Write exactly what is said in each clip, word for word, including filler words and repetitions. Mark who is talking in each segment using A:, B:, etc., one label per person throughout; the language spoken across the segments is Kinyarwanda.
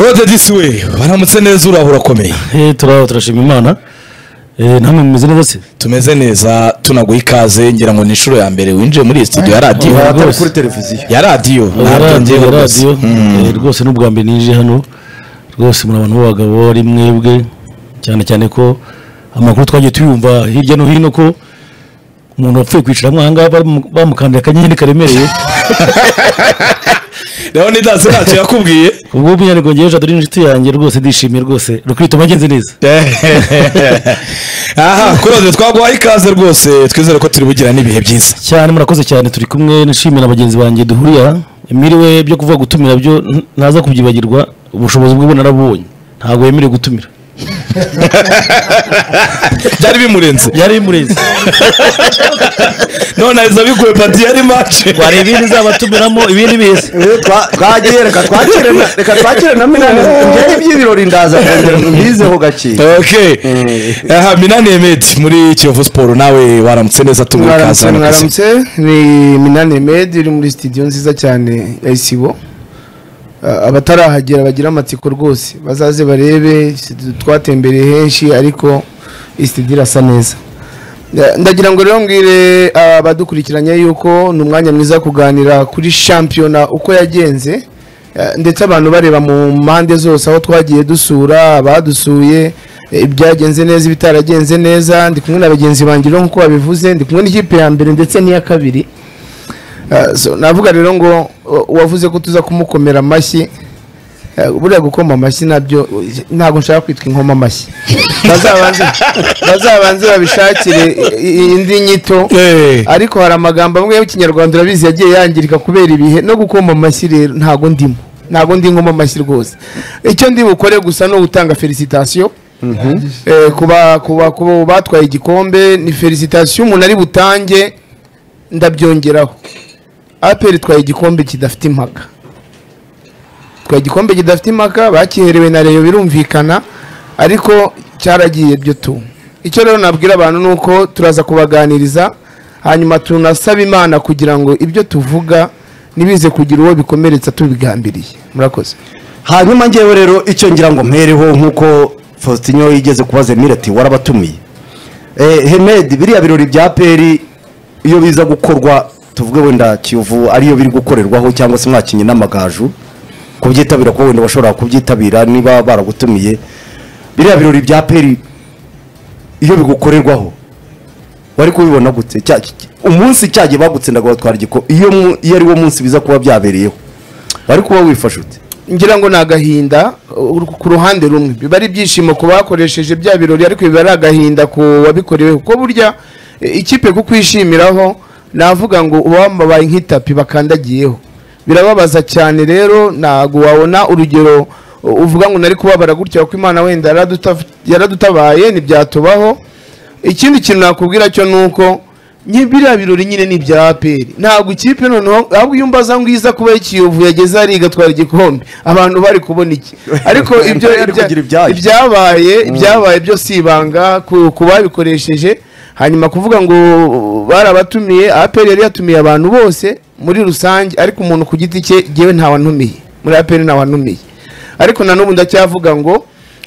A: Claude Diswe baramutse neza urahura komeye.
B: Eh turaho turashima Imana. Eh namwe mumeze neza se?
A: Tumeze neza tunaguha ikaze ngira ngo ni inshuro ya mbere winjiye muri studio ya radio
C: atari kuri televiziyo.
A: Ya radio
B: ntabwo ngiye radio. Eh rwose n'ubwa mbere nije hano. Rwose muri abantu b'abagabo ari mwebwe cyane cyane ko amakuru twagiye tuyumva hirya no hino ko umuntu wapfuye kwicara mwanga bamukandira akanyenyeri karemereye.
A: Leon Idazi ntacyo yakubwiye
B: ubwo byane ngo ngiye jaduri inshuti yanjye rwose dishimiye rwose rukwita magenze neza.
A: Aha Claude twaguha ikaze rwose twizere ko turi bugira nibihe byiza
B: cyane murakoze cyane turi kumwe nishimira abagenzi banjye duhuriya emiriwe byo kuvuga gutumira byo naza kubyibagirwa ubushobozi bwo narabonye ntago yemere gutumira
A: byari bimurenze
B: byari bimurenze
A: none aza bikuye pati yari match
B: wari ibindi zabatumiramo ibindi bise
C: twagiye reka twakire reka twakire na Minani ngiye by'ibirori ndaza kongera mbizeho gake.
A: Okay aha Minani Ahmed muri Kiyovu Sport nawe waramutse neza tumwikaza
D: waramutse ni Minani Ahmed uri muri studio nziza cyane ya Isibo. Abatarahagera bagira amatsiko rwose bazaze barebe twatembereye henshi ariko studio irasa neza. Ndagira ngo rero mbwire abadukurikiranye yuko ni umwanya mwiza kuganira kuri championnat uko yagenze ndetse abantu bareba mu mpande zose aho twagiye dusura abadusuye ibyagenze neza bitaragenze neza. Ndi kumwe n'abagenzi banjye nkuko babivuze ndi kumwe n'ikipe ya mbere ndetse n'iya kabiri. So navuga rero ngo wavuze ko tuza kumukomera amashyi buriya gukoma amashyi nabyo ntago nshaka kwitwa inkoma amashyi bazabanze bazabanze babishakire indi nyito ariko hari amagambo amwe y'Ikinyarwanda urabizi yagiye yangirika kubera ibihe no gukoma amashyi rero ntago ndimo ntago ndi nkoma amashyi rwose. Icyo ndi bukore gusa no gutanga felicitation eh kuba kuba kuba batwaye igikombe ni felicitation umuntu ari butange ndabyongeraho. A P R twaye igikombe kidafite impaka twaye igikombe kidafite impaka bakiherewe na Rayon birumvikana ariko cyaragiye byo tu. Icyo rero nabwira abantu nuko turaza kubaganiriza hanyuma tunasaba Imana kugira ngo ibyo tuvuga nibize kugira uwo bikomeretsa tubigambiriye. Murakoze.
C: Hanyuma ngewe rero icyo ngira ngo mpereho nkuko Faustinho yigeze kubaza Mirati warabatumiye. Eh Ahmed biriya birori bya A P R iyo biza gukorwa tuvuge wenda Kiyovu ariyo biri gukorerwaho cyangwa se mwakinye n'amagaju kubyitabira ko wenda bashobora kubyitabira niba baragutumiye biriya birori bya A P R iyo bigukorerwaho wari kubibona gute umunsi cyagiye bagutsindaga batwara igiko iyo iyo ari wo munsi biza kuba byabereyeho wari kuba wifashe ute?
D: Ngira ngo nagahinda ku ruhande rumwe biba ari byishimo ku bakoresheje bya birori ariko biba ari agahinda ku wabikorewe ko burya ikipe kukwishimiraho navuga ngo ubambaye nk'itapi bakandagiyeho birababaza cyane. Rero nago wabona urugero uvuga ngo nari kubabara gutya ko Imana wenda yaradutabaye ntibyatubaho. Ikindi kintu nakubwira cyo nuko nyibira birori nyine ni bya A P R ntago ikipe noneho ahubwo yumbaza ngwiza kuba Kiyovu yageze ari gatwara igikombe abantu bari kubona iki ariko ibyo ibyabaye ibyabaye byo sibanga kubabikoresheje. Hanyuma kuvuga ngo barabatumiye A P R yari yatumiye abantu bose muri rusange ariko umuntu ku giti cye giwe nta wantumiye muri A P R nta wantumiye ariko na n'ubu ndacyavuga ngo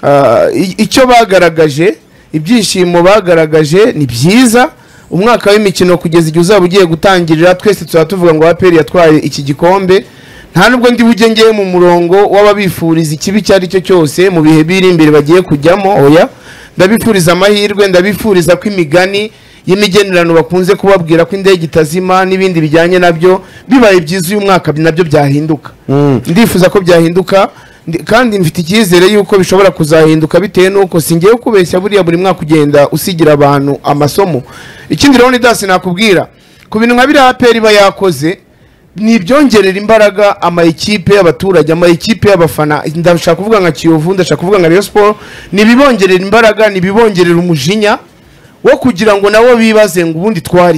D: icyo bagaragaje ibyishimo bagaragaje ni byiza. Umwaka w'imikino kugeza igihe uzaba ugiye gutangirira twese tuba tuvuga ngo A P R yatwaye iki gikombe nta nubwo ndi bujye ngeye mu murongo w'ababifuriza ikibi cyari cyo cyose mu bihe biri imbere bagiye kujyamo. Oya ndabifuriza amahirwe ndabifuriza ko imigani y'imigenurano bakunze kubabwira ko indege itazima n'ibindi bijyanye nabyo bibaye byiza uyu mwaka nabyo byahinduka. Ndifuza ko byahinduka kandi mfite icyizere yuko bishobora kuzahinduka bitewe nuko singiye kubeshya buriya buri mwaka ugenda usigira abantu amasomo. Ikindi rero Idazi nakubwira ku bintu nka biri A P R iba yakoze ni byongerera imbaraga ama equipe y'abaturage ama equipe y'abafana. Ndashaka kuvuga nka Kiyovu ndashaka kuvuga nka Rayon Sport ni bibongerera imbaraga ni bibongerera umujinya wo kugira ngo nabo bibaze ngo ubundi twari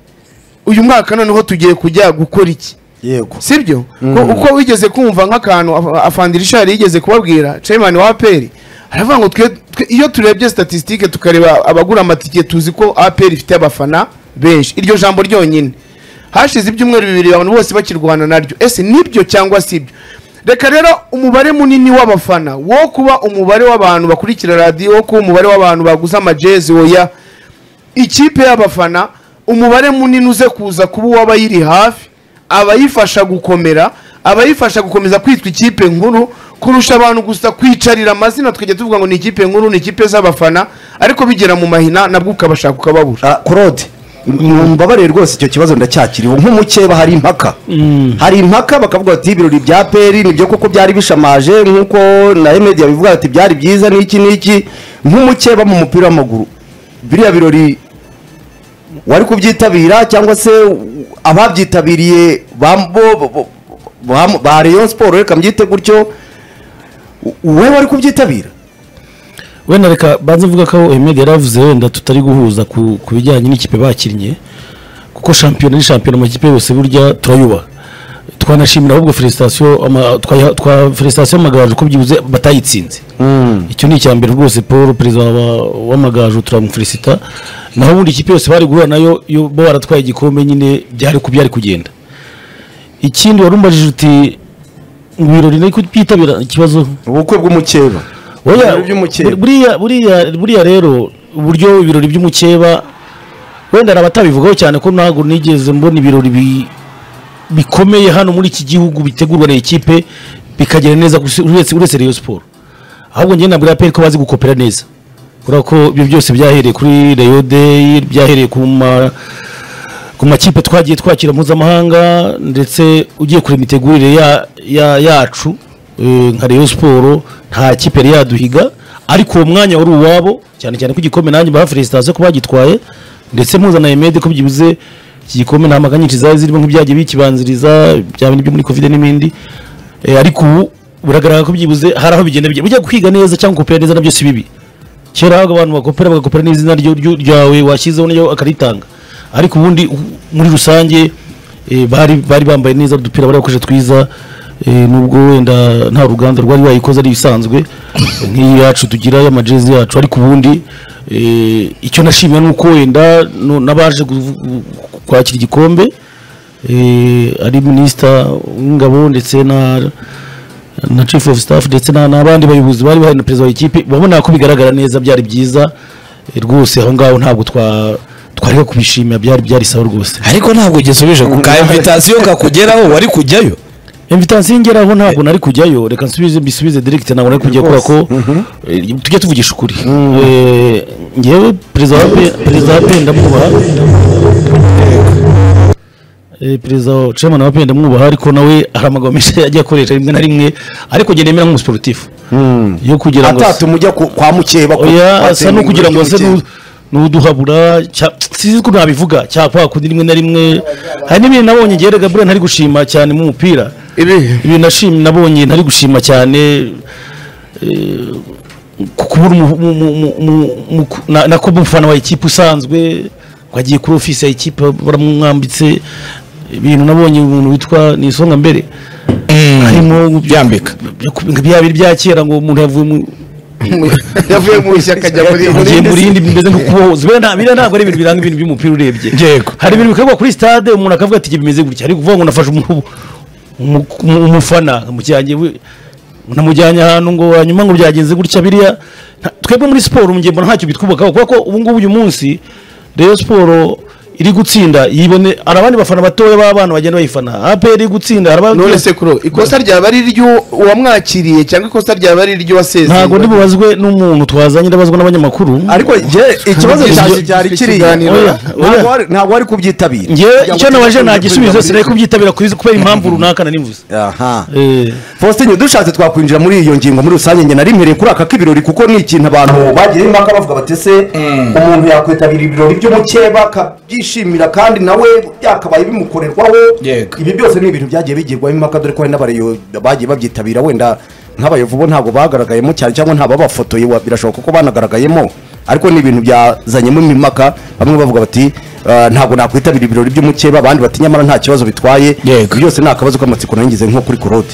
D: uyu mwaka noneho tugiye kujya gukora iki.
C: Yego
D: sibyo uko wigeze kumva nk'akantu Afandirishari yigeze kubabwira chairman wa A P R aravuga ngo twe iyo turebye statistique tukareba abagura amatike tuzi ko A P R ifite abafana benshi. Iryo jambo ryonyine hashize ibyumweru bibiri abantu bose bakirwana naryo ese nibyo cyangwa sibyo reka rero umubare munini w'abafana wo kuba umubare w'abantu bakurikira radiyo wo kuba umubare w'abantu baguze amajezi oya ikipe y'abafana umubare munini uze kuza kuba uw'abayiri hafi abayifasha gukomera abayifasha gukomeza kwitwa ikipe nkuru kurusha abantu gusa kwicarira amazina tukajya tuvuga ngo ni ikipe nkuru ni ikipe z'abafana ariko bigera mu mahina nabwo ukabashaka ukababura
C: Claude mbabare rwose icyo kibazo ndacyakiriho nk'umukeba hari impaka hari impaka bakavuga ati ibirori bya peri nibyo koko byari bishamaje nk'uko na Emedia bivuga ati byari byiza n'iki n'iki nk'umukeba mu mupira w'amaguru biriya birori wari kubyitabira cyangwa se ababyitabiriye ba Rayon Sport reka mbyite gutyo wowe wari kubyitabira
B: wenda reka banze mvuga ko Emedia yaravuze wenda tutari guhuza ku bijyanye n'ikipe bakinnye kuko shampiyona ni shampiyona mu kipe yose burya turayuba twanashimira ahubwo felicitation twa felicitation Amagaju ko byibuze batayitsinze icyo ni icyambere rwose Paul president w'Amagaju turamufelicita naho ubundi ikipe yose bari guhura nayo bo baratwaye igikombe nyine byari kubyari kugenda ikindi warumbajije uti ibirori niko byitabira ikibazo
C: ubukwe bw'umukeba
B: buriya buriya buriya rero uburyo ibirori by'umukeba wenda abatabivugaho cyane ko ntago nigeze mbona ibirori bikomeye hano muri iki gihugu bitegurwa na ekipe bikagera neza uretse uretse Rayon Sport ahubwo njye nabwira pe ko bazi gukopera neza kubera ko ibyo byose byahereye kuri Rayon Day byahereye ku ma ku makipe twagiye twakira mpuzamahanga ndetse ugiye kuri imitegurire ya, ya yacu e, nka Rayon Sport nta kipe yari yaduhiga ariko uwo mwanya wari uwabo cyane cyane ko igikombe nanjye ba felicitation ko bagitwaye ndetse muza na Emedia ko byibuze iki gikombe nta maganyinshi zaje zirimo nk'ibyagiye bikibanziriza bya bintu byo muri Covid n'ibindi e, ariko ubu buragaragara ko byibuze hari aho bigenda bijya kwiga neza cyangwa kopera neza nabyo si bibi kera abantu bakopera bagakopera n'izina ryawe washyizeho nayo akaritanga ariko ubundi muri rusange e, bari bari bambaye neza udupira bari bakoje twiza e, nubwo wenda nta ruganda rwari bayikoze ari bisanzwe nk'iyi yacu tugira y'amajezi yacu ariko ubundi e, icyo nashimye nuko wenda nabaje kwakira igikombe e, ari minister w'ingabo ndetse na na chief of staff ndetse n'abandi bayobozi bari bahari na president w'ikipe babona ko bigaragara neza byari byiza e, rwose aho ngaho ntabwo twa twareka kubishimira byari byari sawa rwose
A: ariko ntabwo gisubije ku ka invitation kakugeraho wari kujyayo
B: invitation ngeraho ntabwo nari kujyayo reka nsubize bisubize direct ntabwo nari kujya kora ko tujye tuvugisha ukuri eh ngewe president president penda mubaha eh president chairman wa penda mubaha ariko nawe aramagamisha yajya akoresha rimwe na rimwe ariko nge nemera nk'umusportif yo kugira ngo
C: atatu mujya kwa mukeba
B: ko asa no kugira ngo se nuduhabura sizi ko nabivuga cyakwa kundi rimwe na rimwe hari n'ibintu nabonye ngere Gabriel ntari gushima cyane mu mupira ibi ibi nashimye nabonye ntari gushima cyane kubura nako umufana wa ikipe usanzwe wagiye kuri office ya ikipe baramwambitse ibintu nabonye umuntu witwa ni Isonga mbere harimo byambika byabiri bya kera ngo umuntu yavuye
D: yavuye mu ishyaka jya muri
B: muri indi bimeze nko kuboza bera ntabwo ntabwo ari ibintu biranga ibintu by'umupira urebye
A: yego
B: hari ibintu bikorwa kuri stade umuntu akavuga ati bimeze gutya ariko kuvuga ngo nafashe umufana mujyanye namujyanye ahantu ngo hanyuma ngo byagenze gutya biriya twebwe muri siporo mu mbona ntacyo bitwubakaho kuko ubu ngubu uyu munsi Rayon Sport iri gutsinda yibone arabandi bafana batoye b'abana bagenda bayifana A P R iri gutsinda arabandi
D: none se kuro ikosa ryaba ari ryo uwamwakiriye cyangwa ikosa ryaba ari ryo waseze
B: ntago ndibubazwe n'umuntu twazanye ndabazwa n'abanyamakuru
C: ariko je ikibazo cyaje cyari kiri ntago ari kubyitabira
B: nge icyo nabaje nagisubizo sinari kubyitabira kubera impamvu runaka na nimvuze
C: aha eh Faustin dushatse twakwinjira muri iyo ngingo muri rusange nge nari mpereye kuri aka kibirori kuko ni ikintu abantu bagiye impaka bavuga batese umuntu yakwitabira ibirori byo mukeba shimira kandi nawe byakabaye bimukorerwaho ibi byose ni ibintu byagiye bigirwaho impaka dore ko hari n'abareyo bagiye babyitabira wenda nk'abayovu bo ntabwo bagaragayemo cyane cyangwa ntaba bafotoye birashoboka ko banagaragayemo ariko ni ibintu byazanyemo impaka bamwe bavuga bati ntabwo nakwitabira ibirori by'umukeba abandi bati nyamara nta kibazo bitwaye byose ni akabazo k'amatsiko naringize nko kuri Claude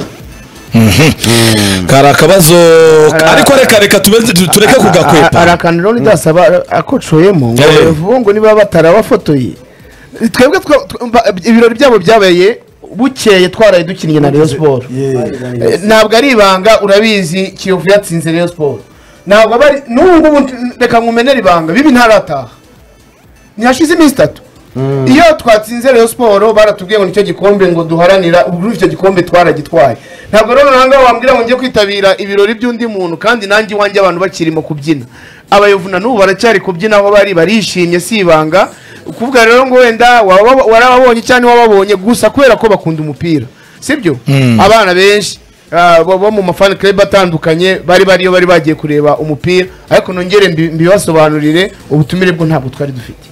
A: kara akabazo ariko reka reka tureke kugakwepa
D: arakanira rero ndasaba akocoyemo ngo vuba ngo niba batarabafotoye twebwe ibirori byabo byabaye bukeye twaraye dukinnye na Rayon Sport Eh, ntabwo ari ibanga urabizi Kiyovu yatsinze Rayon Sport ntabwo bari n'ubu reka nkumenera ibanga bibi ntarataha ntihashize iminsi itatu iyo twatsinze Rayon Sport baratubwiye ngo nicyo gikombe ngo duharanira ubu icyo gikombe twaragitwaye ntabwo rero nanga wambwira ngo njye kwitabira ibirori by'undi muntu kandi nanjye wanjye abantu bakirimo kubyina abayovu na n'ubu baracyari kubyina aho bari barishimye si ibanga ukuvuga rero ngo wenda warababonye cyane wababonye gusa kubera ko bakunda umupira sibyo abana benshi bo mu mafan club atandukanye bari bariyo bari bagiye kureba umupira ariko nongere mbibasobanurire ubutumire bwo ntabwo twari dufite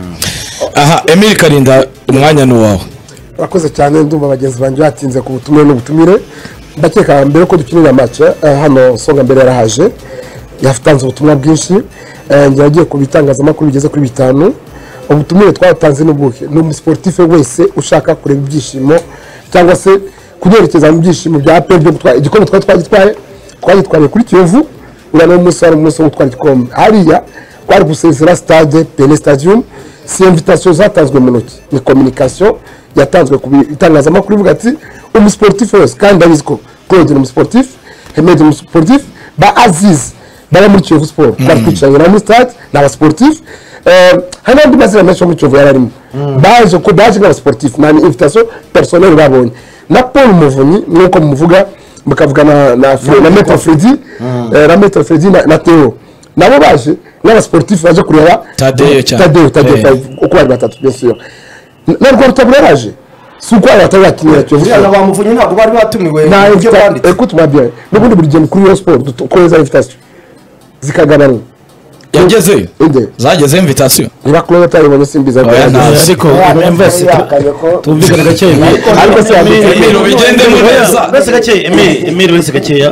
A: aha Emile Karinda umwanya no wawe
E: urakoze cyane ndumva bagenzi banjye batinze ku butumire n'ubutumire ndakeka mbere ko dukinira match hano Songa mbere yarahaje yafutanze ubutumwa bwinshi ngiye ku bitangazamakuru bigeze kuri bitanu ubutumire twatanze n'ubuhe n'umusportif wese ushaka kureba ibyishimo cyangwa se kunyerekeza mu byishimo bya A P R byo gutwara igikombe twari twagitwaye twagitwaye kuri Kiyovu urana umunsi wari umunsi wo gutwara igikombe hariya kwari gusezera stade Pele Stadium si invitation zatanzwe mu ntoki ni communication yatanzwe ku itangazamakuru ivuga ati umusportif wese kandi abizi ko Claude ni umusportif Hemed ni umusportif ba Aziz bari muri Kiyovu Sport kwari kwicanye na mu stade n'aba sportif hano ndi mazina menshi mu Kiyovu yararimo baje ko baje n'aba sportif na invitation personnel babonye na Paul Muvunyi nuko muvuga mukavuga na na na Maître Freddy na Maître Freddy na Theo nabo baje n'aba sportif baje kureba
A: Tadeo
E: Tadeo Tadeo uko bari batatu bien sûr narwo rutabura baje suko abatabakinira Kiyovu
C: uriya ba Muvunyi ntabwo bari batumiwe
E: na
C: ibyo banditse
E: écoute moi bien n'ubundi buri gihe kuri Rayon Sport dukoza invitation zikagabanwa
A: yageze
E: inde
A: zageze invitation
E: niba Claude tayibonye simbiza
B: ariko invest tumvikana gake
E: ariko se
A: Emile bigende neza
B: bese gake Emile Emile bese gake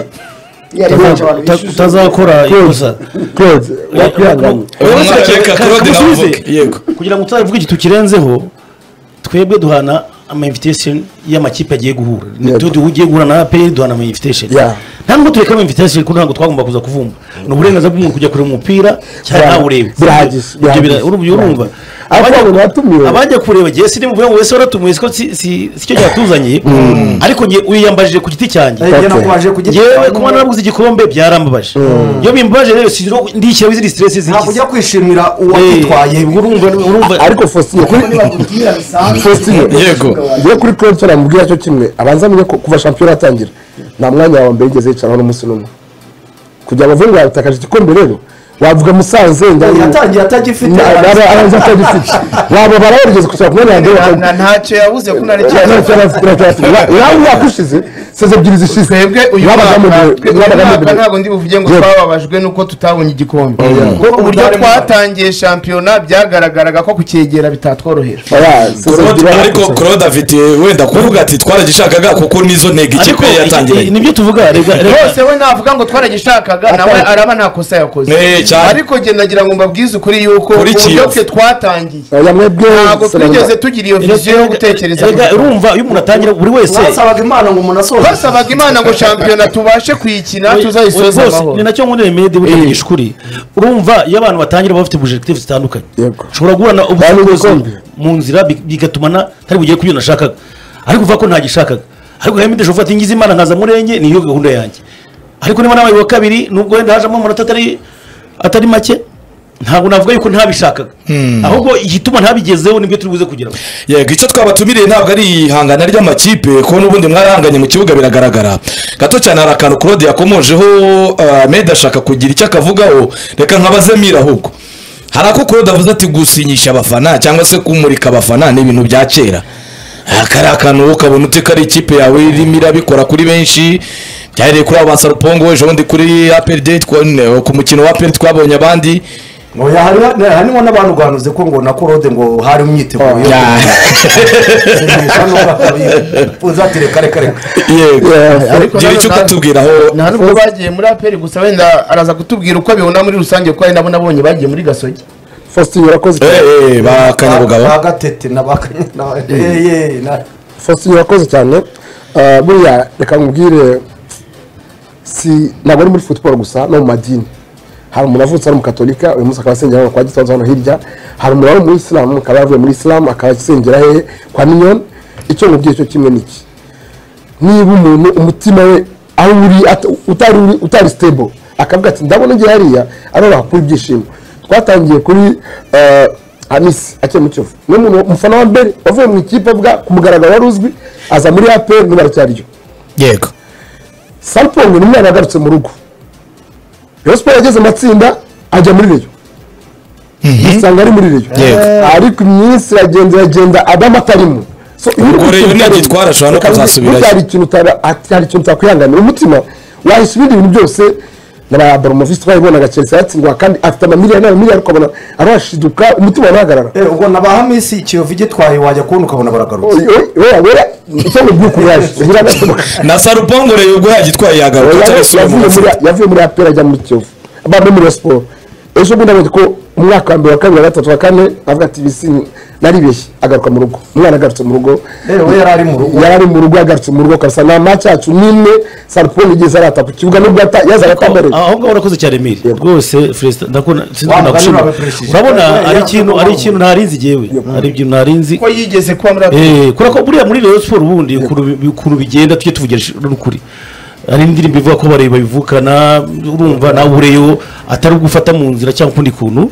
B: utazakora ikosa
E: Claude wakwihanganye
A: reka Claude navuge yego
B: kugira ngo tutavuge igitu kirenzeho twebwe duhana ama invitation y'amakipe agiye guhura nitudi ugiye guhura na A P R duhana ama invitation ntabwo tureka ama invitation kuko ntabwo twagomba kuza kuvumba no burengaza bw'umuntu kujya kureba umupira cyane nawe urebe
E: birahagije
B: urumva abajya kureba gihe siri mu bwo wese waratumiye ko si cyo cyatuzanye ariko ngiye uyambajije ku giti cyanjye yewe kuma narabuze igikombe byarambabaje iyo bimbabaje rero siro ndishyira wiziri stress ziki
C: ntabwo ujya kwishimira uwatitwaye
B: urumva urumva
E: ariko Faustino kuri Faustino
A: yego
E: ngiye kuri Claude cyane mubwira cyo kimwe abanza menye ko kuva champion atangira nta mwanya wa mbere igeze yicara n'umunsi n'umwe kugira ngo vuga yatakaje igikombe rero wavuga Musanze
C: yatangiye atagifite
E: aba aranza atagifite waba bararigeze kushaka kumenya ngo
D: ntacyo yabuze ko nari
E: cyane nawe yakushize seze ebyiri zishize
D: twebwe uyu mwaka ntabwo ndi buvuge ngo twababajwe nuko tutabonye igikombe kuko uburyo twatangiye shampiyona byagaragaraga ko kucyegera bitatworohera
A: ariko Claude afite wenda kuvuga ati twaragishakaga kuko nizo ntego ikipe yatangiye
B: nibyo tuvuga
D: rwose we navuga ngo twaragishakaga nawe araba nta kosa yakoze ariko nge nagira ngo mbabwize ukuri yuko uburyo twe twatangiye ntabwo twigeze tugira iyo viziyo yo gutekereza
B: urumva iyo umuntu atangira buri wese
C: basabaga Imana ngo umuntu asohoze
D: basabaga Imana ngo shampiyona tubashe kuyikina tuzayisoza amahoro
B: ni nacyo nkundira Medi buri gishukuri urumva iyo abantu batangira bafite objective zitandukanye ushobora guhana ubuvuzi mu nzira bigatuma ntari bugiye kubyo nashakaga ariko uvuga ko ntagishakaga ariko Medi ashobora gufata ingizi Imana nkaza murenge niyo gahunda yanjye ariko niba nabaye wa kabiri nubwo wenda hajamo amanota atari atari make ntabwo navuga yuko ntabishakaga ahubwo igituma ntabigezeho nibyo turi buze kugira
A: yego icyo twabatumiriye ntabwo ari ihangana ry'amakipe ko n'ubundi mwarahanganye mu kibuga biragaragara gato cyane hari akantu Claude yakomojeho Medi ashaka kugira icyo akavugaho reka nkabaze Mira ahubwo hari ako Claude avuze ati gusinyisha abafana cyangwa se kumurika abafana ni ibintu bya kera akari akantu ukabona ute kari ikipe yawe irimo irabikora kuri benshi byareye kuri aba Sarupongo ejo bundi kuri A P R D ku mukino wa A P R twabonye abandi
C: oya hari harimo n'abantu gwanuze ko ngo na Claude ngo hari umyiteguro yo uzatire kare kare
A: yego gira icyo katubwiraho
D: nta nubwo bagiye muri A P R gusa wenda araza kutubwira uko abibona muri rusange ko ari nabo nabonye bagiye muri Gasogi
E: Faustino urakoze
A: eh ba Kanyabugabo
C: bagatete nabakanya eh eh
E: Faustino urakoze cyane buriya reka ngubwire si nabari muri football gusa no mu madini hari umuntu avutse ari umukatolika uyu munsi akaba asengera kwa Gitonzo hano hirya hari umuntu muri Islam akaba yavuye muri Islam akaba asengera he kwa Minyon icyo mubwiye cyo kimwe n'iki niba umuntu umutima we aho uri at- utari uri- utari stable akavuga ati ndabona ngiye hariya aba bakura ibyishimo twatangiye kuri eh, Hamisi akiri mu Kiyovu ni umuntu umufana wa mbere wavuye mu ikipe avuga ku mugaragaro wari uzwi aza muri A P R n'ubaracyaryo
A: yego
E: Sarpong ni umwana yagarutse mu rugo Rayon Sports yageze amatsinda ajya muri Rayon usanga ari muri Rayon
A: Yego.
E: ariko iminsi iragenda iragenda abamo atarimo so iyo uri
A: Ubwo Rayon
E: gukina
A: ntigitwara, ashobora no
E: kandi
A: kuzasubirayo.
E: burya hari ikintu utara- ati- hari ikintu utakwihanganira umutima wahise ibindi bintu byose na ba Abramovich twayibonaga Chelsea yatsindwa kandi afite amamiliyoni n'amamiliyoni ukabona arashiduka umutima wanahagarara
C: Eh, ubwo na ba Hamisi Kiyovu igitwaye wajya kubona ukabona baragarutse
E: oya oya icyo mu by'ukuri yaje biranashoboka
A: na sarupongore ubwo yagitwaye yagaruka cyarisubiye mu
E: yavuye muri
A: mufuka
E: yavuye muri A P R ajya muri Kiyovu abamwe muri Rayon Sports ejo bundi nabonye ko umwaka wa mbere wa kabiri wa gatatu wa kane avuga ati bisi naribeshye agaruka mu rugo umwana agarutse mu rugo
C: Eh, we yari ari mu rugo
E: yari ari mu rugo yagarutse mu rugo kabisa nta match yacu n'imwe Sarpong igeze arata ku kibuga nubwo ata- yaza aratambereye
B: aho ngaho urakoze cyane Emile rwose Felicitan ndakona sinzi
C: Wa,
B: nagushima
C: bari babe
B: urabona
C: president.
B: ari
C: Eh,
B: ikintu
C: eh,
B: ari
C: eh,
B: ikintu ntarinzi jewe ari ikintu ntarinzi
D: ko yigeze kuba muri
B: eh kora ko buriya muri Rayon Sports ubundi ukuntu ukuntu bigenda tujye tuvugisha n'ukuri hari indirimbo ivuga ko bareba bivukana urumva nawe ureyo atari gufata mu nzira cyangwa ukundi kuntu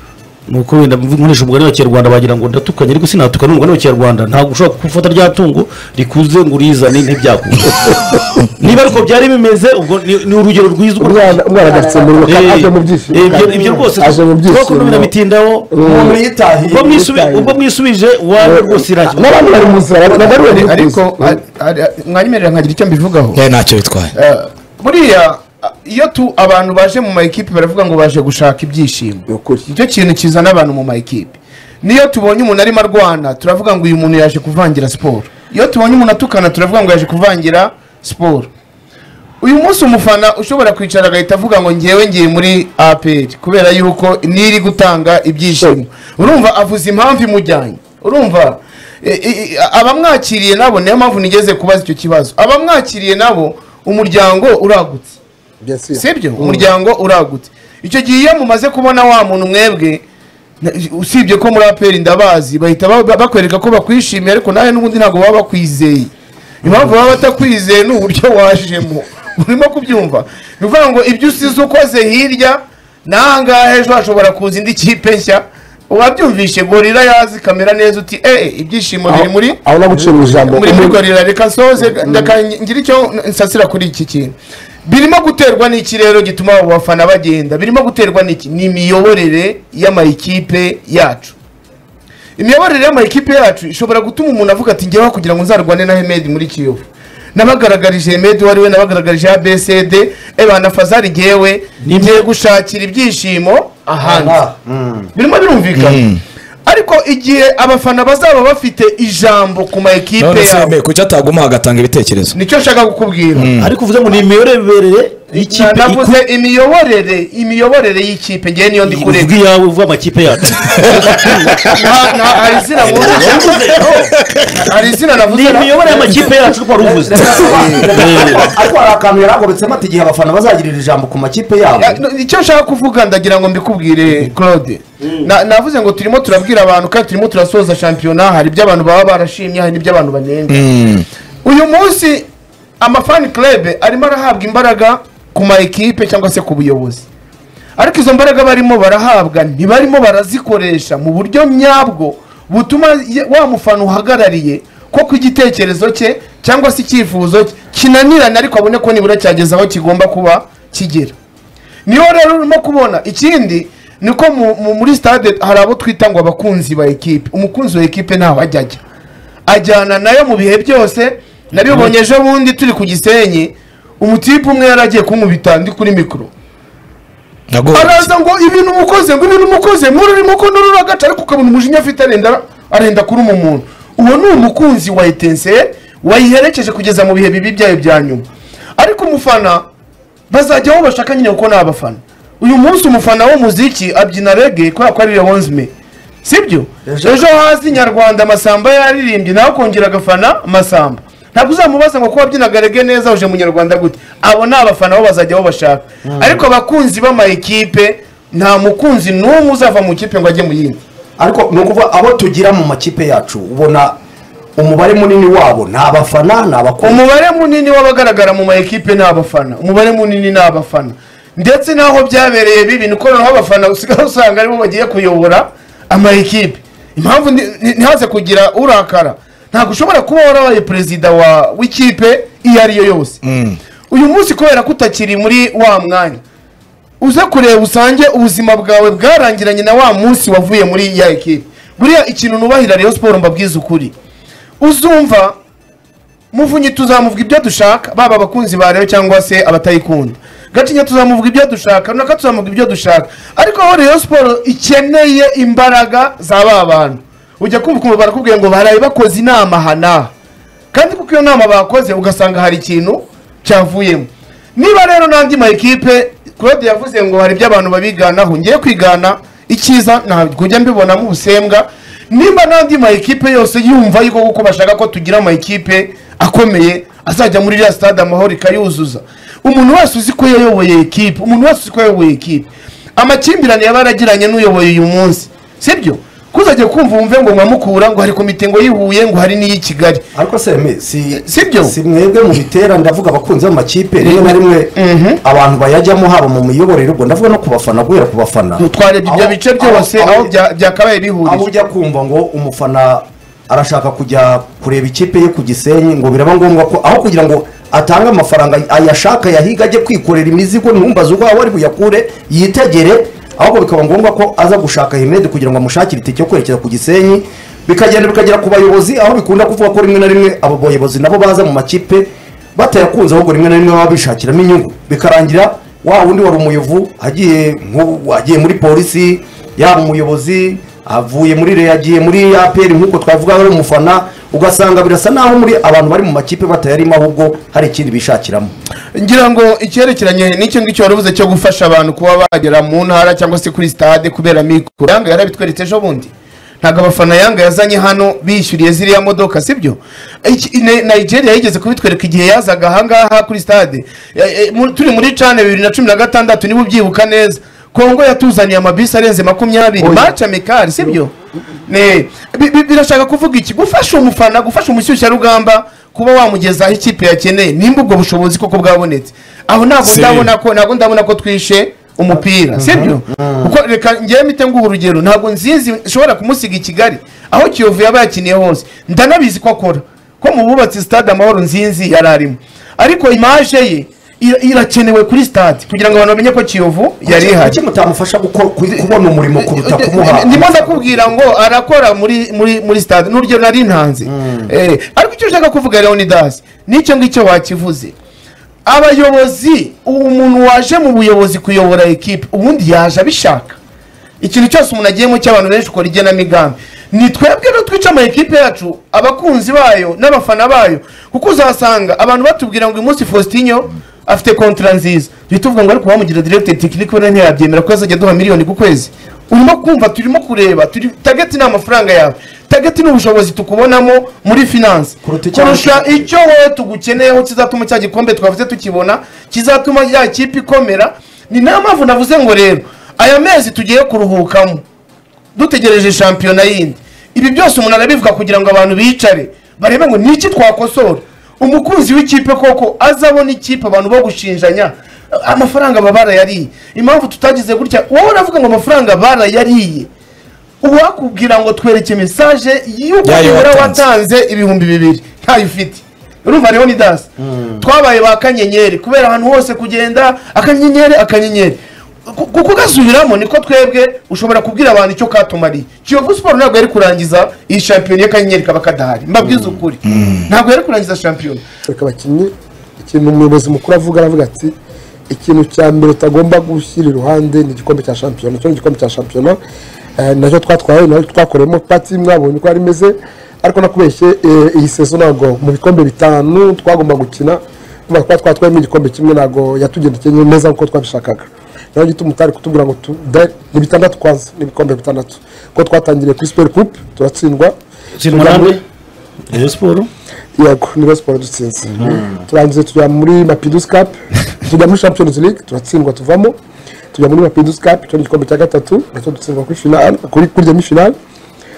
B: nuko wenda nkoresha umugani wa Kinyarwanda bagira ngo ndatukanye ariko sinatukana umugani wa Kinyarwanda ntabwo ushobora gufata rya tungo rikuze ngo urizane ntibyakunda niba ariko byari bimeze ubwo ni- ni urugero rwiza ubwo
E: umwana umwana agarutse mu rugo kandi aje mu byishimo
B: Eh, ibyo- ibyo rwose
E: aje mu byishimo
B: kuko binabitindaho
C: umuntu yitahiye
B: ubwo mwisubi- ubwo mwisubije wawe rwose iraki
E: n'abandi bari mu nzira ntabwo ari wenyine
D: ariko
E: gusa.
D: ari- ari- mwanyemerera nkagira icyo mbivugaho
A: Eh, ntacyo bitwaye
D: Eh, buriya ah, iyo tu abantu baje mu mayikipe baravuga ngo baje gushaka ibyishimo
E: Ni ukuri.
D: nicyo kintu kizana abantu mu mayikipe niyo tubonye umuntu arimo arwana turavuga ngo uyu muntu yaje kuvangira siporo iyo tubonye umuntu atukana turavuga ngo yaje kuvangira siporo uyu munsi umufana ushobora kwicara agahita avuga ngo ngewe ngiye muri A P R kubera yuko niri gutanga ibyishimo urumva avuze impamvu imujyanye urumva e, e, e, abamwakiriye nabo niyo mpamvu nigeze kubaza icyo kibazo abamwakiriye nabo umuryango uragutse
E: Bien sûr.
D: sibyo umuryango uragutse icyo gihe iyo mumaze kubona wa muntu mwebwe na- usibye ko muri A P R ndabazi bahita ba- ba- bakwereka ko bakwishimiye ariko nawe n'ubundi ntabwo baba bakwizeye impamvu baba batakwizeye ni uburyo wajemo urimo kubyumva ni ukuvuga ngo ibyo usize ukoze hirya n'ahangaha ejo hashobora kuza indi kipe nshya wabyumvishe gorira yazi kamera neza uti eh ibyishimo biri muri
E: aho naguciye mu ijambo
D: muri muri
E: umuntu-
D: gorira reka nsoze ndeka ngira icyo nsasira kuri iki kintu birimo guterwa n'iki rero gituma abo bafana bagenda birimo guterwa n'iki ni imiyoborere y'amayikipe yacu imiyoborere y'amayikipe yacu ishobora gutuma umuntu avuga ati ngewe kugira ngo nzarwane na Hemedi muri Kiyovu nabagaragarije Hemedi wari we nabagaragarije A B C D ebana Fazari ngewe ngiye gushakira ibyishimo ahandi birimo birumvikana ariko igihe abafana bazaba bafite ijambo ku mayikipe
A: none se
D: yabo
A: mbe kuki ataguma agatanga ibitekerezo
D: nicyo nshaka kukubwira
B: ariko uvuze ngo ni imiyoborere y'ikipe
D: navuze imiyoborere imiyoborere y'ikipe ngewe niyo ndi kureba
B: uvuga iyawe uvuga amakipe yacu
D: Nta- nta- hari izina navuze hari izina
B: ni
D: navuze
B: imiyoborere y'amakipe yacu uko wari uvuze
C: ariko hari akantu yaragoretsemo ati igihe abafana bazagirira ijambo ku makipe yabo
D: Ya, no, icyo nshaka kuvuga ndagira ngo mbikubwire Claude Na- navuze ngo turimo turabwira abantu kandi turimo turasoza shampiyona hari ibyo abantu baba barashimye hari n'ibyo abantu banenga uyu munsi amafani club arimo arahabwa imbaraga ku ma ekipe cyangwa se ku buyobozi ariko izo mbaraga barimo barahabwa ntibarimo barazikoresha mu buryo nyabwo butuma ye- wa mufana uhagarariye ko ku igitekerezo cye cyangwa se icyifuzo cye kinanirana ariko abone ko nibura cyageze aho kigomba kuba kigera niyo rero urimo kubona ikindi niko mu- mu- muri stade hari abo twita ngo abakunzi ba ekipe umukunzi wa ekipe ntaho ajya ajya ajyana nayo mu bihe byose nabibonye ejo bundi turi ku Gisenyi umutipe umwe yaragiye kumubita ndi kuri mikoro araza ngo ibintu mukoze ngo ibintu mukoze mururimo ko nurura agaca ariko ukabona umujinya afite arenda arenda kuri umu muntu uwo ni umukunzi wa etense wayiherekeje kugeza mu bihe bibi byayo bya nyuma ariko umufana bazajya aho bashaka nyine kuko ni abafana uyu munsi umufana w'umuziki abyina reggae kubera ko ari Leonzme sibyo ejo hazi nyarwanda Masamba yaririmbye nawe kongera agafana Masamba ntabwo uzamubaza ngo kuba abyinaga reggae neza uje mu nyarwanda gute abo ni abafana bo bazajya aho bashaka ariko abakunzi b'ama ekipe nta mukunzi n'umwe uzava mu kipe ngo ajye mu yindi
C: ariko ni ukuvuga abo tugira mu makipe yacu ubona umubare munini wabo ni abafana ni abakunzi.
D: Umubare munini w'abagaragara mu ma ekipe ni abafana, umubare munini ni abafana, ndetse naho byabereye bibi niko naho abafana usigaye usanga aribo bagiye kuyobora ama ekipe. Impamvu ntihaze kugira urakara, ntabwo ushobora kuba warabaye perezida wa w'ikipe iyo ari yo yose. Uyu munsi kubera kutakiri muri wa mwanya uze kureba usange ubuzima bwawe bwarangiranye na wa munsi wavuye muri ya ekipe. Buriya ikintu nubahira Rayon Sport mbabwiza ukuri, uzumva Muvunyi tuzamuvuga ibyo dushaka, baba abakunzi ba Rayon cyangwa se abatayikunda, Gacinya tuzamuvuga ibyo dushaka, runaka tuzamuvuga ibyo dushaka, ariko aho Rayon Sport ikeneye imbaraga z'aba abantu ujya kumva kumva barakubwiye ngo baraye bakoze inama hana, kandi kuko iyo nama bakoze ugasanga hari ikintu cyavuyemo. Niba rero n'andi ma ekipe Claude yavuze ngo hari by'abantu babiganaho, ngiye kwigana ikiza ntabwo kujya mbibona mu busembwa. Nimba n'andi ma ekipe yose yumva yuko kuko bashaka ko tugira ama ekipe akomeye azajya muri ya stade Amahoro ikayuzuza, umuntu wese uzi ko yayoboye ekipe, umuntu wese uzi ko yayoboye ekipe, amakimbirane yabaragiranye n'uyoboye uyu munsi, sibyo kuzajya kumva umve ngo mwamukura ngo hari komite ngo yihuye ngo hari n'iyi Kigali.
C: Ariko se si
D: sibyo
C: si mwebwe mu bitera, ndavuga abakunzi b'amakipe rimwe na rimwe abantu bayajyamo haba mu miyoborere, ubwo ndavuga no kubafana guhera kubafana
D: twarebye ibyo bice byose aho byakabaye bihurije.
C: Aho ujya kumva ngo umufana arashaka kujya kureba ikipe ye ku Gisenyi, ngo biraba ngombwa ko aho kugira ngo atanga amafaranga ayashaka yahiga ajye kwikorera imizigo ntumbaze uko ari buyakure yitegere, ahubwo bikaba ngombwa ko aza gushaka Hemedi kugira ngo amushakire itike yo kwerekeza ku Gisenyi, bikagenda bikagera ku bayobozi aho bikunda kuvuga ko rimwe na rimwe abo bayobozi nabo baza mu makipe batayakunze, ahubwo rimwe na rimwe baba bishakiramo inyungu, bikarangira wa wundi wari umuyovu agiye agiye muri polisi, yaba umuyobozi avuye muri Reyo agiye muri A P R nk'uko twavuga ari umufana, ugasanga birasa naho muri abantu bari mu makipe batayarimo ahubwo hari ikindi bishakiramo.
D: Ngira ngo icyerekeranye n'icyo ngicyo warubuze cyo gufasha abantu kuba bagera mu ntara cyangwa se kuri stade kubera mikoro, Yanga yarabitweretse ejo bundi, ntago abafana Yanga yazanye hano bishyuriye ziriya modoka, sibyo? Nigeria yigeze kubitwereka igihe yazaga ahangaha kuri stade turi muri cane bibiri na cumi na gatandatu niba ubyibuka neza, Kongo yatuzaniye amabisi arenze makumyabiri baca mekari, sibyo? Ne birashaka kuvuga iki? Gufasha umufana, gufasha umushyushya rugamba kuba wamugeza aho ikipe yakeneye, nimba ubwo bushobozi koko bwabonetse. Aho ntabwo ndabona ko ntabwo ndabona ko twishe umupira, sibyo? Kuko reka ngiye mite nguha urugero, ntabwo nzizi nshobora kumusiga i Kigali aho Kiyovu yabayakiniye hose, ndanabizi ko akora ko mu bubatsi stade Amahoro nzinzi yararimo, ariko image ye irakenewe kuri stade kugira ngo abantu bamenye ko Kiyovu yari ihari.
C: Kuki mutamufasha kubona umurimo kuruta kumuha?
D: Ndimo ndakubwira ngo arakora muri muri muri stade n'urugero nari ntanze. Eh ariko icyo ushaka kuvuga Leonidas nicyo ngicyo wakivuze, abayobozi umuntu waje mu buyobozi kuyobora equipe ubundi yaje abishaka. Ikintu cyose umuntu agiyemo cy'abantu benshi ukora igena migambi, ni twebwe no twica ama equipe yacu abakunzi bayo n'abafana bayo, kuko uzasanga abantu batubwira ngo uyu munsi Faustinho afite kontra nziza, bituvuga ngo ariko bamugira directeur technique we ntiyabyemera ko azajya duha miliyoni ku kwezi. Urimo kumva turimo kureba turi target na amafaranga yawe, target n'ubushobozi tukubonamo muri finance kurusha icyo wowe tugukeneyeho kizatuma cya gikombe twavuze tukibona, kizatuma ya kipe ikomera. Ni nayo mpamvu navuze ngo rero aya mezi tugiye kuruhukamo dutegereje shampiyona yindi, ibi byose umuntu arabivuga kugira ngo abantu bicare barebe ngo niki twakosora. Umukunzi w'ikipe koko azabona ikipe abantu bo gushinjanya amafaranga babara yari impamvu tutagize gutya, wowe uravuga ngo amafaranga bara yariye, uwakubwira ngo twereke message yuko watanze ibihumbi bibiri ntayo ufite. Urumva rero ni das twabaye bakanyenyeri kubera ahantu hose kugenda akanyenyeri akanyenyeri kuko gasubiramo, niko twebwe ushobora kubwira abantu icyo katumari. Kiyovu Sport ntabwo yari kurangiza iyi champion y'akanyenyeri kaba kadahari, mbabwiza ukuri ntabwo yari kurangiza champion.
E: Abakinnyi ikintu umuyobozi mukuru avuga aravuga ati ikintu cya mbere tagomba gushyira iruhande ni igikombe cya champion. Cyo igikombe cya champion nacyo twatwaye nayo twakoremo pati mwabonye ko ari meze, ariko nakubeshye iyi season ntabwo mu bikombe bitanu twagomba gukina kuba twatwaye mu gikombe kimwe ntabwo yatugendekeye neza uko twabishakaga. Naho gituma utari kutubwira ngo ni bitandatu kwanza ni bikombe bitandatu ko twatangiriye kuri Super Coupe turatsindwa
B: Zirumane Rayon Sport
E: yego ni Rayon Sport dutsinze, turangize tujya muri Mapidus Cup, tujya muri Champions League turatsindwa tuvamo, tujya muri Mapidus Cup cyo gikombe cya gatatu nacyo dutsindwa kuri final kuri kuri demi final,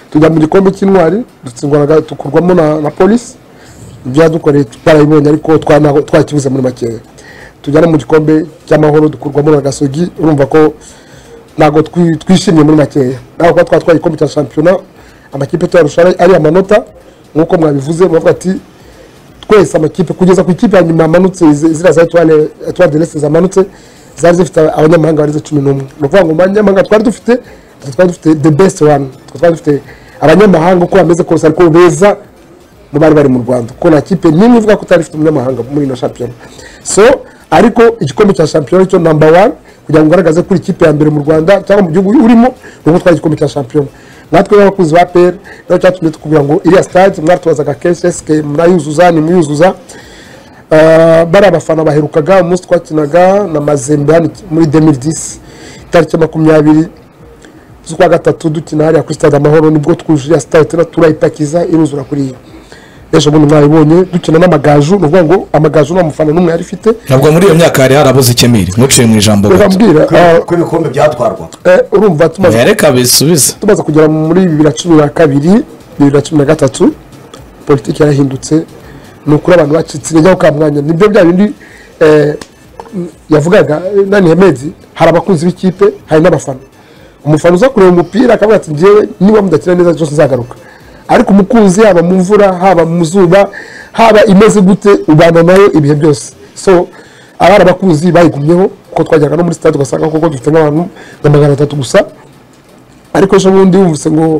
E: tujya mu gikombe cy'intwari dutsindwa tukurwamo na, na polisi byadukoreye twarabibonye ariko twakibuze muri makeya tujyana mu gikombe cy'amahoro dukurwamo na Gasogi urumva ko ntago twishimye muri makeya naho kwa twatwaye igikombe cya shampiyona amakipe tuyarusha ari amanota nkuko mwabivuze bavuga ati twese amakipe kugeza ku ikipe yanyuma amanutse zira za Etoile Etoile de l'Est zamanutse zari zifite abanyamahanga bari cumi n'umwe no kuvuga ngo abanyamahanga twari dufite twari dufite the best one twari dufite abanyamahanga uko bameze kose ariko beza mu bari bari mu Rwanda ko na kipe nimwe ivuga ko utari ifite umunyamahanga muri no shampiyona so ariko igikombe cya shampiyona cyo number one kugira ngo ugaragaze kuri ikipe ya mbere mu Rwanda cyangwa mu gihugu urimo nuko twari igikombe cya shampiyona natwe abakuzi ba P R no cyatumye tukubwira ngo iriya stade mwatubazaga kenshi S K murayuzuza ni muyuzuza bara abafana baherukaga umunsi twakinaga na Mazembe muri deux mille dix tariki makumyabiri z'ukwa gatatu dukina hariya kuri stade Amahoro nibwo twujuje stade turayipakiza iruzura kuri iyo ejo bundi mwabibonye dukina n'amagaju nuvuga ngo amagaju n'amufana n'umwe yari ifite
A: ntabwo muri iyo myaka hari harabuze ikemiri muciye mu ijambo
C: urambwira ko ibikombe byatwarwa
E: urumva tumaze
A: reka bisubize
E: tumaze kugera muri bibiri na cumi na kabiri bibiri na cumi na gatatu politiki yarahindutse nukuri abantu bacitse intege aho kamwanya nibyo bya bindi yavugaga nani Hemedi hari abakunzi b'ikipe hari n'abafana umufana uza kureba umupira akavuga ati njyewe niba mudakina neza cyose nzagaruka ariko umukunzi haba mu mvura haba mu zuba haba imeze gute ubana nayo ibihe byose so abari abakunzi bayigumyeho ko twajyaga no muri stade ugasanga koko dufite n'abantu na magana atatu gusa ariko ejo bundi wumvise ngo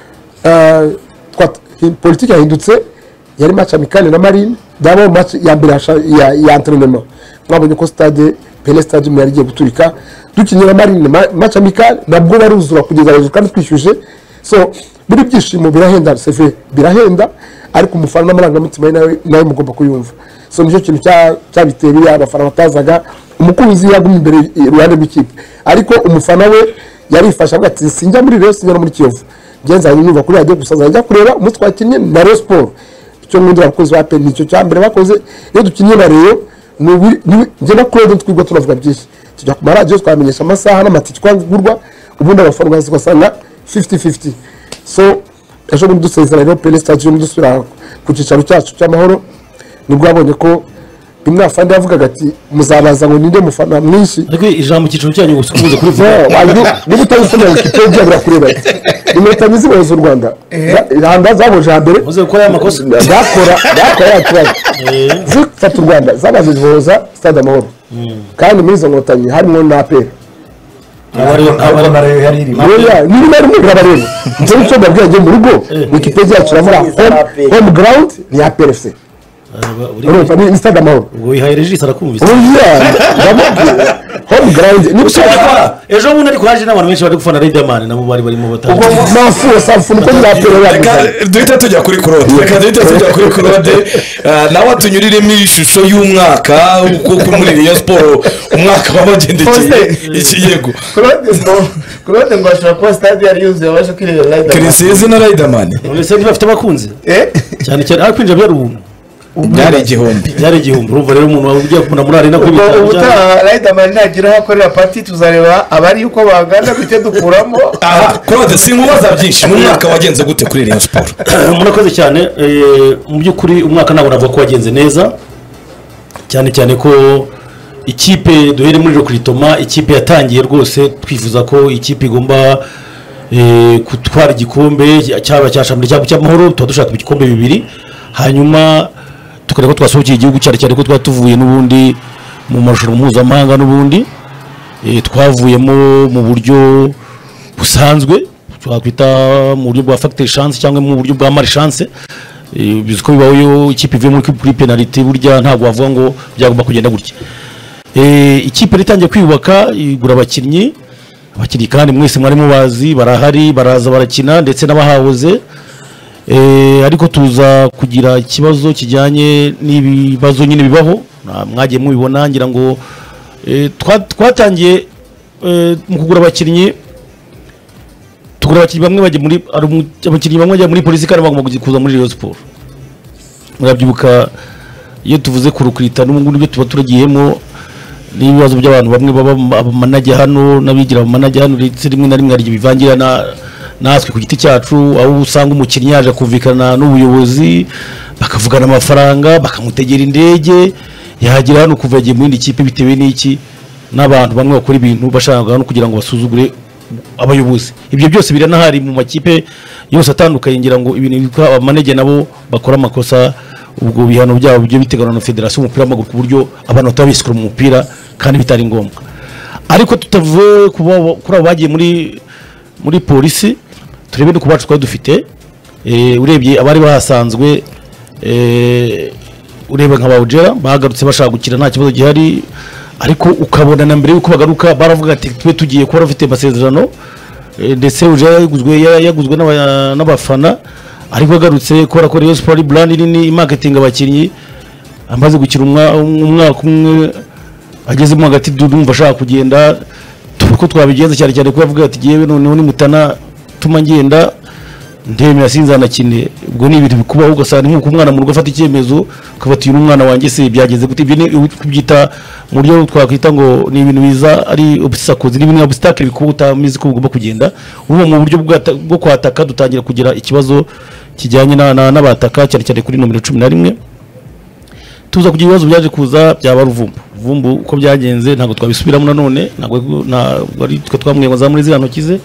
E: politiki yahindutse yari match amicale na Marine dabo match ya mbere ya ya entraînement mwabonye ko stade Pele Stadium yari giye guturika dukinyira Marine match amicale nabwo baruzura kugeza hejuru kandi twishyuje so biri byishimo birahenda c'est vrai birahenda ariko umufana n'amarangamutima nawe nawe mugomba kuyumva so nicyo kintu cyabiteye biri abafana batazaga umukunzi yagumye imbere ruhande rw'ikipe ariko umufana we yarifasha avuga ati sinjya muri Rayon sinjya muri Kiyovu genza nyumva kuri radio gusa zajya kureba umutwe twakinnye na Rayon Sport icyo mwindi abakozi ba P nicyo cyambere bakoze iyo dukinnye na Rayon nje na Claude twigwa turavuga byinshi tujya ku radio twamenyesha amasaha n'amatiki kwagurwa ubundi abafana bazikosana fifty fifty so ejo bundi dusezera rero Pele Stadium dusubira ku cyicaro cyacu cy'amahoro nibwo abonye ko bimwe afande yavugaga ati muzabaza ngo ninde mufana mwinshi
B: ariko ijambo cyiciro cyanyu gusukuza kuri
E: ni butayisoma Wikipedia birakureba imeta mizibo z'u Rwanda randa zabo jambere
B: uze gukora amakosa
E: dakora dakora yakibazo zifata u Rwanda zabaze zivoza stade Amahoro kandi muri izo ngotanyi harimo na P R
B: abari abari
C: nayo yari iri
E: oya ni bari mu grabarero nzo cyo babwiye mu rugo Wikipedia kiramura home ground ni ya P R F urumva ni stade Amahoro
B: ubwo yihaye regis arakumvise
E: oya home ground ni
B: gushaka ejo bundi ariko haje n'abantu benshi bari gufana Riderman nabo bari bari mu batanga
E: ubwo mafu safu niko ya P R
A: reka duhita tujya kuri Claude reka duhita tujya kuri Claude nawe atunyuriremo ishusho y'umwaka uko muri Rayon Sport umwaka wabagendekeye iki yego
D: Claude ngo ashaka ko stade yari yuzuye abasha kwireba Riderman
A: Kirisizi na Riderman
B: uretse niba afite abakunzi eh cyane cyane akwinja byari ubu
A: byari igihumbi
B: byari igihumbi urumva rero umuntu ugiye kubona muri arena kuri
D: bitaro ubutaha Riderman nagira aho akorera party tuzareba abari uko bangana bite dukuramo
A: Claude sinkubaza byinshi mu mwaka wagenze gute kuri Rayon Sport
B: murakoze cyane mu by'ukuri umwaka nabo navuga ko wagenze neza cyane cyane ko ikipe duhere muri recruitment ikipe yatangiye rwose twifuza ko ikipe igomba gutwara igikombe cyaba cyashambye cyangwa cy'amahoro tuba dushaka ibikombe bibiri hanyuma tukareka ko twasohokeye igihugu cyane cyane ko twatuvuye n'ubundi mu marushanwa mpuzamahanga n'ubundi twavuyemo mu buryo busanzwe twakwita mu buryo bwa factor chance cyangwa mu buryo bwa mari chance biziko bibaho yo ikipe ivuye muri kuri penalty burya ntabwo wavuga ngo byagomba kugenda gutya ikipe ritangiye kwiyubaka igura abakinnyi abakinnyi kandi mwese mwari mubazi barahari baraza barakina ndetse n'abahahoze ariko tuza kugira ikibazo kijyanye n'ibibazo nyine bibaho mwagiye mubibona ngira ngo twatangiye mu kugura abakinnyi tugura abakinnyi bamwe bajya muri abakinnyi bamwe bajya muri polisi kandi bagomba kuza muri Rayon Sport murabyibuka iyo tuvuze kurukrita n'ubu ngubwo tuba turagiyemo n'ibibazo by'abantu bamwe baba manajya hano n'abigira manajya hano ndetse rimwe na rimwe ari bivangira na natwe ku giti cyacu aho usanga umukinnyi yaje kumvikana n'ubuyobozi bakavugana amafaranga bakamutegera indege yagira hano kuva yagiye mu yindi kipe bitewe n'iki n'abantu bamwe bakora ibintu bashaka no kugira ngo basuzugure abayobozi. Ibyo byose biranahari mu makipe yose atandukanye ngira ngo ibintu bikwa abamanege nabo bakora amakosa ubwo bihano byabo byo bitegana na federation y'umupira w'amaguru ku buryo abantu batabisikura mu mupira kandi bitari ngombwa. Ariko tutavuye kuba kuri abo bagiye muri muri polisi turebe no kubacu twari dufite eh urebye abari bahasanzwe eh ureba nka bawugera bagarutse bashaka gukira nta kibazo gihari ariko ukabona na mbere yuko bagaruka baravuga ati twe tugiye kuba bafite amasezerano ndetse uje yaguzwe yaguzwe n'abafana ariko agarutse kora ko Rayon Sport brand nini marketing abakinnyi amaze gukira umwaka umwe ageze mu hagati ndumva ashaka kugenda tuko twabigenza cyane cyane ko yavuga ati giyewe noneho ni mutana tuma ngenda ndemera sinzana kine ubwo ni ibintu bikubaho ugasanga nkuko umwana mu rugo afata icyemezo ukafata uyu umwana wanjye se byageze gute ibyo ni kubyita mu buryo twakwita ngo ni ibintu biza ari obstacles ni ibintu obstacle bikubuta mizi ko ugomba kugenda ubu mu buryo bwo kwataka dutangira kugira ikibazo kijyanye n'abataka cyane cyane kuri nomero cumi na rimwe tuza kugira ibibazo byaje kuza byaba ruvumbu ruvumbu uko byagenze ntabwo twabisubiramo nanone ntabwo ari twe twamwemaza muri zira ntokize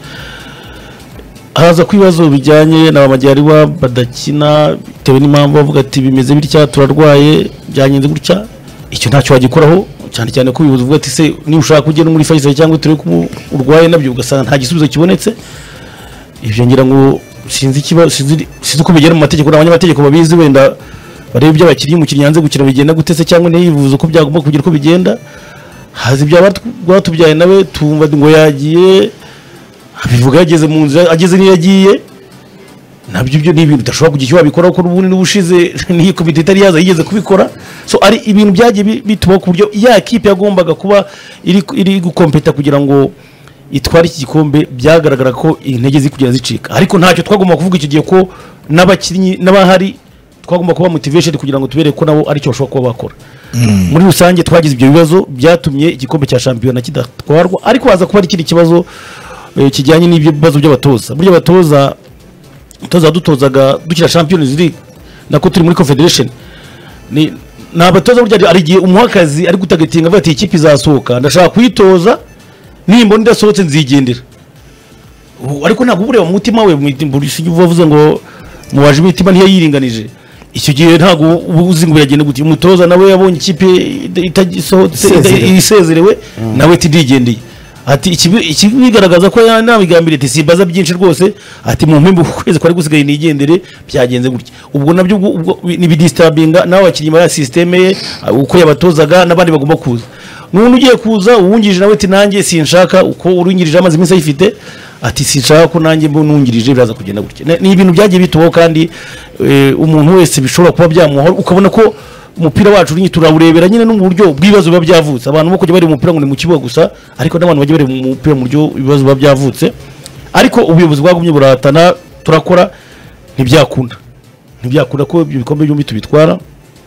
B: haza kwibazo bijyanye n'abamajyariwa badakina bitewe n'impamvu bavuga ati bimeze bitya turarwaye byanyenze gutya icyo ntacyo wagikoraho cyane cyane ko ubivuze ati se ni ushaka kugenda muri Faisal cyangwa turi ko urwaye nabyo ugasanga nta gisubizo kibonetse ibyo ngira ngo sinzi kiba sinzi uko bigera mu mategeko n'abanyamategeko babizi wenda barebe ibyo abakinnyi umukinnyi yanze gukina bigenda gutese cyangwa ntiyivuze uko byagomba kugira uko bigenda hazi by'abatubyaye nawe tumva ngo yagiye bivuga yageze mu nzira ageze niyo yagiye nabyo byo ni ibintu udashobora kugira icyo wabikora ko n'ubundi n'ubushize n'iyi komite itari yaza yigeze kubikora so ari ibintu byagiye bitubaho ku buryo ya kipe yagombaga kuba iri iri gukompeta kugira ngo itware iki gikombe byagaragara ko intege zikugera zicika ariko ntacyo twagomba kuvuga icyo gihe ko n'abakinnyi n'abahari twagomba kuba motivation kugira ngo tubere ko nabo ari cyo bashobora kuba bakora muri rusange twagize ibyo bibazo byatumye igikombe cya shampiyona kidatwarwa ariko haza kuba ari ikindi kibazo kijyanye n'ibyo bibazo by'abatoza buryo abatoza toza dutozaga dukira Champions League nako turi muri Confederation ni nabatoza burya ari giye umuhakazi ari gutagetinga avuga ati ikipe izasohoka ndashaka kuyitoza nimba ndasohotse nzigendera ariko ntabwo bureba mu mutima we mwitimburisi uvuze ngo muwaje imitima ntiyayiringanije icyo gihe ntabwo ubuzi ngo yagende gute umutoza nawe yabonye ikipe itagisohotse isezerewe nawe tidigendeye ati iki bigaragaza ko yanabigambira ati simbaza byinshi rwose ati mu mpimbu kwezi kwari gusigaye nigendere byagenze gutya ubwo nabyo ni bidisturbinga nawe abakinnyi ba systeme uko yabatozaga nabandi bagomba kuza n'umuntu ugiye kuza uwungirije nawe ati nanjye sinshaka uko urungirije amazi iminsi ayifite ati sinshaka ko nanjye mbo nungirije biraza kugenda gutya ni ibintu byagiye bitubaho kandi umuntu wese bishobora kuba byamuha ukabona ko umupira wacu uri turawurebera nyine no mu buryo bw'ibibazo biba byavutse abantu bako bari mu mupira ngo ni mu kibuga gusa ariko n'abantu bagiye bari mu mupira mu buryo ibibazo biba byavutse ariko ubuyobozi bwagumye buratana turakora ntibyakunda ntibyakunda ko ibyo bikombe byombi tubitwara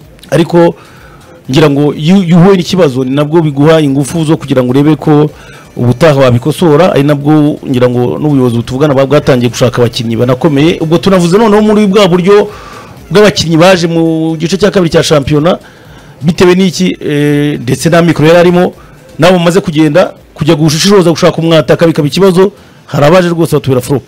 B: ariko ngira ngo yuhuye n'ikibazo ni nabwo biguha ingufu zo kugira ngo urebe ko ubutaha wabikosora ari nabwo ngira ngo n'ubuyobozi butuvugana bwatangiye gushaka abakinnyi banakomeye ubwo tunavuze noneho muri bwa buryo bw'abakinnyi baje mu gice cya kabiri cya shampiyona bitewe n'iki ndetse na mikoro yari arimo nabo bamaze kugenda kujya gushishoza gushaka umwataka bikaba ikibazo hari abaje rwose batubera flop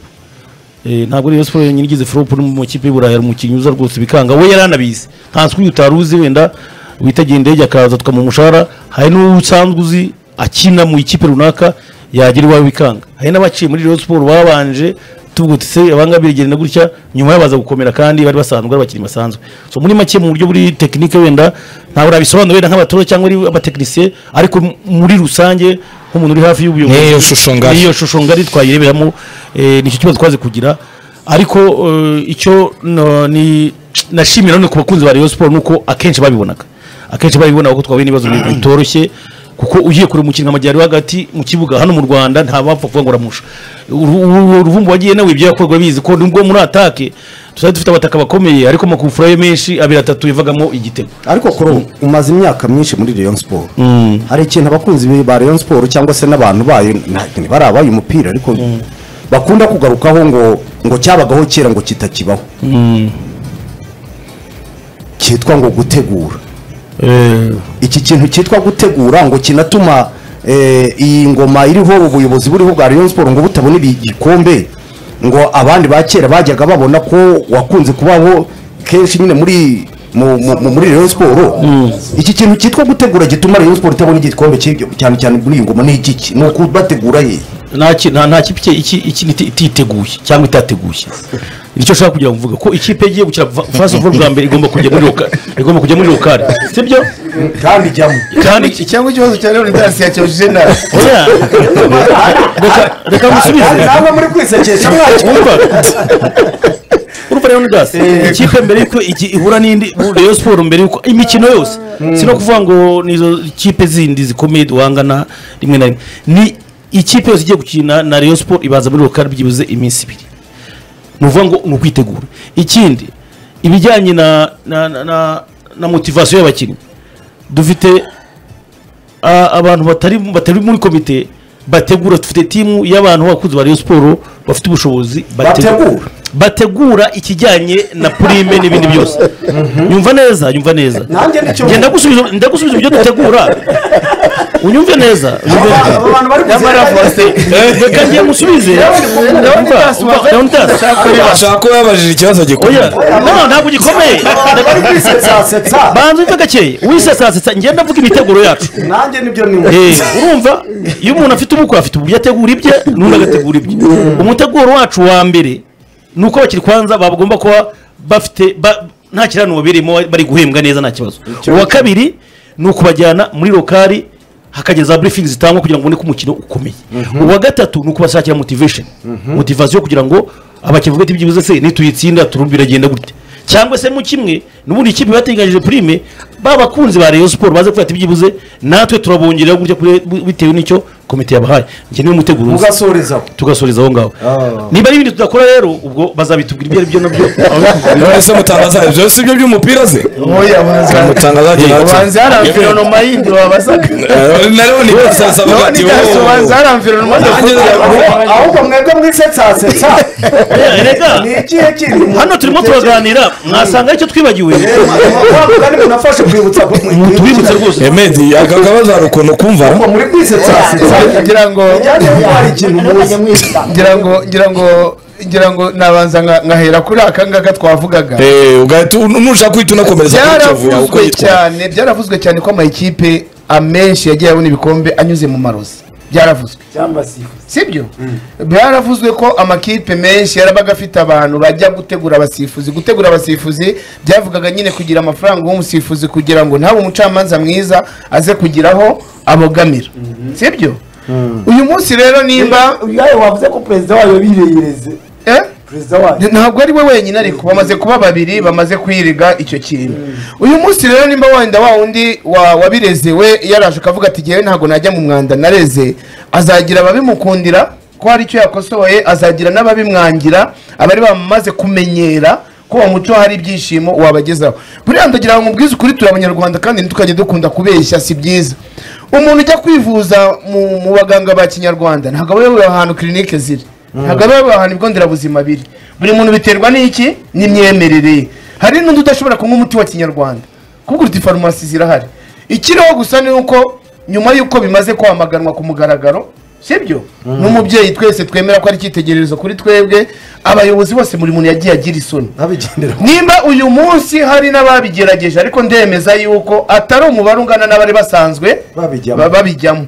B: ntabwo Rayon Sport nyine igize flop mu kipe y'Uburayi umukinnyi uza rwose bikanga we yaranabizi ntanswe utaruzi wenda witagenda yajya akaza tukamu umushahara hari n'usanzwe uzi akina mu ikipe runaka yagira iwawe bikanga hari n'abaciye muri Rayon Sport babanje tugutse abanga birigenda gutya nyuma yabaza gukomera kandi bari basanzwe abakinnyi basanzwe so muri make mu buryo buri technique wenda ntabwo rabisobanura wenda nk'abatoro cyangwa ari abatekinisiye ariko muri rusange nk'umuntu uri hafi y'ubuyobozi
A: niyo shusho ngari
B: niyo shusho ngari twayireberamo nicyo kibazo twaze kugira ariko icyo ni nashimira no ku bakunzi ba Rayon Sport nuko akenshi babibonaga akenshi babibona ko twabaye nibazo bitoroshye kuko ugiye kuri umukino amajyari hagati mu kibuga hano mu Rwanda nta bapfa kuvuga ngo ramusha uruvumbu wagiye nawe ibyo yakorwa bizi ko nubwo muri atake tuzari dufite abataka bakomeye ariko makufura ye menshi abiri atatu yivagamo igitego
C: ariko kuri umaze imyaka myinshi muri Rayon Sport hari ikintu abakunzi ba Rayon Sport cyangwa se n'abantu bayo barabaye umupira ariko bakunda kugarukaho ngo ngo cyabagaho kera ngo kitakibaho cyitwa ngo gutegura iki kintu cyitwa gutegura ngo kinatuma iyi ngoma iriho ubuyobozi buriho bwa Rayon Sport ngo butabona igikombe ngo abandi ba kera bajyaga babona ko wakunze kubaho kenshi nyine muri muri Rayon Sport iki kintu cyitwa gutegura gituma Rayon Sport itabona igikombe cyane cyane muri iyi ngoma ni iki ni ukubategura ye
B: nta nta kipe iki iki ititeguye cyangwa itateguye nicyo shaka kugira mvuga ko ikipe igiye gukira fast of all bwa mbere igomba kujya muri lokal igomba kujya muri lokal sibyo
C: kandi jyamu
D: kandi cyangwa ikibazo cya Leon Dance yacyojije na
B: oya reka reka musubize
C: naba muri kwisekesha
B: mwumva urumva Leon Dance ikipe mbere yuko ihura n'indi Rayon Sport mbere yuko imikino yose sino kuvuga ngo nizo ikipe zindi zikomeye duhangana rimwe na rimwe ni ikipe yose igiye gukina na Rayon Sport ibaza muri lokal byibuze iminsi ibiri nuvuga ngo nukwitegura ikindi ibijyanye na na na, na motivation y'abakinnyi dufite abantu batari batari muri komite bategura dufite timu y'abantu bakuze ba Rayon Sport bafite ubushobozi
C: bategura
B: bategura ikijyanye na prime n'ibindi byose nyumva neza nyumva neza ngenda gusubiza ndagusubiza ibyo dutegura unyumve neza
C: abantu bari
B: reka ngiye musubize
A: ashaka ko yabajije ikibazo gikomeye
B: no ntabwo gikomeye banza uve gakeye wisesasetsa ngenda mvuga imiteguro yacu
C: nanjye nibyo ni
B: urumva iyo umuntu afite ubukwe afite ubyo ategura ibye n'undi agategura ibye umuteguro wacu wa mbere nuko bakiri kwanza bagomba kuba bafite nta kirano babirimo bari guhembwa neza nta kibazo uwa kabiri nuko bajyana muri lokali hakageza briefing zitangwa kugira ngo ubone ko umukino ukomeye uwa gatatu nuko bashakira motivation motivation kugira ngo abakivuga ati byibuze se nituyitsinda turumbira genda gute cyangwa se mu kimwe n'ubundi ikipe bateganyije prime babakunzi ba Rayon Sport baze kwata byibuze natwe turabongerera gutya bitewe n'icyo komite yabahaye nge niwe muteguro
C: ugasoreza
B: tugasoreza aho ngaho niba ari ibindi tudakora rero ubwo bazabitubwira ibyo aribyo nabyo
A: ese mutangaza ibyo si byo by'umupira ze
D: oya banza
A: mutangaza
D: banza hari environment yindi wabasaga
A: naro ni sasa bagati
D: banza hari environment
C: ahubwo mwebwe mwisetsa setsa
B: rega
C: ni ikihe kintu
B: hano turimo turaganira mwasanga icyo twibagiwe
C: kandi munafashe kwibutsa
B: twibutse rwose
A: Emedi akagabaza rukono kumva
C: muri kwisetsa
D: ngira ngo ngira ngo ngira ngo ngira ngo nabanza nkahera kuri aka ngaka twavugaga
A: eh ugahita nushaka kwita unakomereza
D: byaravuzwe cyane byaravuzwe cyane ko amayikipe amenshi yagiye abona ibikombe anyuze mu marozi byaravuzwe sibyo byaravuzwe ko amakipe menshi yarabaga afite abantu bajya gutegura abasifuzi gutegura abasifuzi byavugaga nyine kugira amafaranga y'umusifuzi kugira ngo ntabe umucamanza mwiza aze kugiraho abogamira sibyo uyu munsi rero nimba
E: uyaye wavuze ko president wayo bireyereze
D: eh
E: president wayo
D: ntabwo ari we wenyine ariko bamaze kuba babiri bamaze kwiriga icyo kintu uyu munsi rero nimba wenda wa undi wabireze we yaraje akavuga ati gihe ntago najya mu mwanda nareze azagira ababimukundira ko hari icyo yakosoye azagira n'ababimwangira abari bamaze kumenyera ko wa muco hari ibyishimo wabagezaho buriya ndagira ngo mubwize ukuri turi abanyarwanda kandi ntukajye dukunda kubeshya si byiza umuntu ujya kwivuza mu baganga ba kinyarwanda ntabwo aba ahantu clinique ziri ntabwo aba ahantu ibigo nderabuzima biri buri muntu biterwa n'iki n'imyemerere hari n'undi udashobora kunywa umuti wa kinyarwanda kuko uti farumasi zirahari ikiriho gusa ni uko nyuma y'uko bimaze kwamaganwa ku mugaragaro sibyo n'umubyeyi twese twemera ko ari icyitegererezo kuri twebwe abayobozi bose muri muntu yagiye agira isoni nimba uyu munsi hari n'ababigerageje ariko ndemeza yuko atari umubare ungana n'abari basanzwe babijyamo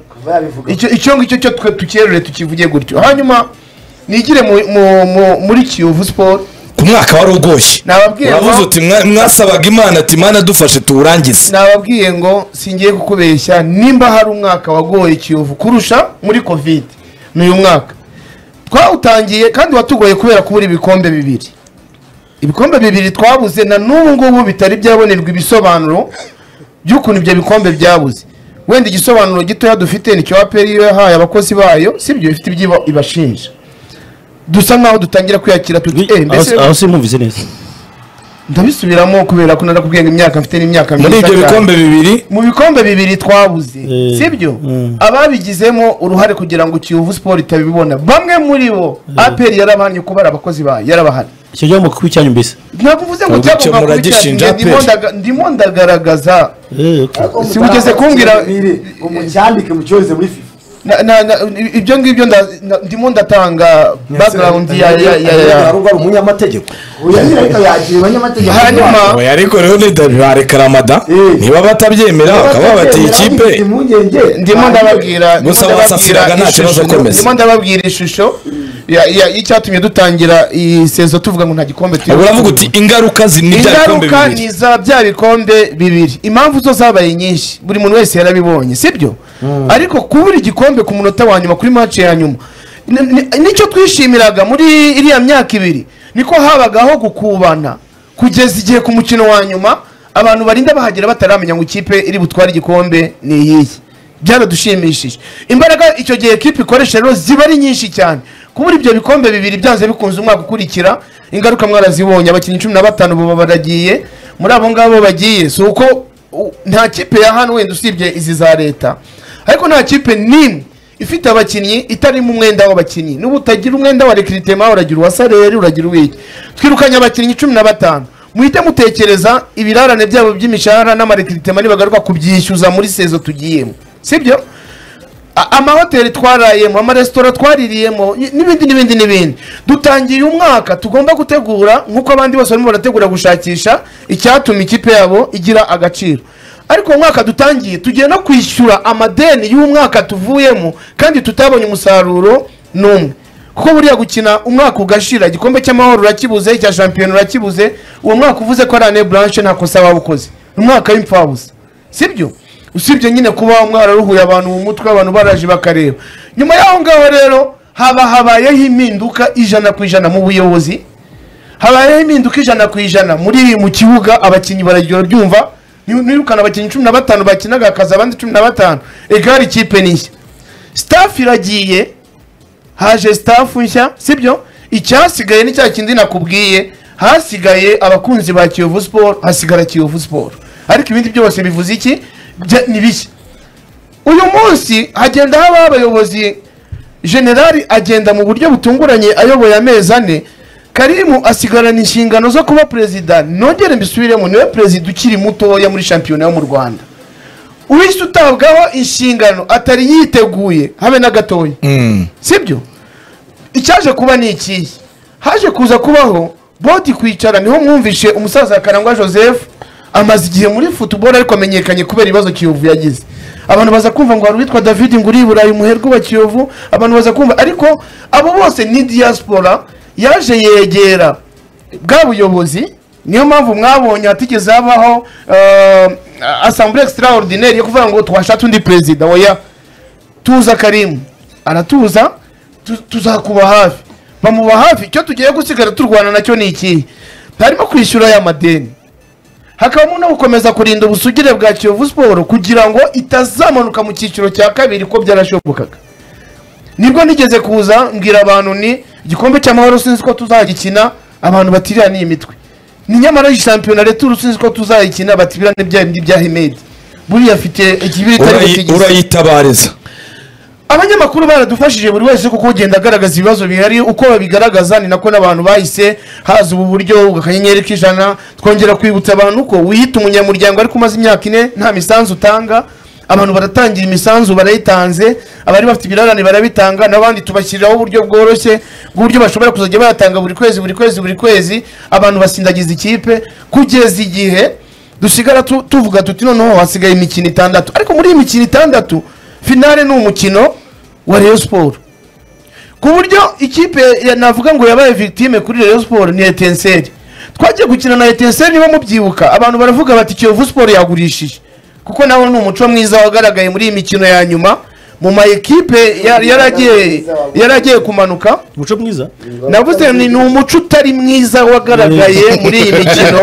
D: icyo ngicyo cyo tukerure tukivuge gutyo hanyuma nigire muri Kiyovu Sport
A: ku mwaka wari ugoshye uravuze uti mwasabaga Imana ati Imana dufashe tuwurangize
D: nababwiye ngo singiye kukubeshya nimba hari umwaka wagoye Kiyovu kurusha muri covid n'uyu mwaka twawutangiye kandi watugoye kubera kubura ibikombe bibiri ibikombe bibiri twabuze na n'ubu ngubu bitari byabonerwa ibisobanuro by'ukuntu ibyo bikombe byabuze wenda igisobanuro gitoya dufite nicyo A P R yahaye abakozi bayo sibyo bifite ibyo ibashinja dusa nkaho dutangira kwiyakira tuti
B: eh mbese aho simumvise neza
D: ndabisubiramo kubera ko narakubwiye ngo imyaka mfite n'imyaka
A: muri ibyo bikombe bibiri
D: mu bikombe bibiri twabuze
B: Eh,
D: sibyo
B: mm.
D: ababigizemo uruhare kugira ngo Kiyovu Sport itabibona bamwe muri bo A P R yarabahanye kuba ari abakozi bayo yarabahanye
B: icyo gihe mu kuba icyanyu mbese
D: ntabwo uvuze ngo
A: Ubwo icyo
D: cyagomba
A: muragishinja
D: kubicyaha ndimo ndaga- ndimo ndagaragaza
B: Eh, okay.
D: Si ugeze kumbwira-
C: umucyandike mucyoze muri FIFA
D: Na- na- na- ibyo ngibyo nda- na- ndimo ndatanga background ya ya ya ya
C: ari umunyamategeko uyu ariko yagiye abanyamategeko
D: hanyuma
A: oya ariko rero ntibareka ramada
C: Eh.
A: niba batabyemera bakaba bati ikipe
C: impungenge
D: ndimo ndababwira ndimo
A: Gusa
D: ndababwira
A: wasasiraga nta kibazo
D: ishusho-
A: komeza.
D: ndimo ndababwira ishusho ya- ya- y'icyatumye dutangira iyi sezo tuvuga ngo nta gikombe turi
A: ubwo uravuga uti ingaruka zi ni bya bikombe
D: ingaruka
A: bibiri
D: ni za bya bikombe bibiri impamvu zo zabaye nyinshi buri muntu wese yarabibonye sibyo ariko kubura igikombe ku munota wa nyuma kuri match ya nyuma ni- ni- nicyo twishimiraga muri iriya myaka ibiri niko habagaho gukubana kugeza igihe ku mukino wa nyuma abantu barinda bahagera bataramenya ngo ikipe iri butware igikombe ni iyihe byaradushimishije imbaraga icyo gihe ekipe ikoresha rero ziba ari nyinshi cyane kubura ibyo bikombe bibiri byanze bikunze umwaka ukurikira ingaruka mwarazibonye abakinnyi cumi na batanu baba baragiye muri abo ngabo bagiye si uko u- nta kipe ya hano wenda usibye izi za leta ariko nta kipe n'imwe ifite abakinnyi itarimo umwenda w'abakinnyi n'ubu utagira umwenda wa rekiritema uragira uwa sareri uragira uwiki twirukanye abakinnyi cumi na batanu muhite mutekereza ibirarane byabo by'imishahara n'amarekiritema nibagaruka kubyishyuza muri sezo tugiyemo sibyo A- amahoteli twarayemo amaresitora twaririyemo n- n'ibindi n'ibindi n'ibindi dutangiye umwaka tugomba gutegura nk'uko abandi bose barimo barategura gushakisha icyatuma ikipe yabo igira agaciro ariko uwo mwaka dutangiye tugiye no kwishyura amadeni y'umwaka tuvuyemo kandi tutabonye umusaruro n'umwe kuko buriya gukina umwaka ugashira igikombe cy'amahoro urakibuze icya shampiyona urakibuze uwo mwaka uvuze ko ari ane blanche nta kosa waba ukoze ni umwaka w'imfabusa sibyo usibye nyine kuba mwararuhuye abantu mu mutwe abantu baraje bakareba nyuma y'aho ngaho rero haba habayeho impinduka ijana ku ijana mu buyobozi habayeho impinduka ijana ku ijana muri mu kibuga abakinnyi baragera byumva nirukana abakinnyi cumi na batanu bakinaga akazi abandi cumi na batanu egari ikipe ni nshya staff iragiye haje staff nshya sibyo icyasigaye ni cya kindi nakubwiye hasigaye abakunzi ba Kiyovu Sport hasigara Kiyovu Sport ariko ibindi byose bivuze iki Bya- ni bishya uyu munsi hagenda habaho abayobozi generali agenda mu buryo butunguranye ayoboye amezi ane Karimu asigarana inshingano zo kuba perezida nongere mbisubiremo niwe perezida ukiri mutoya muri shampiyona yo mu Rwanda uwise utabwaho inshingano atari yiteguye habe na gatoya
A: Mm.
D: sibyo icyaje kuba ni iki haje kuza kubaho bodi kwicara niho mwumvishe umusaza Karangwa Joseph amaze igihe muri football ariko amenyekanye kubera ibibazo Kiyovu yagize abantu baza kumva ngo hari uwitwa David Nguri Burayi umuherwe wa Kiyovu abantu baza kumva ariko abo bose ni diaspora yaje yegera bwa buyobozi niyo mpamvu mwabonye hatigeze habaho uh, assemblée extraordinaire yo kuvuga ngo twashatse undi perezida oya tuza Karimu aratuza tu- tuzakuba hafi bamuba hafi icyo tugiye gusigara turwana nacyo ni iki harimo kwishyura aya madeni hakabamo no gukomeza kurinda ubusugire bwa Kiyovu Sport kugira ngo itazamanuka mu cyiciro cya kabiri ko byarashobokaga nibwo nigeze kuza mbwira abantu ni igikombe cy'amahoro sinzi ko tuzagikina abantu batirira ni imitwe ni nyamara iyi shampiyona retour sinzi ko tuzayikina batibira n'ibya bindi bya Hemed buriya afite ikibiri
A: Urayi-
D: tari
A: urayitabariza
D: abanyamakuru baradufashije buri wese kuko ugenda agaragaza ibibazo bihari uko babigaragaza ni nako n'abantu bahise haza ubu buryo akanyenyeri k'ijana twongera kwibutsa abantu ko wiyita umunyamuryango ariko umaze imyaka ine nta misanzu utanga abantu baratangira imisanzu barayitanze abari bafite ibirarane barabitanga n'abandi tubashyiriraho uburyo bworoshye bw'uburyo bashobora kuzajya bayatanga buri kwezi buri kwezi buri kwezi abantu basindagiza ikipe kugeza igihe dusigara tu- tuvuga tuti noneho hasigaye imikino itandatu ariko muri iyi mikino itandatu finale ni umukino wa Rayon Sport ku buryo ikipe ya- navuga ngo yabaye victime kuri Rayon Sport ni Etincelle twagiye gukina na Etincelle niba mubyibuka abantu baravuga bati Kiyovu Sport yagurishije kuko naho ni umuco mwiza wagaragaye muri iyi mikino ya nyuma mu ma ekipe ya- yaragiye yaragiye kumanuka
B: umuco mwiza
D: navuze ni ni umuco utari mwiza wagaragaye muri iyi mikino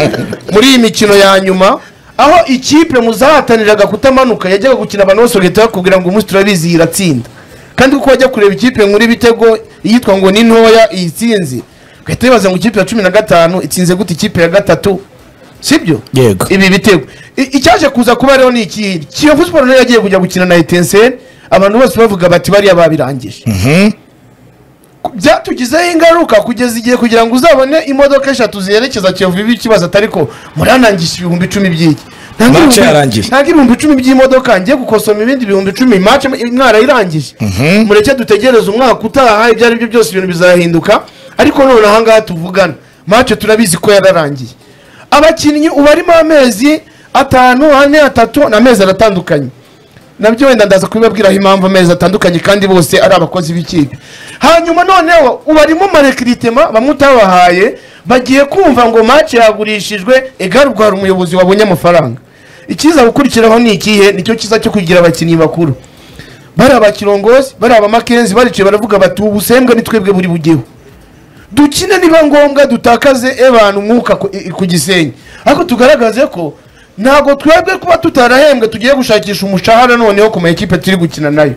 D: muri iyi mikino ya nyuma aho ikipe muzahataniraga kutamanuka yajyaga gukina abantu bose bagahita bakubwira ngo umunsi turabizi iratsinda kandi kuko wajya kureba ikipe muri bitego iyitwa ngo ni ntoya iyitsinzi ugahita wibaza ngo ikipe ya cumi na gatanu itsinze gute ikipe ya gatatu sibyo
B: Yego.
D: ibi bitego I- icyaje kuza kuba rero ni iki Kiyovu Sport nayo yagiye kujya gukina na Etincelle abantu bose bavuga bati bariya babirangije byatugizeho ingaruka kugeza igihe kugira ngo uzabone imodoka eshatu ziherekeza Kiyovu ibi ikibazo atari ko muranangisha ibihumbi icumi by'iki Ntabwo
A: Match
D: ibihumbi-
A: yarangiye.
D: ntabwo ibihumbi icumi by'imodoka ngiye gukosoma ibindi bihumbi icumi match mwarayirangije mureke dutegereze umwaka utaha ibyo ari byo byose ibintu bizahinduka ariko none aha ngaha tuvugana match turabizi ko yararangiye abakinnyi ubu arimo amezi atanu ane atatu n'amezi aratandukanye nabyo wenda ndaza kubibabwiraho impamvu amezi atandukanye kandi bose ari abakozi b'ikipe hanyuma noneho ubu arimo marekiritema bamwe utabahaye bagiye kumva ngo match yagurishijwe egare ubwo hari umuyobozi wabonye amafaranga ikiza gukurikiraho ni ikihe nicyo kiza cyo kugira abakinnyi bakuru bari abakirongozi bari abamakenzi baricaye baravuga bati ubu busembwa ni twebwe buri bugeho dukine niba ngombwa dutakaze abantu umwuka ku- i- ku gisenyi ariko tugaragaze ko ntabwo twebwe kuba tutarahembwe tugiye gushakisha umushahara noneho ku ma ekipe turi gukina nayo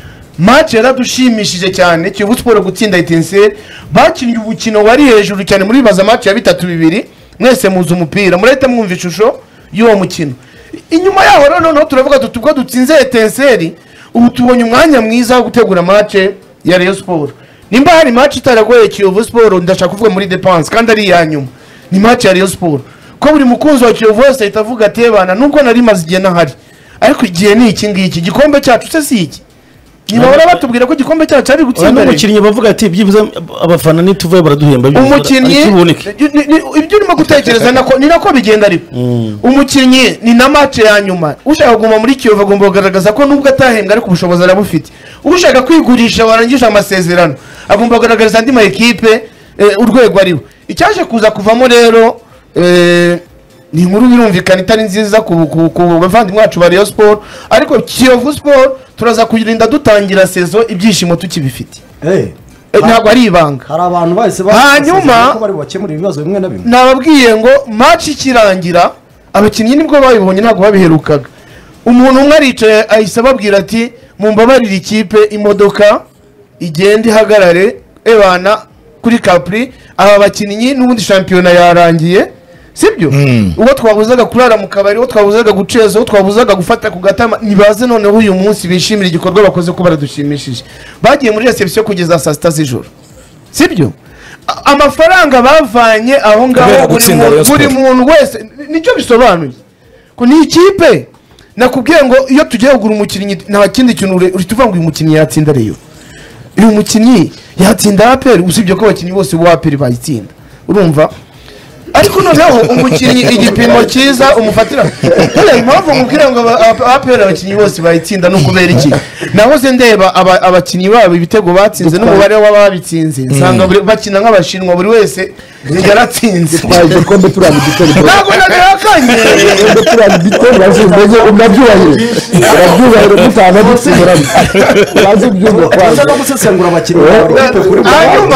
D: match yaradushimishije cyane Kiyovu Sport gutsinda Etincelle bakinnye ubukino wari hejuru cyane muri baza match ya bitatu bibiri mwese muzi umupira murahita mwumva ishusho y'uwo mukino inyuma yaho rero noneho turavuga tuti ubwo dutsinze Etincelle ubu tubonye umwanya mwiza wo gutegura match ya Rayon Sport nimba hari match itaragoye Kiyovu Sport ndashaka kuvuga muri dépense kandi ari iya nyuma ni match ya Rayon Sport ko buri mukunzi wa Kiyovu wese ahita avuga ati bana nubwo nari maze igihe nahari ariko igihe ni iki ngiki igikombe cyacu se si iki ntibahora batubwira ko igikombe cyacu ari gutsinda Rayon.
B: umukinnyi bavuga ati byibuze abafana nituvaye baraduhemba byibuze,
D: umukinnyi
B: ariko iboneke.
D: ni- ni- ni- ibyo urimo gutekereza nako ni nako bigenda ariko umukinnyi ni na match ya nyuma ushaka kuguma muri Kiyovu agomba kugaragaza ko nubwo atahembwa ariko ubushobozi arabufite ushaka kwigurisha warangije amasezerano agomba kugaragariza andi ma ekipe eh, urwego ariho icyaje kuza kuvamo rero eh, ni inkuru birumvikana itari nziza ku ku- ku bavandimwe bacu ba Rayon Sport ariko Kiyovu Sport turaza kuyirinda dutangira sezo ibyishimo tukibifite
C: Eh,
D: Eh, ntabwo ari ibanga
C: hari abantu bahise
D: Hanyuma-
C: ko bari bakemura ibibazo bimwe na bimwe
D: nababwiye ngo match ikirangira abakinnyi nibwo babibonye ntabwo babiherukaga umuntu umwe aricaye ahise ababwira ati mumbabarire ikipe imodoka igenda ihagarare ebana kuri Capri aba bakinnyi n'ubundi shampiyona yarangiye sibyo ubwo twabuzaga kurara mu kabari ubwo twabuzaga guceza ubwo twabuzaga gufata ku gatama nibaze noneho uyu munsi bishimira igikorwa bakoze ko baradushimishije bagiye muri reception kugeza saa sita z'ijoro sibyo A- amafaranga bavanye aho ngaho
A: Kubera
D: buri
A: gutsinda
D: muntu-
A: Rayon
D: buri
A: Sport.
D: muntu wese ni- nicyo bisobanuye ko ni ikipe nakubwiye ngo iyo tugiye kugura umukinnyi nta kindi kintu ure- uhita uvuga ngo uyu mukinnyi yatsinda Rayon uyu mukinnyi yatsinda A P R usibye ko abakinnyi bose ba A P R bayitsinda urumva ariko noneho umukinnyi igipimo cyiza umufatira kubera impamvu mubwira ngo aba- aba- A P R abakinnyi bose bayitsinda ni ukubera iki nahoze ndeba aba- abakinnyi babo ibitego batsinze n'umubare w'ababitsinze nsanga buri- bakina nk'abashinwa buri wese yaratsinze
E: twaye igikombe turana igitego
D: ntabwo nabihakanye
E: igikombe turana igitego bazi mbese unabyubahire urabyubahire mutana dutsindirana bazi byumva
C: uza
E: kwanza
C: no gusesengura abakinnyi ba buri kipe kuri buri
D: hanyuma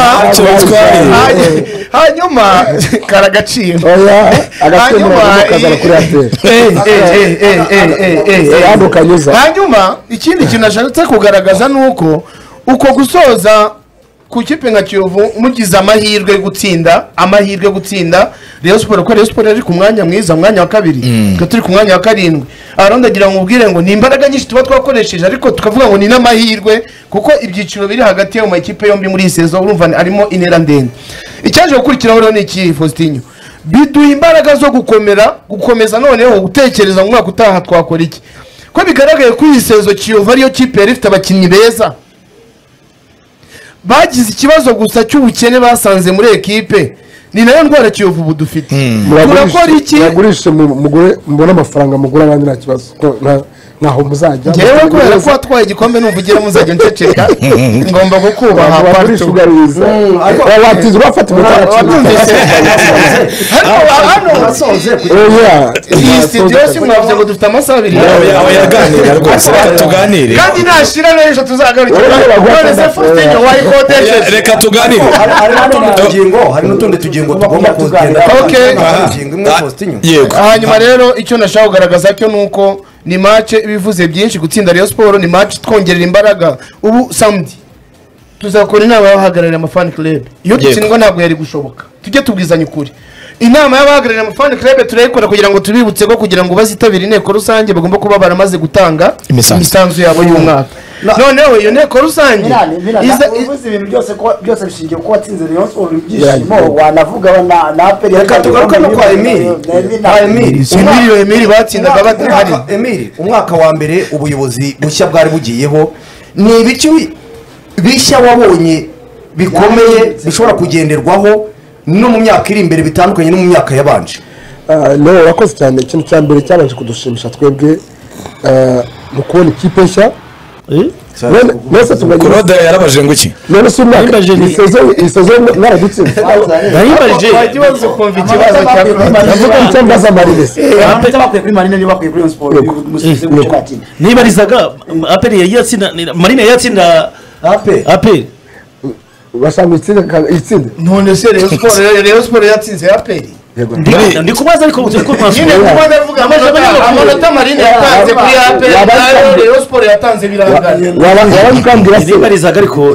A: Batwaye.
D: hanyuma karagaciro
E: oya agakemura
D: Hanyuma,
E: kazana kuri aperi
D: Eh, eh, eh, eh, eh, eh, eh.
E: hano kanyuza
D: hanyuma ikindi kintu nashatse kugaragaza ni uko uko gusoza ku kipe nka Kiyovu mugize amahirwe yo gutsinda amahirwe yo gutsinda Rayon Sport ko Rayon Sport ari ku mwanya mwiza umwanya wa kabiri twe turi ku mwanya wa karindwi aha ndagira ngo ubwire ngo ni imbaraga nyinshi tuba twakoresheje ariko tukavuga ngo ni n'amahirwe kuko ibyiciro biri hagati y'ayo makipe yombi muri iyi sezo urumva arimo intera ndende icyaje gukurikiraho rero ni iki Faustinho biduha imbaraga zo gukomera gukomeza noneho gutekereza mu mwaka utaha twakora iki ko bigaragaye ko iyi sezo Kiyovu ariyo kipe yari ifite abakinnyi beza bagize ikibazo gusa cy'ubukene basanze muri ekipe ni nayo ndwara Kiyovu ubu dufite turakora iki
E: muragurishe mugure mubone amafaranga mugura abandi nta kibazo ko nta- ntaho muzajya
D: ngewe kubera ko watwaye igikombe numva ugira muzajya nceceka ngomba kukubaha
E: bagurisha
D: partout.
E: ugariza watiza urafata
D: wabyumvise ariko hano
C: basoze
E: oya
D: iyi studio si mwavuze ngo dufite amasaha abiri
A: aba yaganira rwose reka tuganire
D: kandi nashira n'ejo tuzagarukira
E: Oya,
D: none se Faustinho wayikodesheje
A: reka tuganire
C: hari n'utundi tugingo hari n'utundi tugingo tugomba kugenda
D: Okay.
C: ingingo imwe Faustinho
A: yego
D: hanyuma rero icyo nashaka kugaragaza cyo ni uko ni match ibivuze byinshi gutsinda Rayon Sport ni match twongerera imbaraga ubu samedi tuzakora inama y'abahagarariye amafani club iyo dutsindwa ntabwo yari gushoboka tujye tubwizanya ukuri inama y'abahagarariye amafani club turayikora kugira ngo tubibutse ko kugira ngo bazitabire inteko rusange bagomba kuba baramaze gutanga imisanzu yabo y'umwaka noneho iyo nteko rusange
F: uvuze ibintu byose ko byose bishingiye ko watsinze Rayon Sport ibyishimo wanavuga na na aperi
C: reka tugaruka no kwa Emile
D: Emile Emile Emile batsindaga batahari
C: Emile umwaka wa mbere ubuyobozi bushya bwari bugiyeho ni ibiki bishya wabonye bikomeye bishobora kugenderwaho no mu myaka iri imbere bitandukanye no mu myaka yabanje
E: no wakoze cyane ikintu cya mbere cyabanje kudushimisha twebwe mu kubona ikipe nshya nese tugagira
A: Claude yarabaje ngo iki
E: none se umwaka isezo isezo mwaradutsinze
B: yahibaje
D: ikibazo kumva ikibazo cya
E: ndavuga icyo mbaza Marine
F: aperi bakwiye kuri Marine niba bakwiye kuri Rayon Sport musize mu cyatsi
B: nibarizaga aperi yari yatsinda Marine yatsinda
C: aperi
E: aperi bashanga itsinde itsinde
D: none se Rayon Sport Rayon Sport yatsinze aperi
B: ndi kubaza ariko uzi ko
D: nyine kubaza avuga amanota Marine yatanze kuri aperi Rayon Sport yatanze birangana
E: wabanga kambira se
B: nibarizaga ariko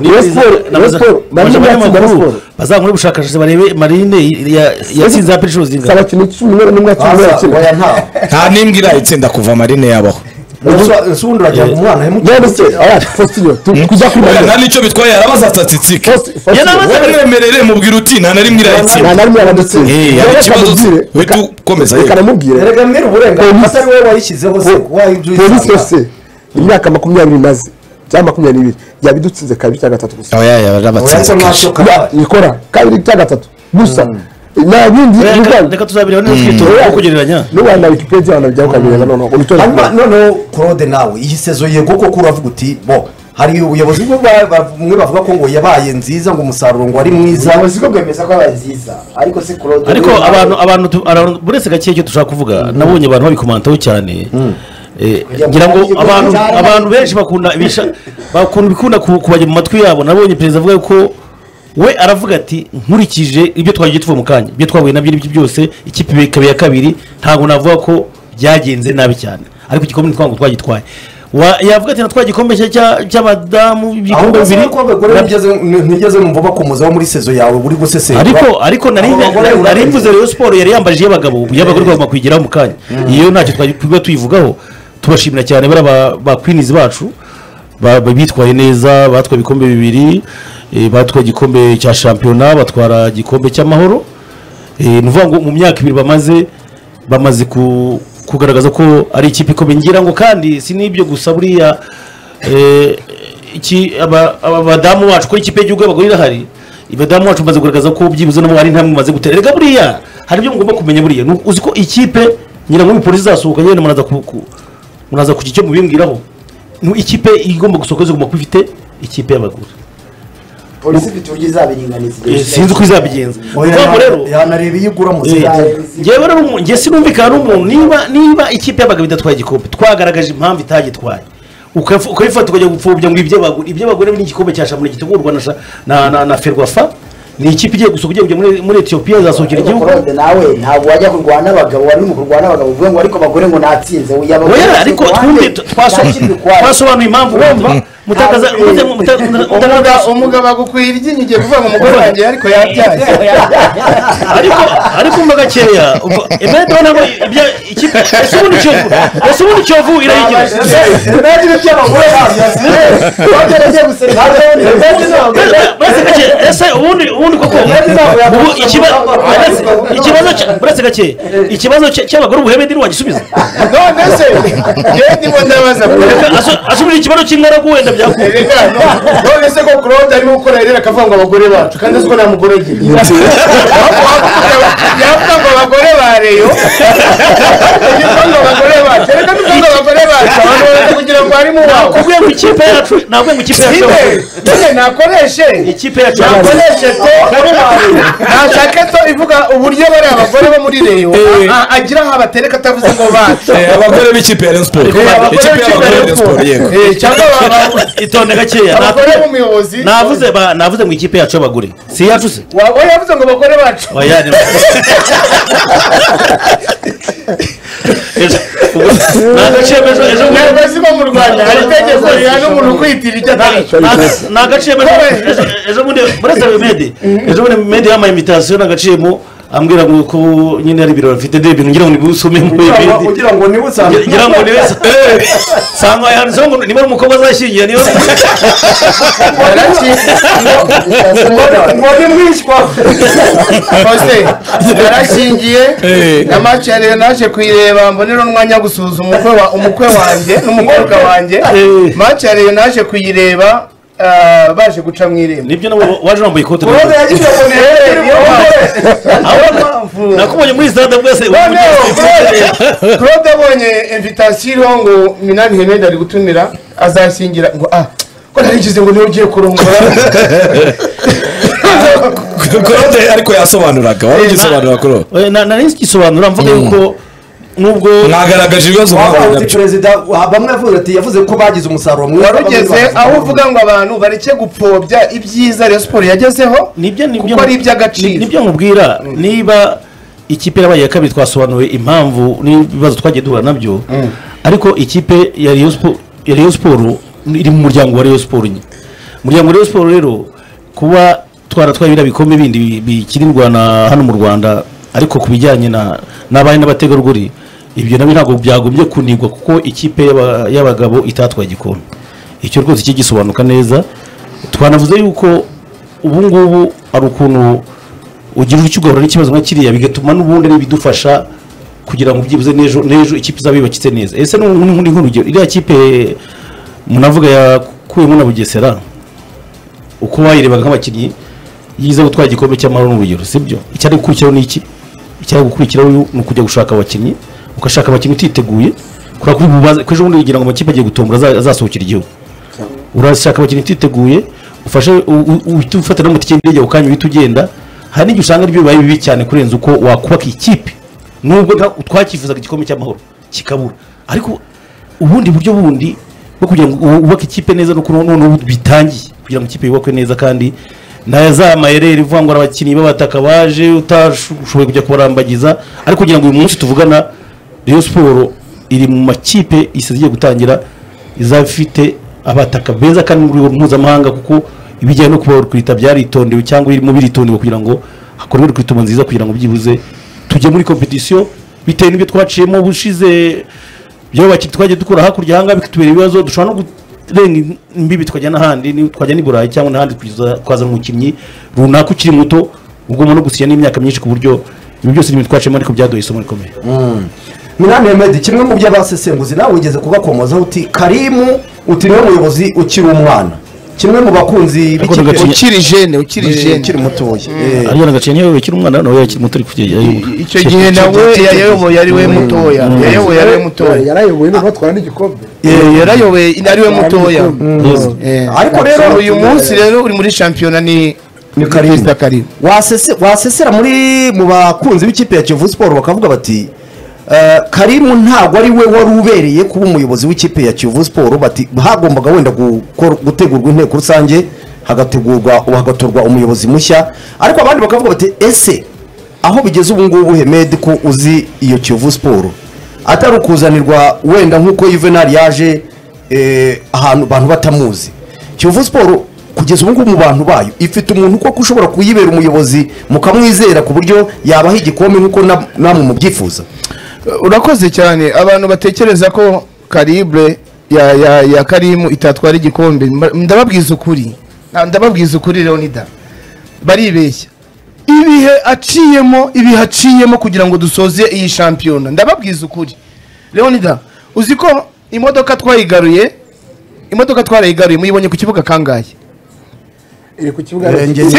B: nibarizaga bazankora ubushakashatsi barebe Marine yatsinze aperi inshuro zingana
E: abakinnyi cumi n'umwe
C: oya nta
A: nta n'imbwa irayitsinda kuva Marine yabaho
C: usubundi urajya mu mwana
E: yanditse aya Faustinho kujya kuri
A: nta nicyo bitwaye arabaza statistique yemerere mubwira uti nta na rimwe irayitsinda
E: nta na rimwe yaradutsinze
A: eh hari ikibazo wetu komeza
E: reka namubwire
C: erega mbere uburenganzira atari wowe wayishyizeho se
E: polisi yose imyaka makumyabiri maze cyangwa makumyabiri yabidutsinze kabiri cyangwa gatatu gusa
A: oya yarabatsinze
E: ikora kabiri cyangwa gatatu gusa na bindi
B: reka tuzabireba neza twitora ko kugereranya
E: n'ubana Wikipedia wanabijya ukabireba none ubitora
C: none Claude nawe iyi sezo yego koko uravuga uti bo hari ubuyobozi bumwe bavuga ko ngo yabaye nziza ngo umusaruro ngo ari mwiza
F: ubuyobozi bwo bwemeza ko yabaye nziza ariko se Claude
B: ariko abantu abantu buretse gake cyo dushaka kuvuga nabonye abantu babikomantaho cyane ngira ngo abantu abantu benshi bakunda bakunda bikunda kubajya mu matwi yabo nabonye perezida avuga ko we aravuga ati nkurikije ibyo twagiye tuva mu kanya ibyo twahuye nabyo n'ibyo byose ikipe ikaba ya kabiri ntabwo navuga ko byagenze nabi cyane ariko igikombe nitwango twagitwaye yavuga ati natwaye igikombe cy'abadamu ibikombe bibiri
C: ntigeze numva bakomozaho muri sezo yawe uri gusesera
B: ariko ariko nari mvuze Rayon Sport yari yambaje y'abagabo y'abagore bagomba kwigiraho mu kanya iyo ntacyo twagiye tuyivugaho tubashimira cyane bara ba queens bacu bitwaye neza batwaye ibikombe bibiri batwaye igikombe cya shampiyona batwara igikombe cy'amahoro nuvuga ngo mu myaka ibiri bamaze bamaze kugaragaza ko ari ikipe ikomeye ngira ngo kandi si n'ibyo gusa buriya abadamu bacu ko ikipe y'igihugu y'abagore irahari abadamu bacu bamaze kugaragaza ko byibuze no hari intambwe bamaze gutera reka buriya hari ibyo mugomba kumenya buriya uzi ko ikipe ngira ngo polisi izasohoka nyine munaza kugira icyo mubimbwiraho ikipe igomba gusohoka igomba kuba ifite ikipe y'abagore
F: polisi ifite uburyo izabiringaniza
B: sinzi uko izabigenza ubwo rero
C: yanareba iyo igura mu zindi
B: ngewe rero nge sinumvikana n'umuntu niba niba ikipe y'abagabo idatwaye igikombe twagaragaje impamvu itagitwaye ukayifata ukajya gupfobya ngo iby'abagore iby'abagore ni igikombe cya shampiyona gitegurwa na na na Ferwafa ni ikipe igiye gusohoka ugiye muri muri Ethiopia izasokera igihugu
F: nawe ntabwo wajya kurwana n'abagabo wari mu kurwana n'abagabo uvuga ngo ariko abagore ngo natsinze
B: oya ariko twumve twasobanuye impamvu wumva mutakaza
D: umugabo agukwira iryinyo ugiye kuvuga ngo umugore wanjye ariko yabyaye
B: ariko ariko umva gakeya emedo nabo ibya ikipe ese ubundi cyovu ese ubundi cyovu irayigira
F: nagira cy'abagore bagerageza gusereka
B: ese ubundi ubundi koko ikibazo buretse gake ikibazo cy'abagore ubuhebe ndi wagisubiza
D: none se je ndimo ndabaza
B: asubira ikibazo cy'ingaragu wenda byakuye
D: none se ko Claude arimo gukora rero akavuga ngo abagore bacu kandi siko nta mugore agira yavuga ngo abagore ba Reyo yavuga ngo abagore bacu reka tuvuge ngo abagore bacu abantu baraza kugira ngo harimo wabo
B: kuvuye mu ikipe yacu nabwo mu ikipe yacu
D: none nakoreshe
B: ikipe yacu
D: nakoreshe to nashaka to ivuga uburyo bari abagore bo muri Reyo agira aho abatereka atavuze ngo bacu
A: abagore b'ikipe ya Rayon Sport ikipe y'abagore ya Rayon Sport yego
D: cyangwa
B: itonde gakeya
D: abagore b'umuyobozi
B: navuze navuze mu ikipe yacu y'abagore si yacu se
D: wowe yavuze ngo abagore bacu
B: oya nagacyemezo ejo
D: abayobozi bo mu Rwanda hari itegeko rihana umuntu kwitira icyo atari
B: nagacyemezo ejo bundi buretse Medi ejo bundi Medi yamaye invitation nagaciyemo ambwira ngo ko nyine ari ibiro bafite de bintu ngira ngo nibusome mu bindi
C: kugira ngo niwe usanga
B: ngira ngo niwe sanga yanze ngo niba umukobwa azashingira niyo
C: ngo ni mwishwa
D: Jose yarashingiye na match yari naje kuyireba mbonero n'umwanya gusuzuma umukwe wa umukwe wanjye n'umukobwa wanjye match yari naje kuyireba baje guca mwirembo
B: nibyo nabo waje wambaye ikote
D: Claude yagiye kubonera
B: nakubonye muri stade bwese
D: Claude abonye invitation ngo Minani Hemedi ari gutumira azashingira ngo ah ko narigize ngo niwe ugiye kurongora
A: Claude ariko yasobanuraga wari ugisobanura kuro
B: nari ngisobanura mvuga yuko nubwo
A: mwagaragaje ibibazo
C: mwabonye perezida bamwe yavuze ati yavuze ko bagize umusaruro mwiza
D: warugeze aho uvuga ngo abantu bareke gupfobya ibyiza Rayon Sport yagezeho
B: nibyo nibyo
D: kuko ari iby'agaciro
B: nibyo nkubwira niba ikipe yabaye ya kabiri twasobanuye impamvu n'ibibazo twagiye duhura nabyo ariko ikipe ya Rayon Sport ya Rayon Sport iri mu muryango wa Rayon Sport nyine umuryango wa Rayon Sport rero kuba twaratwaye ibira bikombe bindi bikirirwa na hano mu Rwanda ariko kubijyanye na n'abari n'abategarugori ibyo nabyo ntabwo byagombye kunigwa kuko ikipe y'abagabo itatwaye igikombe icyo rwose kigisobanuka neza twanavuze yuko ubu ngubu ari ukuntu ugira icyo ugahura n'ikibazo nka kiriya bigatuma n'ubundi bidufasha kugira ngo byibuze n'ejo n'ejo ikipe izaba yubakitse neza ese n'ubundi nk'urugero iriya kipe munavuga yakuyemo na Bugesera uko wayirebaga nk'abakinnyi yize gutwara igikombe cy'amahoro n'urugero sibyo icyari gukurikiraho ni iki icyari gukurikiraho ni ukujya gushaka abakinnyi ukashaka abakinnyi utiteguye kuri kuri bubaze kuri ubundi kugira ngo amakipe agiye gutombora azasohokera igihugu urashaka abakinnyi utiteguye ufashe uhita ufata n'umutike ndege ukanya uhita ugenda hari n'igihe usanga ibyo bibaye bibi cyane kurenza uko wakubaka ikipe nubwo twakifuzaga igikombe cy'amahoro kikabura ariko ubundi buryo bundi bwo kugira ngo ubake ikipe neza no kuno bitangiye kugira ngo ikipe yubakwe neza kandi na za mayerere ivuga ngo abakinnyi b'abataka baje utashoboye kujya kubarambagiza ariko kugira ngo uyu munsi tuvugana Rayon Sport iri mu makipe isigiye gutangira izafite abataka beza kandi muri mpuzamahanga kuko ibijyanye no kuba kwita byaritondewe cyangwa iri mu biritondewe kugira ngo hakorwe kwituma nziza kugira ngo byibuze tujye muri competition bitewe n'ibyo twaciyemo bushize byo bakiri twagiye dukora hakurya hanga bikatubera ibibazo dushobora no renga imbibi twajya n'ahandi ni twajya ni Burayi cyangwa n'ahandi twazana umukinnyi runaka ukiri muto ugomba no gusinya n'imyaka myinshi ku buryo ibi byose ni twacemo ariko byadoye isomo rikomeye
C: Minani Hemedi kimwe mu by'abasesenguzi nawe wigeze kugakomoza uti Karimu uti niwe muyobozi ukiri umwana kimwe mu bakunzi b'ikipe
D: ukiri jene ukiri jene
C: ukiri mutoya
B: ariyo nagaciye niwe ukiri umwana nawe yakiri muto ariko
D: icyo gihe nawe yayoboye ari we mutoya yayoboye ari we mutoya
E: yarayoboye no batwara n'igikombe
D: yarayoboye ari we mutoya
C: ariko rero
D: uyu munsi rero uri muri shampiyona ni
C: ni Karimu wasese wasesera muri mu bakunzi b'ikipe ya Kiyovu Sport bakavuga bati Karimu ntabwo ari we wari ubereye kuba umuyobozi w'ikipe ya Kiyovu Sport bati hagombaga wenda gutegurwa inteko rusange hagategurwa hagatorwa umuyobozi mushya ariko abandi bakavuga bati ese aho bigeze ubu ngubu Hemedi ko uzi iyo Kiyovu Sport atari ukuzanirwa wenda nk'uko Juvenal yaje ahantu abantu batamuzi Kiyovu Sport kugeza ubu ngubu mu bantu bayo ifite umuntu uko ushobora kuyibera umuyobozi mukamwizera ku buryo yabaha igikombe nk'uko namwe mubyifuza
D: urakoze cyane abantu batekereza ko Calibre ya ya ya Karimu itatwara igikombe ndababwiza ukuri ndababwiza ukuri Leonida baribeshya ibihe aciyemo ibihe aciyemo kugira ngo dusoze iyi shampiyona ndababwiza ukuri Leonida uzi ko imodoka twayigaruye imodoka twarayigaruye muyibonye ku kibuga kangaye
E: iri ku kibuga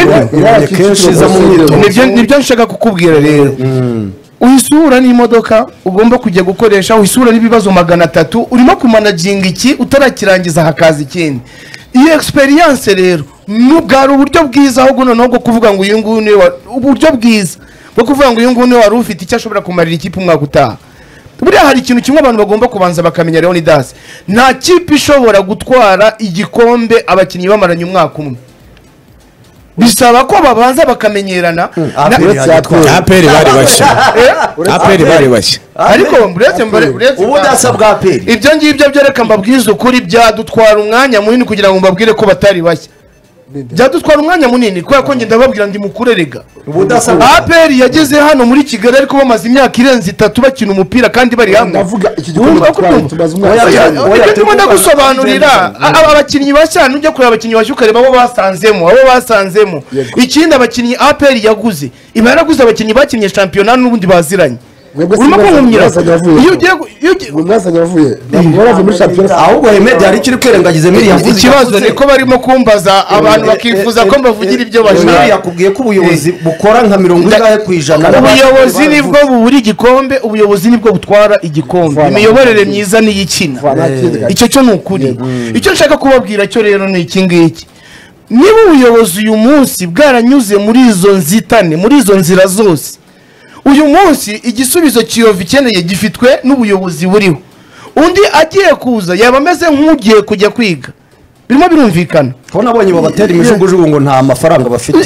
D: nibyo nibyo nshaka kukubwira rero uhisura n'imodoka ugomba kujya gukoresha uhisura n'ibibazo magana atatu urimo kumanaginga iki utarakirangiza hakaza ikindi iyi experience rero n'ubwari uburyo bwiza ahubwo noneho bwo kuvuga ngo uyu nguyu ni uburyo bwiza bwo kuvuga ngo uyu nguyu ni wari ufite icyo ashobora kumarira ikipe umwaka utaha buriya hari ikintu kimwe abantu bagomba kubanza bakamenya Leonidas nta kipe ishobora gutwara igikombe abakinnyi bamaranye umwaka umwe bisaba ko babanza bakamenyerana
A: aperi bari bashya aperi bari bashya
D: ariko uretse uretse
C: ubudasa bwa aperi
D: ibyo ngibyo byereka mbabwiza ukuri byadutwara umwanya munini kugira ngo mbabwire ko batari bashya byadutwara umwanya munini kubera ko ngenda babwira ndi mukurerega aperi yageze hano muri Kigali ariko bamaze imyaka irenze itatu bakina umupira kandi bari hamwe
E: ndavuga iki gikombe tumaze umwaka
D: ndimo ndagusobanurira abakinnyi bashya nujya kureba abakinnyi bashya ukareba abo basanzemo abo basanzemo ikindi abakinnyi aperi yaguze iba yaraguze abakinnyi bakinnye shampiyona n'ubundi baziranye urimo kumumyira iyo ugiye
E: umwazanye wavuye waravuye muri shampiyona
C: ahubwo Hemedi hari ikiri kwirengagiza Emiri yavuze
D: ikibazo niko barimo kumbaza abantu bakifuza ko mbavugira ibyo bashaka
C: yakubwiye ko ubuyobozi bukora nka mirongo ingahe ku ijana
D: ubuyobozi nibwo bubura igikombe ubuyobozi nibwo butwara igikombe imiyoborere myiza niyikina icyo cyo ni ukuri icyo nshaka kubabwira cyo rero ni iki ngiki niba ubuyobozi uyu munsi bwaranyuze muri izo nzitane muri izo nzira zose uyu munsi igisubizo Kiyovu ikeneye gifitwe n'ubuyobozi buriho undi agiye kuza yaba ameze nk'ugiye kujya kwiga birimo birumvikana
C: ko nabonye babatera imijugujugu ngo nta mafaranga bafite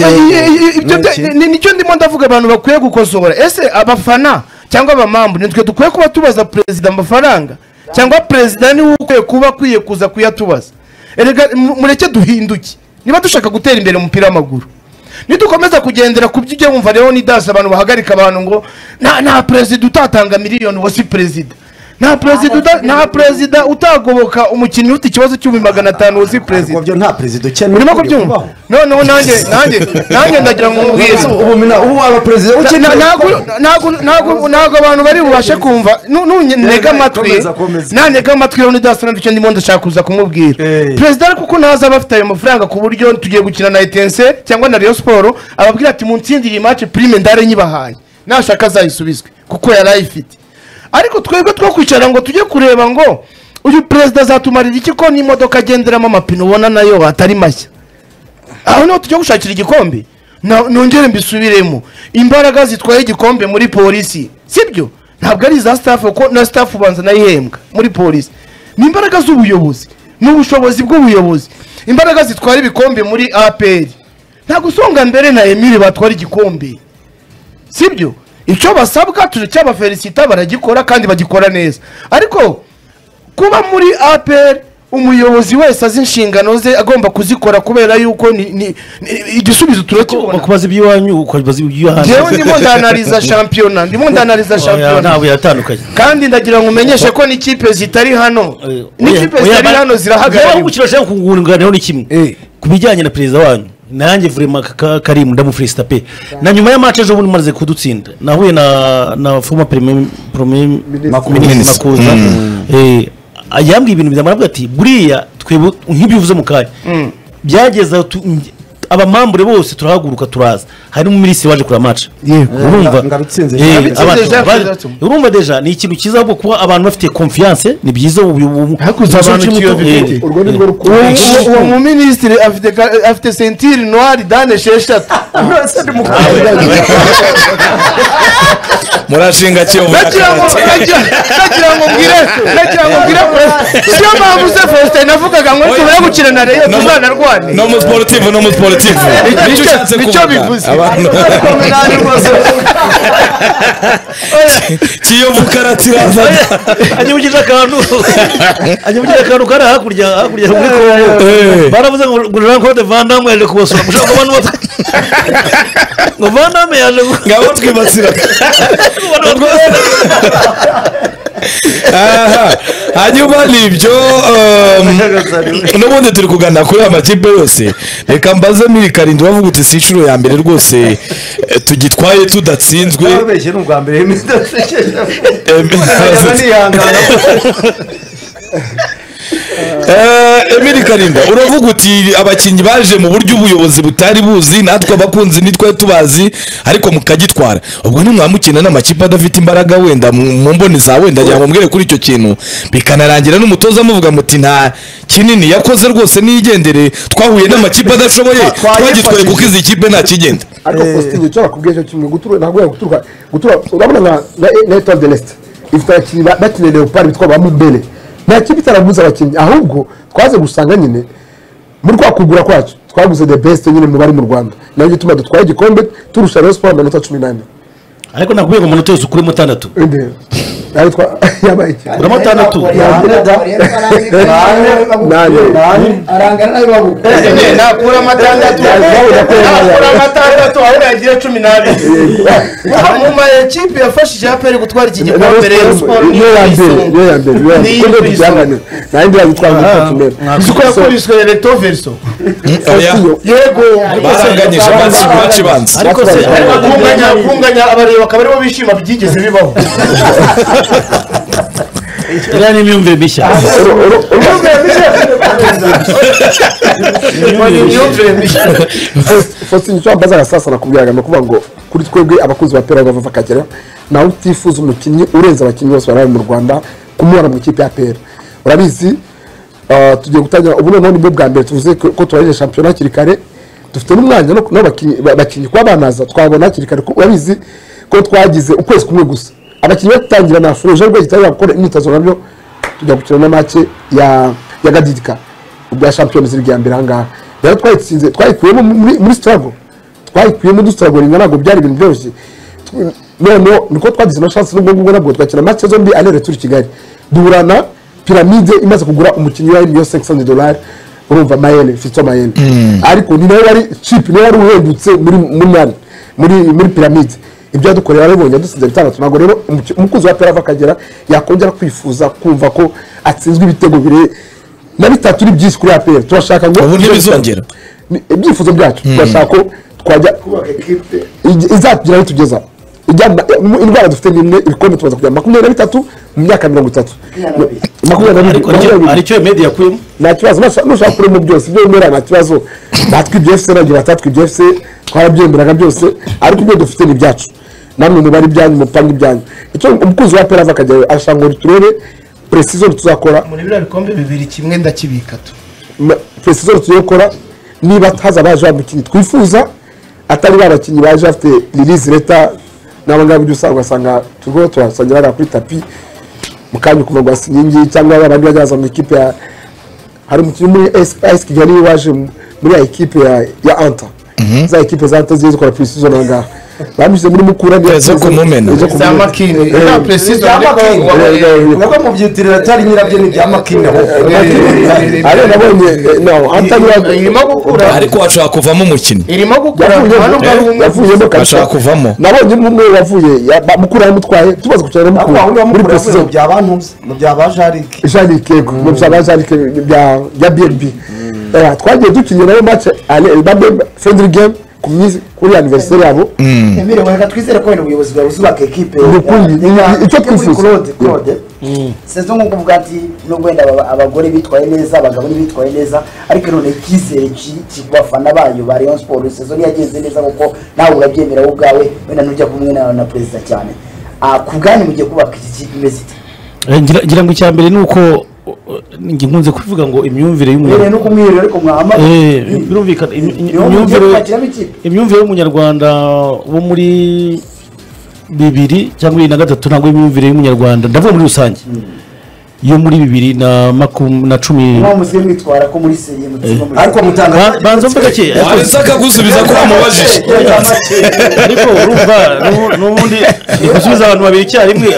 D: nicyo ndimo ndavuga abantu bakwiye gukosora ese abafana cyangwa abamambu nitwe dukwiye kuba tubaza perezida amafaranga cyangwa perezida niwe ukwiye kuba akwiye kuza kuyatubaza erega mureke duhinduke niba dushaka gutera imbere umupira w'amaguru nidukomeza kugendera ku byo ujye wumva rero nidasa abantu bahagarika abantu ngo nta nta perezida utatanga miliyoni wasi perezida nta perezida nta perezida utagoboka umukinnyi ufite ikibazo cy'ibihumbi magana atanu wasi perezida
C: ibyo nta perezida ukeneye
D: urimo kubyumva noneho nanjye nanjye nanjye ndagira ngo mubwire
C: ubu mina ubu aba perezida ukeneye
D: ntago ntago ntago ntago abantu bari bubashe kumva nunega amatwi nanega amatwi rero nidasa n'icyo ndimo ndashaka kuza kumubwira perezida ariko ko ntaza bafite ayo mafaranga ku buryo tugiye gukina na Etincelle cyangwa na Rayon Sport ababwira ati munsindire match prime ndare nyibahaye nashaka azayisubizwe kuko yarayifite ariko twebwe two kwicara ngo tujye kureba ngo uyu perezida azatumarira iki ko n'imodoka agenderamo amapine ubona nayo atari mashya aho niho tujya gushakira igikombe nongere mbisubiremo imbaraga zitwaye igikombe muri polisi sibyo ntabwo ari za staff ko na staff ubanza nayihembwa muri polisi ni imbaraga z'ubuyobozi n'ubushobozi bw'ubuyobozi imbaraga zitwara ibikombe muri A P R ntabwo usonga mbere na Emile batwara igikombe sibyo icyo basabwa tuje cy'abafelicita baragikora kandi bagikora neza ariko kuba muri A P R umuyobozi wese azi inshingano ze agomba kuzikora kubera yuko ni igisubizo turakibona
B: kubaza iby'iwanyu ukabaza iby'ahandi
D: jewe ndimo ndanaliza shampiyona ndimo ndanaliza shampiyona
B: ntabwo yatandukanye
D: kandi ndagira ngo umenyeshe ko n'ikipe zitari hano n'ikipe zitari hano zirahagarara
B: rero gukirasha kungunganiraho ni kimwe kubijyanye na perezida wanyu nanjye vraiment Karim ndamufelicita pe na nyuma ya match ejo bundi maze kudutsinda nahuye na na former premier premier Makuza eh ayambwiye ibintu byamaravuga ati buriya twebwe nk'ibyo uvuze mu kanya byageza abamambure bose turahaguruka turaza hari mu minisitiri waje kura match urumva urumva deja ni ikintu kiza bwo kuba abantu bafite confiance ni byiza ubu
D: hakuza abantu kiyobifite uwo mu minisitiri afite afite ceinture noire dane sheshatu
A: murashinga Kiyovu
D: nagira ngo mbwire nagira ngo mbwire siyo mpamvu se Faustin navugaga ngo tubere gukina na Rayon tuzanarwane
A: no mu sportive no mu sportive
D: nicyo bivuze
A: Kiyovu karatiraza
B: anyibukije akantu anyibukije akantu kari hakurya hakurya muri Kongo baravuze ngo Jean Claude Van Damme yaje kubasura mushaka kubona ngo Van Damme yaje
A: ngabo twibasira aha hanyuma nibyo n'ubundi turi kuganira kuri amakipe yose reka mbaze Emile Karindi bavuga uti si inshuro ya mbere rwose tugitwaye tudatsinzwe
C: abeshye n'ubwa mbere
A: Emile Karinda uravuga uti abakinnyi baje mu buryo ubuyobozi butari buzi natwe abakunzi nitwe tubazi ariko mukagitwara ubwo ni mwamukina n'amakipe adafite imbaraga wenda mu mboni za wenda njya mumbwire kuri icyo kintu bikanarangira n'umutoza amuvuga muti nta kinini yakoze rwose nigendere twahuye n'amakipe adashoboye twagitwaye kuko izi kipe nta kigenda
E: ariko Faustin icyo bakubwiye cyo kimwe gutura ntabwo guturuka gutura urabona nka Etoile de l'Est ifite abakinnyi bakineye Leopard bitwa ba Mubele nta kipe itaraguza abakinnyi ahubwo twaze gusanga nyine muri kwa kugura kwacu twaguze the best nyine mu bari mu Rwanda nayo gituma dutwaye igikombe turusha Rayon Sport amanota cumi n'ane
B: ariko nakubwiye ngo umunota wese ukuri mutandatu
E: ende ari twa yabaye cyane
B: uramo atandatu
F: arangana nayo babu
D: nakura amatandatu nakura amatandatu aho yagiye cumi n'abiri mu ma ekipe yafashije aperi gutwara iki gikombe Rayon Sport
E: niyo ya mbere niyo ya mbere niyo byangane nandi yagitwara gatatu mbere
D: isuko yakubiswe Reto Verso
A: yego baranganyije match banze
B: ariko se
D: kunganya kunganya abareba bakaba aribo bishima byigeze bibaho
B: iriya ni imyumvire mishya
E: Fosi nicyo ambaza sasa nakubwiraga no kuvuga ngo kuri twebwe abakuzi ba Pera bava bakagera nawe utifuza umukinnyi urenze abakinnyi bose bari mu Rwanda kumubona mu kipe ya Pera urabizi tugiye gutangira ubu none nibwo bwa mbere tuvuze ko turaje championnat hakiri kare dufite n'umwanya no n'abakinnyi bakinnyi kwa banaza twabona hakiri kare urabizi ko twagize ukwezi kumwe gusa abakinnyi batangira na Froje rwo gitangira gukora imyitozo nabyo tujya gukina na match ya ya Gadidika ubwa Champions League ya mbere ahangaha rero twayitsinze twayikuyemo muri struggle twayikuyemo du struggle ingana ngo byari ibintu byose none niko twagize na chance n'ubwo ngubwo nabwo twakina match zombi aller retour Kigali duhurana Pyramide imaze kugura umukinnyi wa million cinq cents dollars urumva Mayele Fito Mayele ariko ni nawe wari cheap ni wari uhendutse muri muri muri muri Pyramide ibyo dukorera aribonye dusinze bitandatu nago rero umukuzi wa Pera vakagera yakongera kwifuza kumva ko atsinzwe ibitego bire na bitatu uri byisi kuri Pera turashaka ngo
A: ubu ntibizongera
E: ibyifuzo byacu turashaka ko twajya izagira tugeza indwara dufite nimwe ibikombe tumaze kujya makumyabiri na bitatu mu myaka mirongo itatu
B: makumyabiri na aricyo media yakuyemo
E: nta kibazo nushaka kuremo byose ibyo wemera nta kibazo batwibye F C nagiye batatwibye F C twarabyemeraga byose ariko ibyo dufite ni byacu namwe mu bari byanyu mupanga ibyanyu icyo umukuzi wa Pera vakagera ashanga ngo turebe precision tuzakora
D: muri bira bikombe bibiri kimwe ndakibika tu
E: precision tuzakora niba haza baje abakinnyi twifuza atari babakinnyi baje afite release letter n'abangaba byo usanga usanga tugo turasangira kuri tapi mukanya kuva gwa sinyingi cyangwa abandi bajaza mu equipe ya hari umukinnyi muri A S Kigali waje muri ya equipe ya ya Anta za equipe za Anta zizo gukora precision nanga bamije muri mukura
A: ni zo kumumena
D: za makini na precision
C: nako mu byitirira atari nyirabyo ni bya makini
E: ari nabonye no Anta
D: irimo gukura
A: ariko washaka kuvamo umukinnyi
D: irimo gukura
E: yavuyemo
A: bashaka kuvamo
E: nabonye umwe wavuye mukura yamutwaye tubaze kucyana mukura muri precision
C: bya bantu mu bya bajarike
E: jarike mu bya bajarike bya ya B N B twagiye dukinye nayo match babe friendly game kuri anniversaire yabo
F: Emile weka twizere ko ubuyobozi bwa buzubaka equipe
E: icyo twifuza
F: Claude Claude saison nko kuvuga ati no gwenda abagore bitwaye neza abagabo bitwaye neza ariko none kizere kibafana bayo ba Rayon Sport saison yagenze neza kuko nawe urabyemera wowe ubwawe wenda nujya kumwe na president cyane ah kugani mugiye kubaka iki kipe imeze ite
B: ngira ngo cyambere nuko ngi nkunze kuvuga ngo imyumvire
F: y'umunyarwanda no kumwirira ariko mwama
B: eh birumvikana imyumvire imyumvire y'umunyarwanda bo muri bibiri cyangwa na gatatu ntabwo imyumvire y'umunyarwanda ndavuga muri rusange yo muri bibiri na makum na cumi
F: no muziye mwitwara ko muri serie mutima muri
C: ariko mutanga
B: banzo mvuga ki
A: ariko gusubiza ko amubajije
B: ariko urumva n'ubundi gusubiza abantu babiri cyarimwe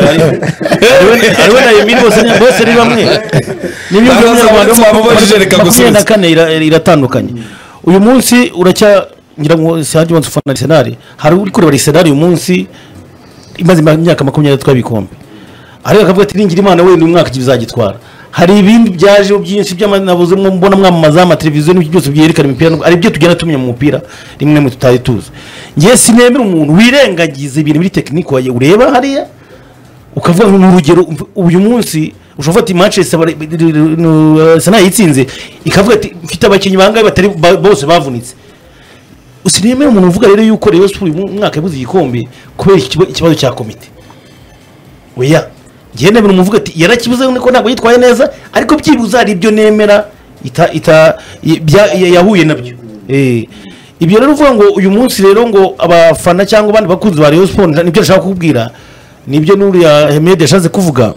B: ariwe na Emile bose bose ari bamwe n'imyumvire y'umunyarwanda
A: amubajije reka gusubiza
B: kane iratandukanye uyu munsi uracya ngira ngo Sadio Mansufana Arsenal hari uri kureba Arsenal uyu munsi imaze imyaka makumyabiri twabikombe ariko akavuga ati ningira Imana we n'umwaka kizagitwara hari ibindi byaje byinshi by'amanabuze mbona mwamamaza ama televiziyo n'ibyo byose byerekana imipira ari byo tugenda tumenya mu mupira rimwe mu tutari tuzi ngiye sinemera umuntu wirengagize ibintu biri technique waye ureba hariya ukavuga n'urugero uyu munsi ushobora ati Manchester sana yitsinze ikavuga ati mfite abakinnyi bangaye batari bose bavunitse usinemera umuntu uvuga rero yuko Rayon Sport umwaka yabuze igikombe kubera ikibazo cya komite oya ngene bino muvuga ati yarakibuze ko ntabwo yitwaye neza ariko byibuza ari ibyo nemera ita ita yahuye nabyo eh ibyo rero uvuga ngo uyu munsi rero ngo abafana cyangwa abandi bakunzi ba Rayon Sport nibyo nshaka kukubwira nibyo nuri ya Hemede yashaze kuvuga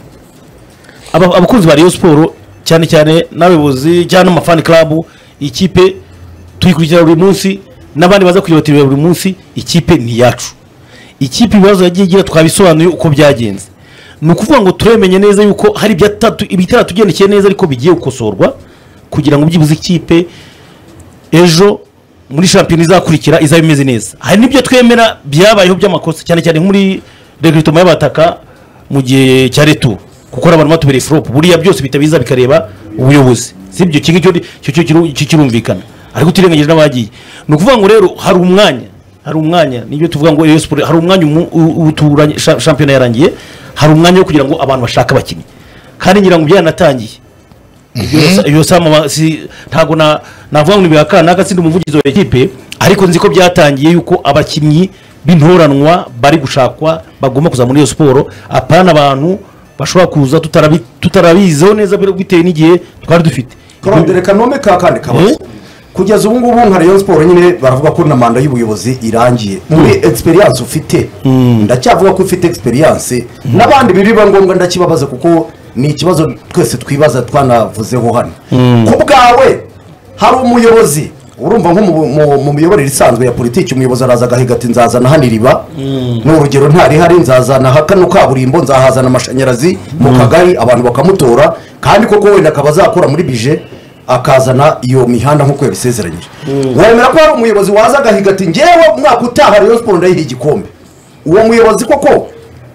B: abakunzi ba Rayon Sport cyane cyane n'abayobozi cyane n'amafani club ikipe tuyikurikira buri munsi n'abandi baza kuyibatirira buri munsi. Ikipe ni yacu, ikipe ibibazo yagiye igira twabisobanuye uko byagenze. Ni ukuvuga ngo turemenye neza yuko hari ibitaratugendekeye neza ariko bigiye gukosorwa kugira ngo byibuze ikipe ejo muri shampiyona izakurikira izaba imeze neza. Hari n'ibyo twemera byabayeho by'amakosa cyane cyane muri recruitment y'abataka mu gihe cya retour kuko abantu batubereye flop buriya byose bitabiza bikareba ubuyobozi sibyo kingi cyo cyo kirumvikana ariko utirengagije n'abagiye. Ni ukuvuga ngo rero hari umwanya hari umwanya nibyo tuvuga ngo Sport hari umwanya uturanye shampiyona yarangiye, hari umwanya wo kugira ngo abantu bashaka abakinnyi kandi ngira ngo byanatangiye iyo sama ntago na navuga ngo nibihakana n'agatsinda umuvugizi wa equipe ariko nzi ko byatangiye yuko abakinnyi b'intoranwa bari gushakwa bagomba kuza muri iyo siporo apana abantu bashobora kuza tutarabi tutarabizeho neza bitewe n'igihe twari dufite.
C: Reka nome ka kandi kabazo kugeza ubu ngubu nka Rayon Sport nyine baravuga ko na manda y'ubuyobozi irangiye. Muri experience ufite ndacyavuga ko ufite experience n'abandi biriba ngombwa ndakibabaza kuko ni ikibazo twese twibaza twanavuzeho hano. Ku bwawe hari umuyobozi urumva nko mu miyoborere isanzwe ya politiki umuyobozi araza agahiga ati nzazana hano iriba n'urugero ntari hari nzazana hakano kaburimbo nzahazana amashanyarazi mu kagari abantu bakamutora kandi koko wenda akaba azakora muri bije akazana iyo mihanda nk'uko yabisezeranyije. Wemera ko hari umuyobozi waza agahiga ati ngewe umwaka utaha Rayon Sport ndayiha igikombe, uwo muyobozi koko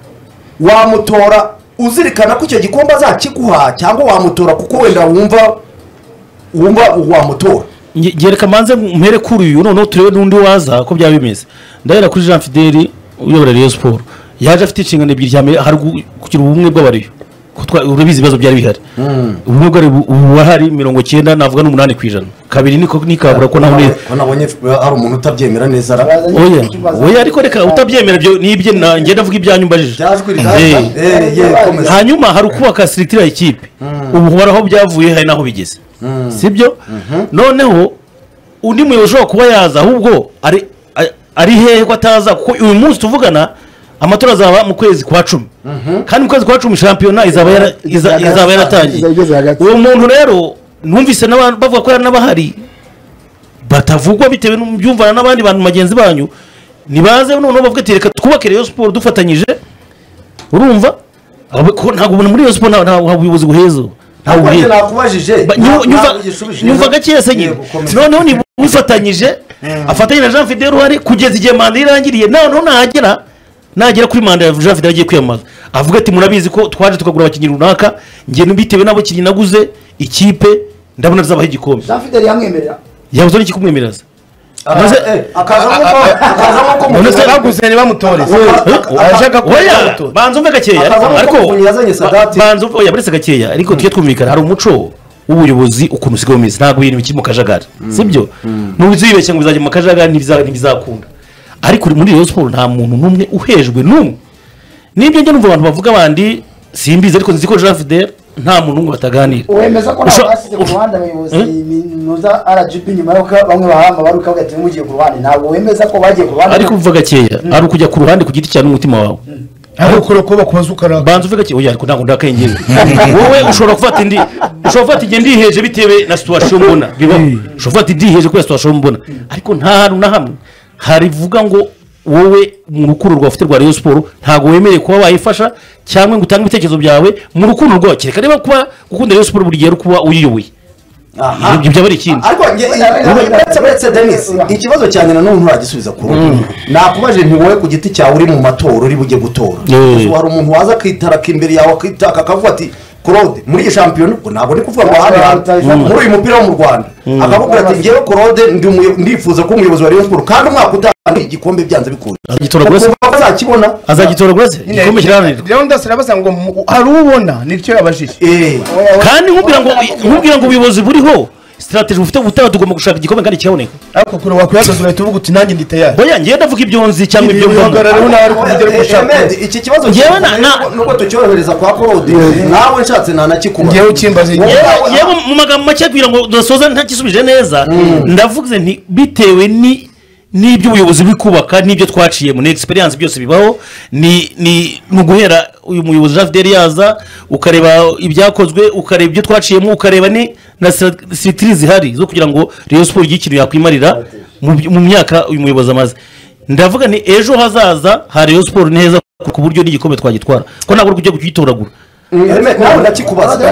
C: wamutora uzirikana ko icyo gikombe azakiguha cyangwa wamutora kuko wenda wumva wumva wamutora?
B: Gereka manze mpere kuri uyu none turebe n'undi waza ko byaba bimeze. Ndahera kuri Jean Fideli uyobora Rayon Sport yaje afite inshingano ebyiri cyane hari kugira ubumwe bw'abariyo ko urabizi ibibazo byari bihari. Ubumwe bwari wahari mirongo icyenda navuga n'umunani ku ijana kabiri niko nikabura ko naho
C: nabonye hari umuntu utabyemera neza ara
B: oya oya ariko reka utabyemera byo nibye nanjye ndavuga ibyanyu mbajije. Hanyuma hari kubaka structure ya ikipe ubu baraho byavuye hari naho bigeze sibyo. Noneho undi muyobozi ushobora kuba yaza ahubwo ari ari hehe ko ataza kuko uyu munsi tuvugana amatora azaba mu kwezi kwa cumi kandi mu kwezi kwa cumi shampiyona izaba izaba yaratangiye. Uwo muntu rero numvise n'abantu bavuga ko n'abahari batavugwa bitewe n'umbyumvana n'abandi bantu magenzi banyu nibaze none bavuga ati reka twubake Rayon Sport dufatanyije. Urumva ntabwo ubona muri Rayon Sport nta ubuyobozi buhezo ntabwo
C: nakubajije
B: nyumva gake se nyine noneho ni bufatanyije afatanye na Jean Fidel Ruhari kugeza igihe manda irangiriye noneho nagera nagera kuri manda ya Jean Fidel agiye kwiyamaza avuga ati murabizi ko twaje tukagura abakinnyi runaka ngiye nubitewe nabo kinyi naguze ikipe ndabona zabaho igikombe.
F: Jean Fidel yamwemerera
B: yabuze n'iki kumwemereza
C: akaza nko akaza nko
D: none se baguze ni bamutoreza ashaka ko
B: banzo mve gakeya ariko banzo oya buretse gakeya ariko tujye twumvikana hari umuco w'ubuyobozi ukuntu usigaye umeze ntabwo ibintu bikiri mu kajagari sibyo n'ubizibeshya ngo bizajya mu kajagari ntibizakunda ariko muri Rayon Sport nta muntu numwe uhejwe numwe nibyo njye numva abantu bavuga abandi simbize ariko nzi ko Jean Fidel nta muntu ngo bataganira.
F: Wemeza ko nabasize ku ruhande abayobozi minuza R G B nyuma yuko bamwe bahama baruka bagati mugiye ku ruhande ntabwo wemeza ko bagiye ku ruhande
B: ariko uvuga gakeya ari ukujya ku ruhande ku giti cyane umutima wawe
D: aho kuro ko bakubaza ukara
B: banza uvuga gakeya oya ariko ntabwo ndakengera wowe ushobora gufata indi ushobora gufata igihe ndiheje bitewe na situation mbona bibaho ushobora gufata ndiheje ko situation mbona ariko nta hantu na hamwe harivuga ngo wowe mu rukundo rwafite rwa Rayon Sport ntago wemereye kuba bayifasha cyangwa ngo utange ibitekerezo byawe mu rukundo rwacyo reka niba kuba gukunda Rayon Sport buri gihe kuba uyiyoboye ibyo byaba ari ikindi.
C: Ariko uretse uretse Dennis ikibazo cyane na none uragisubiza ku rugo nakubaje nti wowe ku giti cyawe uri mu matora uri bujye gutora hari umuntu waza akitaraka imbere yawe akitaka akavuga ati Claude muri iyi shampiyona ubwo ntabwo ndi kuvuga ngo hano muri uyu mupira wo mu Rwanda akavuga ati ngewe Claude ndifuza ko umuyobozi wa Rayon Sport kandi umwaka utaha igikombe byanze bikunda
B: azagitora gose
C: azakibona
B: azagitora gose igikombe kiranira
D: rero ndasirabaza ngo hari ubona nicyo yabashije
C: eh
B: kandi nkubwira ngo nkubwira ngo ubuyobozi buriho strategy ufite ubutaha tugomba gushaka igikombe kandi cyaboneka
D: ariko kure wakuyagaza urahita uvuga uti nanjye ndi tayari
B: oya ngiye ndavuga ibyo nzi cyangwa ibyo mbona
D: rero nawe ariko kugera gushaka
C: iki kibazo
B: ngewe
C: nuko tucyohereza kwa Claude nawe nshatse nta nakikuba
D: ngewe ukimbaze
B: yewe mu magambo make kugira ngo dusoza ntakisubije neza ndavuze nti bitewe ni n'ibyo ubuyobozi buri kubaka n'ibyo twaciyemo ni experience byose bibaho ni ni mu guhera uyu muyobozi Jean Fidel yaza ukareba ibyakozwe ukareba ibyo twaciyemo ukareba ni na strategies zihari zo kugira ngo Rayon Sport ikintu yakwimarira mu myaka uyu muyobozi amaze ndavuga ni ejo hazaza ha Rayon Sport neza ku buryo n'igikombe twagitwara ko ntabwo kujya gukitoragura
C: nawe ndakikubaza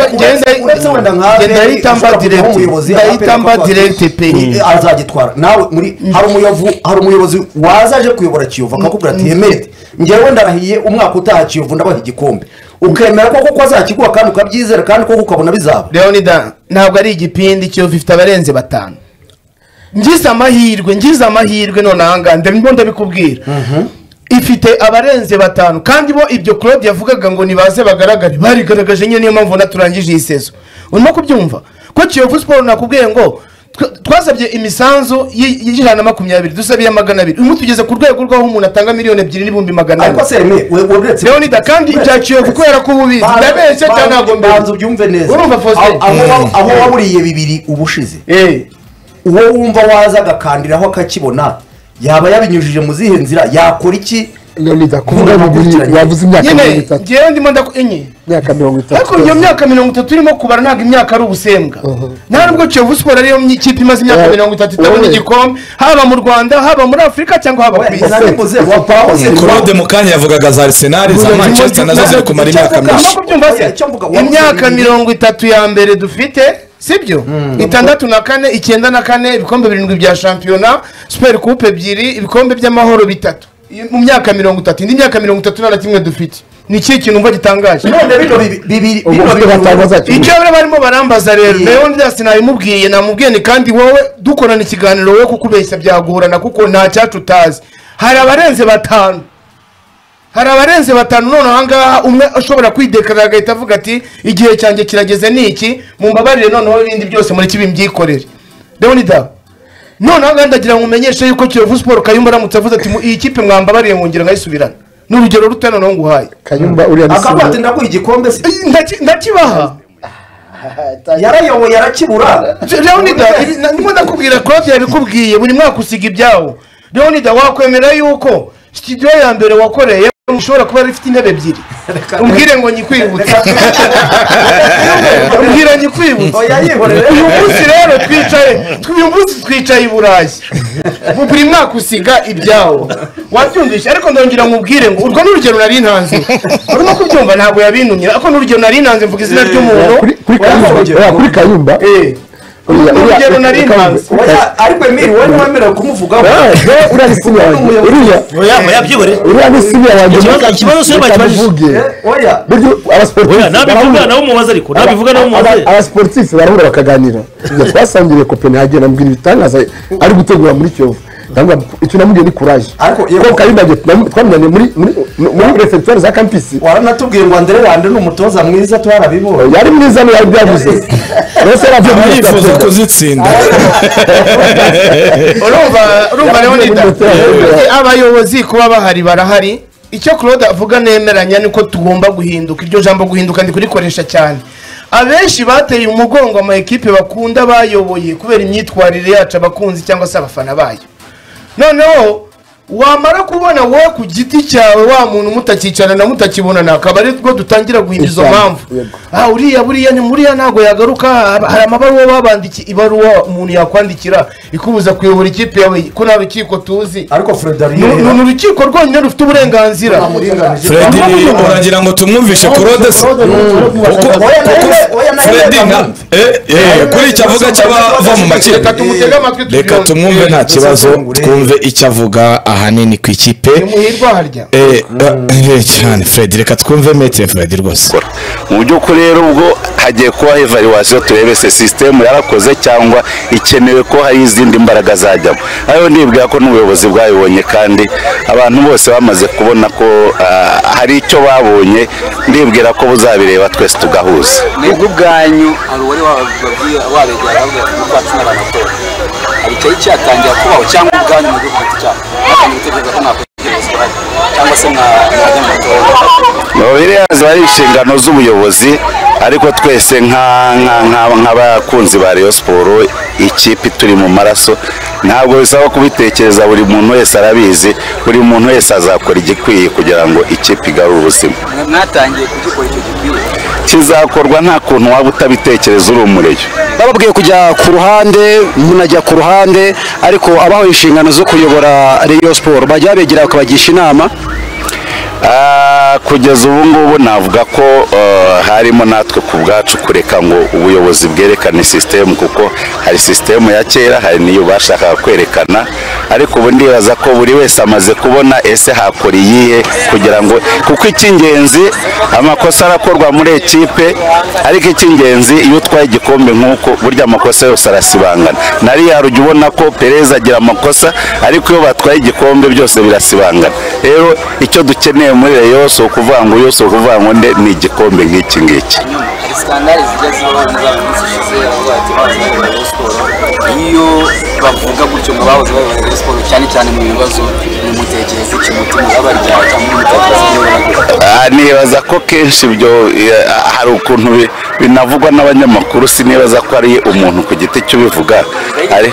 D: ndahitamba direct ndahitamba direct pe
C: azagitwara nawe muri hari umuyovu hari umuyobozi wazaje kuyobora Kiyovu akakubwira ati Hemedi ngewe ndarahiye umwaka utaha Kiyovu ndabaha igikombe ukemera ko koko azakiguha kandi ukabyizera kandi koko ukabona bizaba
D: Leonida ntabwo ari igipindi Kiyovu ifite abarenze batanu ngize amahirwe ngize amahirwe none ahanga ndabimo ndabikubwira ifite abarenze batanu kandi bo ibyo Claude yavugaga ngo nibaze bagaragare barigaragaje nyine niyo mpamvu naturangije iyi sezo urimo kubyumva ko Kiyovu Sport nakubwiye ngo twasabye imisanzu y'ijana na makumyabiri dusabiye magana abiri umu tugeze ku rwego rw'aho umuntu atanga miliyoni ebyiri n'ibihumbi magana ane
C: ariko se me uretse
D: Leonida kandi ibya Kiyovu kubera ko ububizi ndabeshye cyane ntabwo
C: mbanza ubyumve neza
D: urumva Faustin
C: aho aho waburiye bibiri ubushize
D: eh
C: uwo wumva waza agakandiraho akakibona yaba yabinyujije mu zihe nzira yakora iki
E: Leonida kuvuga ngo yavuze imyaka mirongo itatu
D: ngewe ndimo ndakenye
E: imyaka mirongo itatu
D: ariko iyo myaka mirongo itatu irimo kubara ntabwo imyaka ari ubusembwa nta nubwo Kiyovu Sport ariyo ikipe imaze imyaka mirongo itatu itabona igikombe haba mu Rwanda haba muri Afurika cyangwa haba ku isi
A: Claude Mukanya yavugaga za Arsenal za Manchester nazo ziri kumara imyaka myinshi
D: imyaka mirongo itatu ya mbere dufite sibyo itandatu na kane icyenda na kane ibikombe birindwi bya shampiyona Super Coupe ebyiri ibikombe by'amahoro bitatu mu myaka mirongo itatu indi myaka mirongo itatu na kimwe dufite ni iki kintu umva gitangaje
C: none bino bibiri
D: icyo barimo barambaza rero Leonidas nabimubwiye namubwiye ni kandi wowe dukorana ikiganiro wowe kukubeshya byagorana kuko nta cyacu utazi hari abarenze batanu hari abarenze batanu none ahangaha umwe ashobora kwidekarira agahita avuga ati igihe cyanjye kirageze niki mumbabarire noneho ibindi byose muri kibimyikorere Leonidas none ahangaha ndagira ngo umenyeshe yuko Kiyovu Sport Kayumba aramutse avuze ati iyi kipe mwambabariye mwongera nkayisubirana n'urugero rutano no nguhaye
E: Kayumba uriya
C: akabati ndaguha igikombe se
D: ndakibaha
C: yarayoboye yarakibura
D: Leonidas ndimo ndakubwira Claude yabikubwiye buri mwaka usiga ibyawo Leonidas wakwemera yuko studio ya mbere wakoreye ushobora kuba rifite intebe ebyiri umbwire ngo nyikwibutse umbwire nyikwibutse uyu munsi rero twicaye uyu munsi twicaye i Burayi buri mwaka usiga ibyawo wabyumvishe ariko ndongera nkubwire ngo urwo n'urugero nari ntanze urimo kubyumva ntabwo yabinumye ariko n'urugero nari ntanze mvuga izina ry'umuntu
E: kuri Kayumba
D: urugero nari ntanze
C: ariko Emile wowe ntiwemerewe kumuvugaho
E: uriya ni siniya wanjye uriya
B: oya byibore
E: uriya ni siniya wanjye
B: ikibazo cyo bakibaje
C: oya
E: buryo abasportif
B: oya nabivuga nawo mubaza ariko nabivuga nawo mubaza
E: abasportif barahura bakaganira twasangiriye Copenhagen ambwira ibitangaza ari gutegura muri Kiyovu ndanga icyo namubwiye ni courage ko Kayumba twamenye muri muri refectoire za campus
C: waranatubwiye ngo Andre Rwanda ni umutoza mwiza twarabibonye
E: yari mwiza no yari byavuze rese ravyo
A: yifuza kuzitsinda
D: urumva urumva Leonidas abayobozi kuba bahari barahari icyo Claude avuga nemeranya niko tugomba guhinduka iryo jambo guhinduka ndi kurikoresha cyane abenshi bateye umugongo ama equipe bakunda bayoboye kubera imyitwarire yacu abakunzi cyangwa se abafana bayo noneho wamara kubona wowe ku giti cyawe wa muntu mutakicarana na mutakibonana akaba ari bwo dutangira guhinda izo mpamvu ah uriya buriya ni muriya ntago yagaruka hari amabaruwa babandiki ibaruwa umuntu yakwandikira ikubuza kuyobora ikipe yawe ko nta rukiko tuzi
C: ariko Fredari
D: ni urukiko rwonyine rufite uburenganzira
A: Freddy uragira ngo tumwumvishe Claude se Freddy kuri icyo avuga cy'abava mu makipe reka tumwumve nta kibazo twumve icyo avuga ahanini ku ikipe
D: muhirwa harya
A: eh cyane Freddy reka twumve Maître Freddy rwose
G: mu by'ukuri rero ubwo hagiye kuba evaluation turebe se system yarakoze cyangwa ikenewe ko hari izindi mbaraga zajyamo ayo ndibwira ko n'ubuyobozi bwabibonye kandi abantu bose bamaze kubona ko hari icyo babonye ndibwira ko buzabireba twese tugahuza
H: nibwo bwanyu ari wari wababwiye wabegera ahubwo n'ukwatsi n'abanatora hari icyo cyatangira kubaho cyangwa ubwanyu mu gihugu cyane kandi gutegereza ko nakwitegereza cyangwa se nka n'amatora
G: no biriya zari inshingano z'ubuyobozi ariko twese nka nk'abakunzi ba Rayon Sport ikipe turi mu maraso ntabwo bisaba kubitekereza, buri muntu wese arabizi, buri muntu wese azakora igikwiye kugira ngo ikipe igarure ubuzima.
H: mwatangiye kugikora icyo gikwiye
G: kizakorwa nta kuntu waba utabitekereza uri umureyo.
I: bababwiye kujya ku ruhande munajya ku ruhande ariko abaho inshingano zo kuyobora Rayon Sport bajya begera bakabagisha inama.
G: Kugeza ubu ngubu navuga ko harimo natwe ku bwacu kureka ngo ubuyobozi bwerekane sisitemu, kuko hari sisitemu ya kera, hari n'iyo bashakaga kwerekana, ariko ubu ndibaza ko buri wese amaze kubona ese hakora iyihe kugira ngo, kuko icy'ingenzi amakosa arakorwa muri ekipe, ariko icy'ingenzi iyo utwaye igikombe nk'uko burya amakosa yose arasibangana. nariya rujya ubona ko Perez agira amakosa, ariko iyo batwaye igikombe byose birasibangana. rero icyo dukeneye muri Rayon si ukuvuga ngo yose ukuvuga ngo nde ni igikombe nk'iki ngiki.
H: hari skandale zigezeho n'izaba minsi ishize aho ati bazi Rayon Sport iyo bavuga gutyo ngo bahoze bayobora Rayon Sport cyane cyane mu bibazo n'umutekereza cy'umutima abarya cyangwa umutekereza.
G: nibaza ko kenshi ibyo hari ukuntu binavugwa n'abanyamakuru, sinibaza ko ari umuntu ku giti cy'ubivuga, ari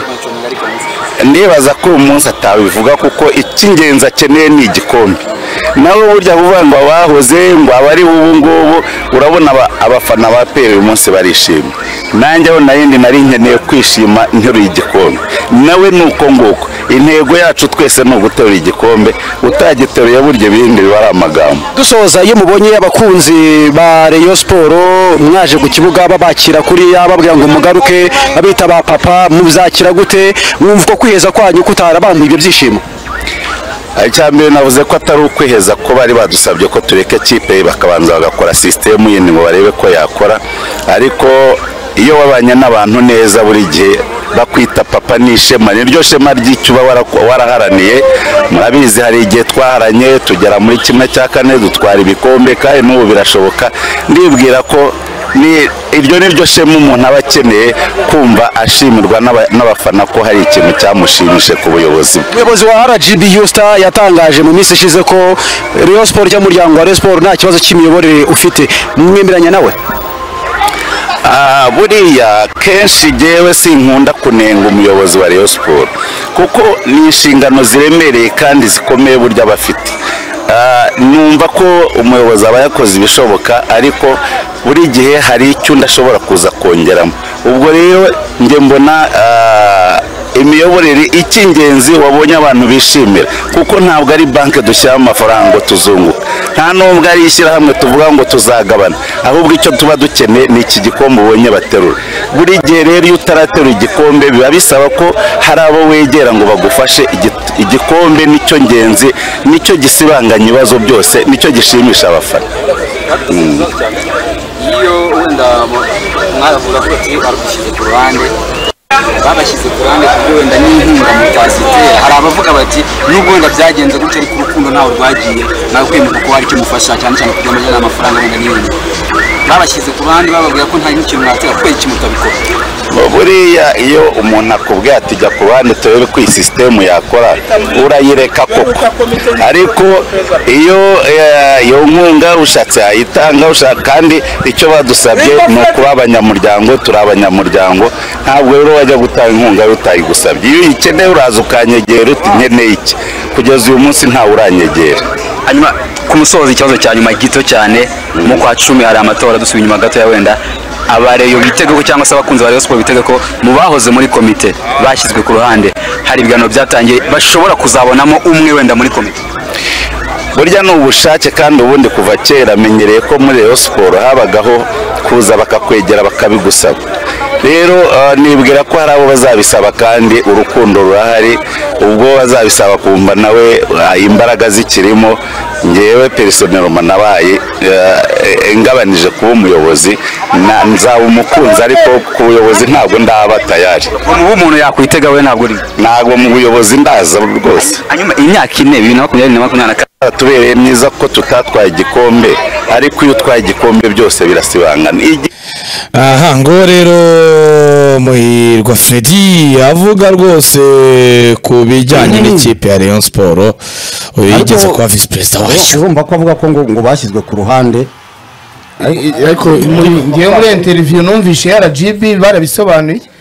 G: nibaza ko uyu munsi atabivuga, kuko icy'ingenzi akeneye ni igikombe. nawe burya kuvuga ngo abahoze ngo abari ubu ngubu, urabona abafana ba P R uyu munsi barishimye, nanjye aho narindi nari nkeneye kwishima nteruye igikombe, nawe nuko nguko. intego yacu twese ni uguterura igikombe, utagiteruye burya ibindi biba ari amagambo.
I: Dusoza, iyo mubonye abakunzi ba Rayon Sport mwaje ku kibuga babakira kuri bababwira ngo mugaruke, babita ba papa, muzakira gute? Mwumva ko kwiheza kwanyu kutarabambuye ibyo byishimo?
G: Icyambere navuze ko atari ukwiheza, ko bari badusabye ko tureka kipe bakabanza bagakora system yindi ngo barebe ko yakora, ariko iyo wabanye n'abantu neza buri gihe bakwita papa n'ishema, niryo shema ry'icyo waraharaniye. murabizi hari igihe twaharanye tugera muri kimwe cya kane dutwara ibikombe, kandi n'ubu birashoboka. ndibwira ko ni iryo niryo shema umuntu aba akeneye kumva ashimirwa n'abafana ko hari ikintu cyamushimishe ku buyobozi.
I: Umuyobozi wa R G B Houston yatangaje mu minsi ishize ko Rayon Sport cy'umuryango wa Rayon Sport nta kibazo cy'imiyoborere ufite, mwemeranya nawe?
G: buriya kenshi jewe sinkunda kunenga umuyobozi wa Rayon Sport, kuko ni inshingano ziremereye kandi zikomeye burya bafite. numva ko umuyobozi aba yakoze ibishoboka, ariko buri gihe hari icyo ndashobora kuza kongeramo. ubwo rero njye mbona imiyoborere icy'ingenzi wabonye abantu bishimira, kuko ntabwo ari banki dushyira amafaranga ngo tuzunguka, nta nubwo ari ishyirahamwe tuvuga ngo tuzagabana, ahubwo icyo tuba dukeneye ni iki gikombe ubonye baterura. buri gihe rero iyo utaraterura igikombe biba bisaba ko hari abo wegera ngo bagufashe. igikombe nicyo ngenzi, nicyo gisibanganya ibibazo byose, nicyo gishimisha abafana.
H: iyo wenda mwaravuga ko ati barabishyize ku ruhande babashyize ku ruhande kuko wenda n'inkunga mutazitera, hari abavuga bati nubwo wenda byagenze gutyo ariko urukundo ntawe rwagiye, nawe kwemuka ko hari icyo mufasha cyane cyane kugira ngo n'amafaranga wenda n'ibindi. babashyize ku ruhande bababwira ko nta n'ikintu mwatera kubera iki mutabikora.
G: buriya iyo umuntu akubwiye ati jya ku ruhande turebe ko iyi sisitemu yakora, urayireka koko, ariko iyo iyo nkunga ushatse yayitanga, kandi icyo badusabye ni ukuba abanyamuryango, turi abanyamuryango, ntabwo rero wajya gutanga inkunga utayigusabye. iyo uyikeneye uraza ukanyegera uti nkeneye iki, kugeza uyu munsi ntawe uranyegera.
J: hanyuma ku musozo, ikibazo cya nyuma gito cyane, mu kwa cumi hari amatora, dusubiye inyuma gato ya wenda abareyo bitege ko cyangwa se abakunzi ba Rayon Sport bitege ko mu bahoze muri komite bashyizwe ku ruhande hari ibiganiro byatangiye bashobora kuzabonamo umwe wenda muri komite.
G: burya ni ubushake, kandi ubundi kuva kera amenyereye ko muri Rayon Sport habagaho kuza bakakwegera bakabigusaba. rero nibwira ko hari abo bazabisaba, kandi urukundo rurahari. ubwo bazabisaba kumva nawe imbaraga zikirimo. ngewe personeloma nabaye ngabanije kuba umuyobozi, nzaba umukunzi, ariko ku buyobozi ntabwo ndaba tayari.
J: ubu umuntu yakwitega we ntabwo uri
G: ntabwo mu buyobozi ndaza rwose.
J: hanyuma imyaka ine bibiri na makumyabiri na makumyabiri na kane
G: tubereye myiza ko tutatwaye igikombe, ariko iyo utwaye igikombe byose birasibangana.
A: aha ngo rero Muhirwa Freddy avuga rwose ku bijyanye n'ikipe ya Rayon Sport, yigeze kuba vice president wacu.
C: urumva ko avuga ko ngo ngo bashyizwe ku ruhande,
D: ariko muri ngiye muri interview numvishe R G B barabisobanuye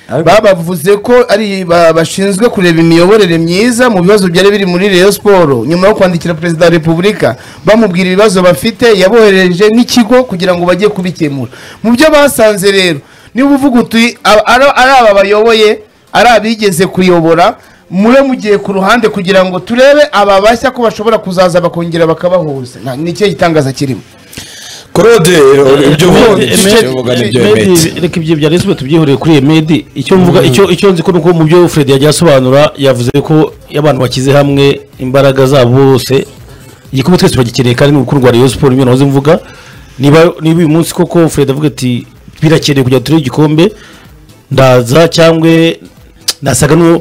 D: babavuze ko ari ba- bashinzwe kureba imiyoborere myiza mu bibazo byari biri muri Rayon Sport nyuma yo kwandikira perezida wa repubulika bamubwira ibibazo bafite yabohereje n'ikigo kugira ngo bajye kubikemura mu byo basanze rero niba uvuga uti aba- ari ari aba bayoboye ari abigeze kuyobora mube mugiye ku ruhande kugira ngo turebe aba bashya ko bashobora kuzaza bakongera bakabahuza Nta- ni cyo gitangaza kirimo
A: Claude ibyo uvuga nibyo Emedi
B: reka ibyo bya Rayon tubyihoreye kuri Emedi icyo mvuga icyo icyo nzi ko nuko mu byo Fred yagiye asobanura yavuze ko abantu bakize hamwe imbaraga zabo bose igikombe twese bagikeneye kandi n'urukundo rwa Rayon Sport ibyo nahoze mvuga niba niba uyu munsi koko Fred avuga ati birakeneye kujya turi igikombe ndaza cyangwa nasaga no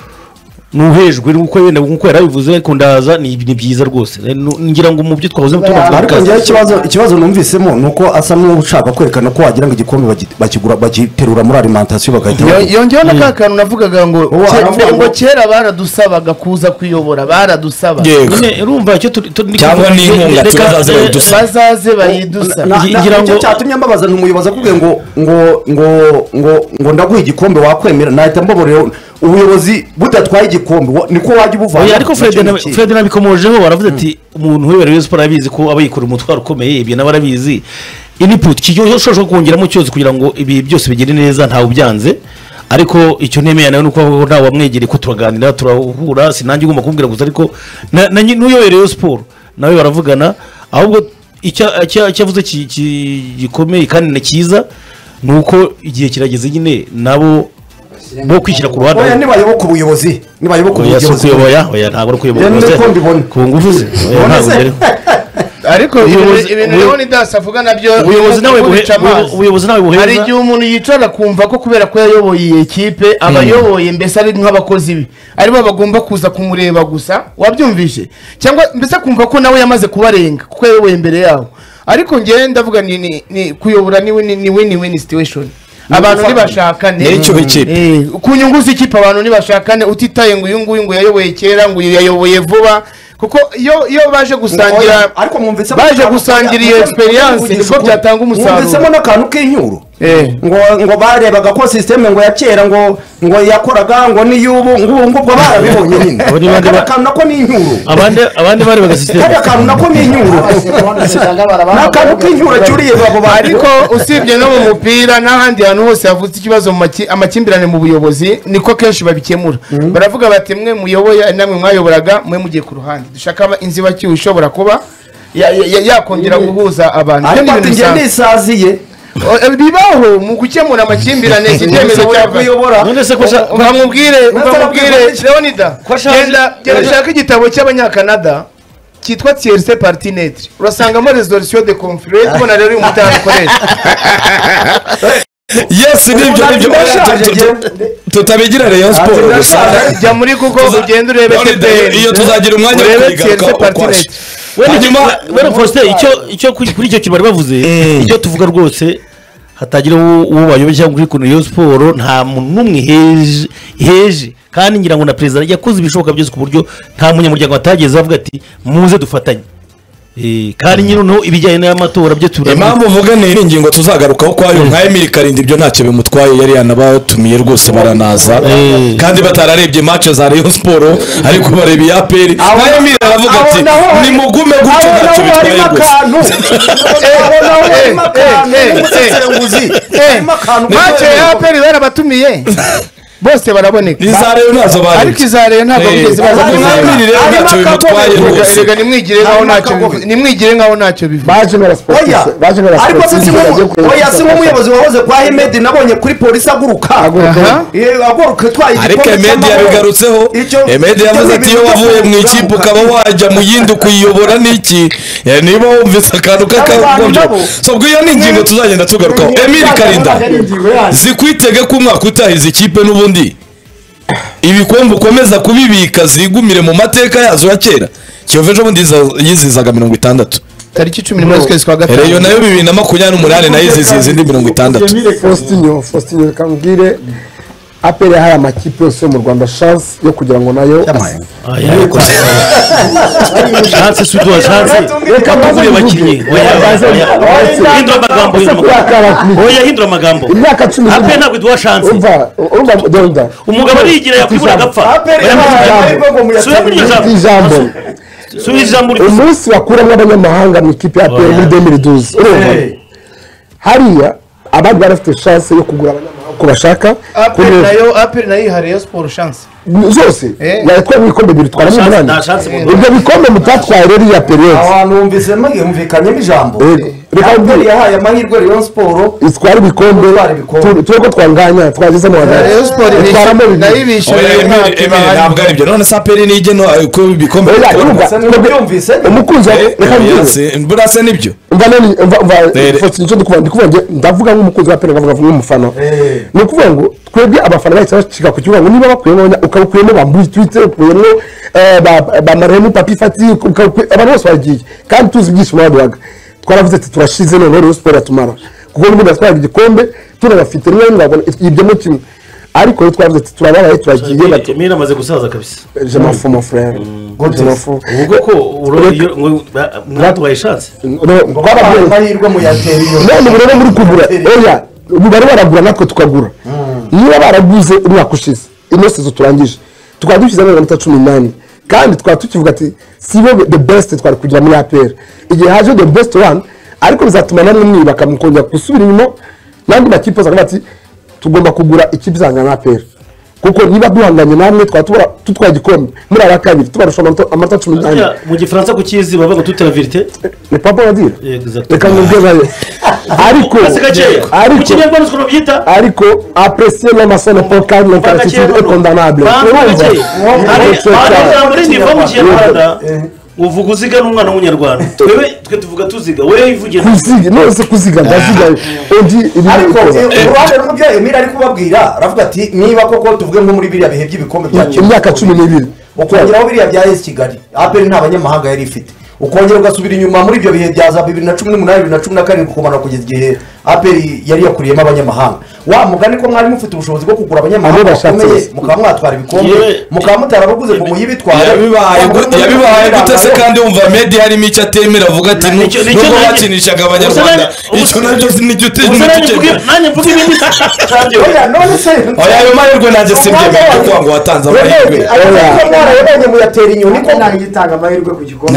B: nuhejwe nuko wenda nkuko yarabivuze ko ndaza ni ni byiza rwose ngira ngo mu byo twahoze tunavuga
C: ariko njye ikibazo ikibazo numvisemo nuko asa n'ushaka kwerekana ko wagira ngo igikombe bagi- bakigura bagiterura muri alimentation bagahita
D: Yo-
C: bagura.
D: yongeyeho n'aka kantu navugaga ngo
C: Uwo
D: ke-
C: aravuga
D: ngo
C: ngo-
D: kera baradusabaga kuza kuyobora baradusaba
A: yego
B: nyine urumva icyo turi turi-
A: Cyangwa n'inkunga
B: reka-
A: tubazaze bayidusaba.
D: bazaze bayidusaba
C: Na- na-
B: ngira
C: nicyo
B: ngo-
C: cyatumye mbabaza ntumuyobozi akubwiye ngo ngo ngo ngo ngo ndaguha igikombe wakwemera nahita mbaborera ubuyobozi budatwaye igikombe wa- niko wajya ubuvana
B: oya ariko Fred
C: Nacyo
B: na-
C: ni iki?
B: Fred nabikomojeho baravuze ati umuntu wibera Rayon Sport abizi ko aba yikora umutwaro ukomeye ibyo nabo arabizi input kijyo ushobora kongeramo cyose kugira ngo ibi byose bigende neza ntawe ubyanze ariko icyo nemeye nawe nuko ntawe wamwegereye ko turaganira turahura sinanjye ugomba kumbwira gusa ariko na na nyi- n'uyoboye Rayon Sport nawe baravugana ahubwo icyo icyo icyo avuze ki- ki- gikomeye kandi na cyiza nuko igihe kirageze nyine nabo bo kwishyira ku ruhande
C: oya nibayoboka ubuyobozi nibayoboka
B: oya si
C: ubuyobozi
B: ukuyoboya oya ntabwo ari ukuyoboya
C: Yemwe
B: rwose.
C: ko mbibona.
B: ku ngufu ze oya
C: Ubona
B: ntabwo
C: se?
B: mbere
D: ariko
B: Ubuyobozi-
D: ibintu- ibintu
B: ubuyo-
D: rero nidasi avuga nabyo
B: ubuyobozi nawe buhe-
D: bubica amazi.
B: ubuyobozi nawe buheza.
D: hari igihe umuntu yicara akumva ko kubera ko yayoboye iyi ekipe abayoboye mbese ari nk'abakozi be aribo bagomba kuza kumureba gusa wabyumvise cyangwa mbese akumva ko nawe yamaze kubarenga kuko yayoboye imbere yaho ariko njyewe ndavuga ni ni- ni kuyobora ni win ni win win situation abantu nibashakane
A: Ni icyo ikipe.
D: Eh, ku nyungu z'ikipe abantu nibashakane utitaye ngo uyu nguyu ngo yayoboye kera ngo uyu yayoboye vuba kuko iyo iyo baje gusangira
C: Oya, ariko mwumvise
D: baje gusangira iyo experience nibwo byatanga umusaruro
C: mwumvisemo n'akantu k'inyuro
D: Eh.
C: ngo ngo barebaga ko systeme ngo ya kera ngo ngo yakoraga ngo n'iyubu ngo ngo ubwo barabibonye nyine
B: Abo ni bande ba-
C: kariya kantu nako ni inyuro
B: abandi abandi bari bagasisiteme
C: kariya kantu nako ni inyuro ni akantu k'inyuro cyuriye abo bantu
D: ariko usibye no mu mupira n'ahandi hantu hose havutse ikibazo mu maki- amakimbirane mu buyobozi niko kenshi babikemura baravuga bati mwe muyoboye namwe mwayoboraga mwe mugiye ku ruhande dushaka inzibacyuho ishobora kuba ya- ya- ya- yakongera guhuza abantu Ibyo ni
C: ariko
D: ibintu
C: ati njye
D: bisanzwe.
C: ndisaziye
D: O- bibaho mu gukemura amakimbirane iki cyemezo
C: Ushobora
D: cyava
C: kuyobora
B: none se ko sha-
D: nkamubwire nkamubwire Leonida
B: Ko ashaje-
D: genda genda ushaka igitabo cy'abanyakanada cyitwa tierce partinetre urasangamo resolution de conflit ubona rero uyu mutara ukoresha
A: yes nibyo nibyo
C: Ndashaje,
A: Tu- tu- tu- tutabigira Rayon Sport
C: Ati,
A: gusa
C: ndashaje.
D: jya muri kuko ugenda urebe
A: None
D: teperi
A: iyo tuzagira umwanya wo
D: urebe
A: kubigarukaho
D: tierce
A: ukwashe.
D: partinetre
B: hanyuma
A: Hanyuma-
B: wenda Faustin icyo icyo kuri kuri icyo kintu bari bavuze icyo tuvuga rwose hatagira uwo uwo bayoboye cyangwa kuri kuri Rayon Sport nta muntu n'umwe heje heje kandi ngira ngo na perezida yakoze ibishoboka byose ku buryo nta munyamuryango atageze avuga ati muze dufatanye Eh, kandi nyine noneho ibijyanye n'amatora byo turabona
A: impamvu uvuga ni iyi ngingo tuzagarukaho kwayo nka Emile Karindi ibyo ntacyo bimutwaye yari yanabatumiye rwose baranaza
B: Eh.
A: kandi batararebye match za Rayon Sport ariko bareba iya A P R nka Emile aravuga ati nimugume gutyo ntacyo bitwaye rwose
C: aho naho harimo akantu
D: eh, eh,
C: n'umusesenguzi harimo akantu
D: mace ya aperi barabatumiye bose baraboneka
A: iza Rayon ntazo
D: ariko
A: barebye
D: iza rero ntabwo
A: Eh,
D: bigeze baza
A: nka
D: kuzireba
A: Emile rero ntacyo bimutwaye rwose
D: reka nimwigire nkaho ntacyo bivuze nimwigire nkaho ntacyo bivuze
E: baje
C: oya
E: nk'abasiporutifu baje
C: ariko se si
E: nk'abasiporutifu
C: nk'umu- oya si nk'umuyobozi wahoze kwa Hemedi nabonye kuri polisi aguruka
D: Aha.
C: Eh, aguruka itwaye
A: ariko
C: igikombe
A: Emedi
C: cy'amahoro.
A: yabigarutseho
C: Icyo-
A: Emedi
C: icyo
A: yavuze
C: ni
A: ati iyo
C: ibintu
A: wavuye mu
C: byo
A: ikipe
C: kuzamuka.
A: ukaba wajya mu yindi ukiyobora n'iki Eh, niba wumvise akantu
C: Abo bantu
A: k'akagobyo
C: nabo.
A: so ubwo iyo ni ingingo tuzagenda tugarukaho Emile Karinda zikwitege ko umwaka utahiza ikipe n'ubundi ibikombe ukomeza kubibika zigumire mu mateka yazo ya kera Kiyovu ejo bundi yiza- yizizaga mirongo itandatu
D: tariki cumi n'imwe z'ukwezi kwa
A: Reyo
D: gatanu
A: nayo bibiri na makumyabiri n'umunani nayo iziziza indi mirongo itandatu
E: Faustinho Faustinho reka mbwire aperi yahaye amakipe yose yo mu Rwanda chance yo kugira ngo nayo
B: chance si uduha chance reka tugure abakinnyi hindura amagambo oya hindura amagambo
E: imyaka cumi
B: aperi ntabwo iduha chance
E: umva urumva donda
B: umugabo arigira yakwibura agapfa
E: ijambo
B: subiza ijambo
E: umunsi bakuramo abanyamahanga mu ikipe ya aperi muri deux mille douze urumva hariya abandi barafite chance yo kugura abanyamahanga ko bashaka
D: aperi nayo aperi nayo ihariye sport chance
E: zose yatwaye ibikombe bibiri twara n'umunani ibyo bikombe mutatwaye rero ya periode
C: abantu bumvise mwumvikanyemo ijambo
E: reka
C: mbere yahaye amahirwe Rayon Sport
E: itwara ibikombe tureko twanganya twageze mu Rwanda
D: Rayon Sport nayibishe
A: ntabwo ari byo none saperi ni igeno ko ibikombe
C: byumvise
E: umukunzi
A: reka burase nibyo
E: umva nani umva fotsi cyo ndikuvuga ndikuvuga ndavuga nk'umukunzi wa pere ngavuga nk'umufana ni ukuvuga ngo twebwe abafana bahise bacika ku kibuga ngo niba bakuyemo ukabukuyemo bambuye twite ukuyemo ba Maremu Papi Fati abantu bose bagiye kandi tuzi ibyishimo baduhaga twaravuze ati turashize none Rayon Sport yatumara kuko n'ubundi atwara igikombe tunabafite rimwe ngabona ibyo mu kimwe ariko twavuze ati turabaye turagiye
B: bato mira amaze gusaza kabisa
E: je m'en fous mon frère
B: je m'en fous ubwo ko mwatwaye chance
C: twarabaye amahirwe mu yateri
E: none burero muri kugura oya bari baragura natwe tukagura niba baraguze umwaka ushize inose zo turangije tukaba dufite amanota cumi n'ane kandi twaba tukivuga ati sibo the best twari kugira muri A P R igihe haje the best one ariko bizatuma namwe mwibaka mukongera gusubira inyuma nandi makipe azavuga ati tugomba kugura ikipe zangana na A P R kuko niba duhanganye namwe twatubura tutwaye igikombe muri aba kabiri tubarusha amanota cumi n'ane
B: mu gifaransa ku kizi bavuga toute la vérité
E: le papa va dire reka ngubwe ariko
B: ariko kinyarwanda uko byita
E: ariko apprécier la maçon pour car l'incarcération est condamnable
B: muri niveau mu kinyarwanda uvuga uziga n'umwana w'umunyarwanda twebe twe tuvuga tuziga wewe ivugira
E: kuziga no se kuziga ndaziga undi
C: ariko uruhande rumwe Emira ari kubabwira aravuga ati niba koko tuvuge nko muri biriya bihe by'ibikombe bya
E: imyaka cumi n'ibiri
C: ukongeraho biriya bya A S Kigali aperi nta banyamahanga yari ifite ukongera ugasubira inyuma muri ibyo bihe bya za bibiri na cumi n'umunani bibiri na cumi na karindwi kumana kugeza igihe aperi yari yakuriyemo abanyamahanga wa mugani ko mwari mufite ubushobozi bwo kugura abanyamahanga bakomeye mukaba mwatwara ibikombe mukaba mutarabaguze ngo muyibitware
A: yabibaye gute se kandi wumva media harimo icyo atemera avuga ati nubwo bakinishaga abanyarwanda icyo nabyo nicyo utemewe
B: nanjye mvuga ibindi
C: oya none se
A: oya ayo mahirwe nanjye simbyemeye kuko ngo watanze amahirwe
C: oya mwarayabonye muyatera inyoni ko
F: nanjye itanga amahirwe ku gikombe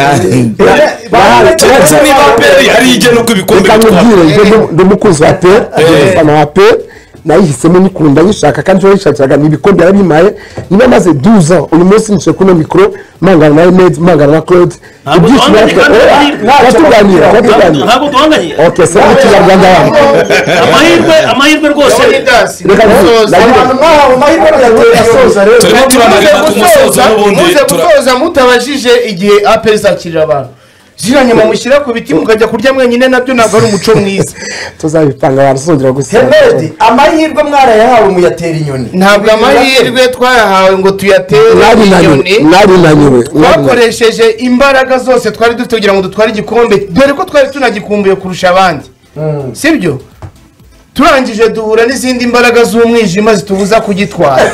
A: hari igeno uko ibikombe
E: bitwara ndumukuzi wa P fana wa P nayihisemo nikunda yishaka kandi yishakiraga nibikombe yarabimaye niba maze douze ans uyu munsi nice kuno micro mangana na Ahmed mangana na Claude ibyishimo natuganira natuganira
B: ntabwo duhanganye
E: okay se ikinyarwanda wangu
B: amahirwe amahirwe rwose
E: reka
C: abantu mwahawe amahirwe yasoza rero
A: turimo turanareba ku musozo n'ubundi
D: muze gusoza mutabajije igihe aperi izakirira abantu ziranyama mushyira ku biti mukajya kurya mwenyine nabyo ntabwo ari umuco mwiza
E: tuzabipanga abantu songera gusa
C: Hemedi amahirwe mwarayahawe muyatera inyoni
D: ntabwo amahirwe twayahawe ngo tuyatere inyoni
E: nari nanyuwe
D: twakoresheje imbaraga zose twari dufite kugira ngo dutware igikombe dore ko twari tunagikumbuye kurusha abandi sibyo turangije duhura n'izindi imbaraga z'umwijima zitubuza kugitwara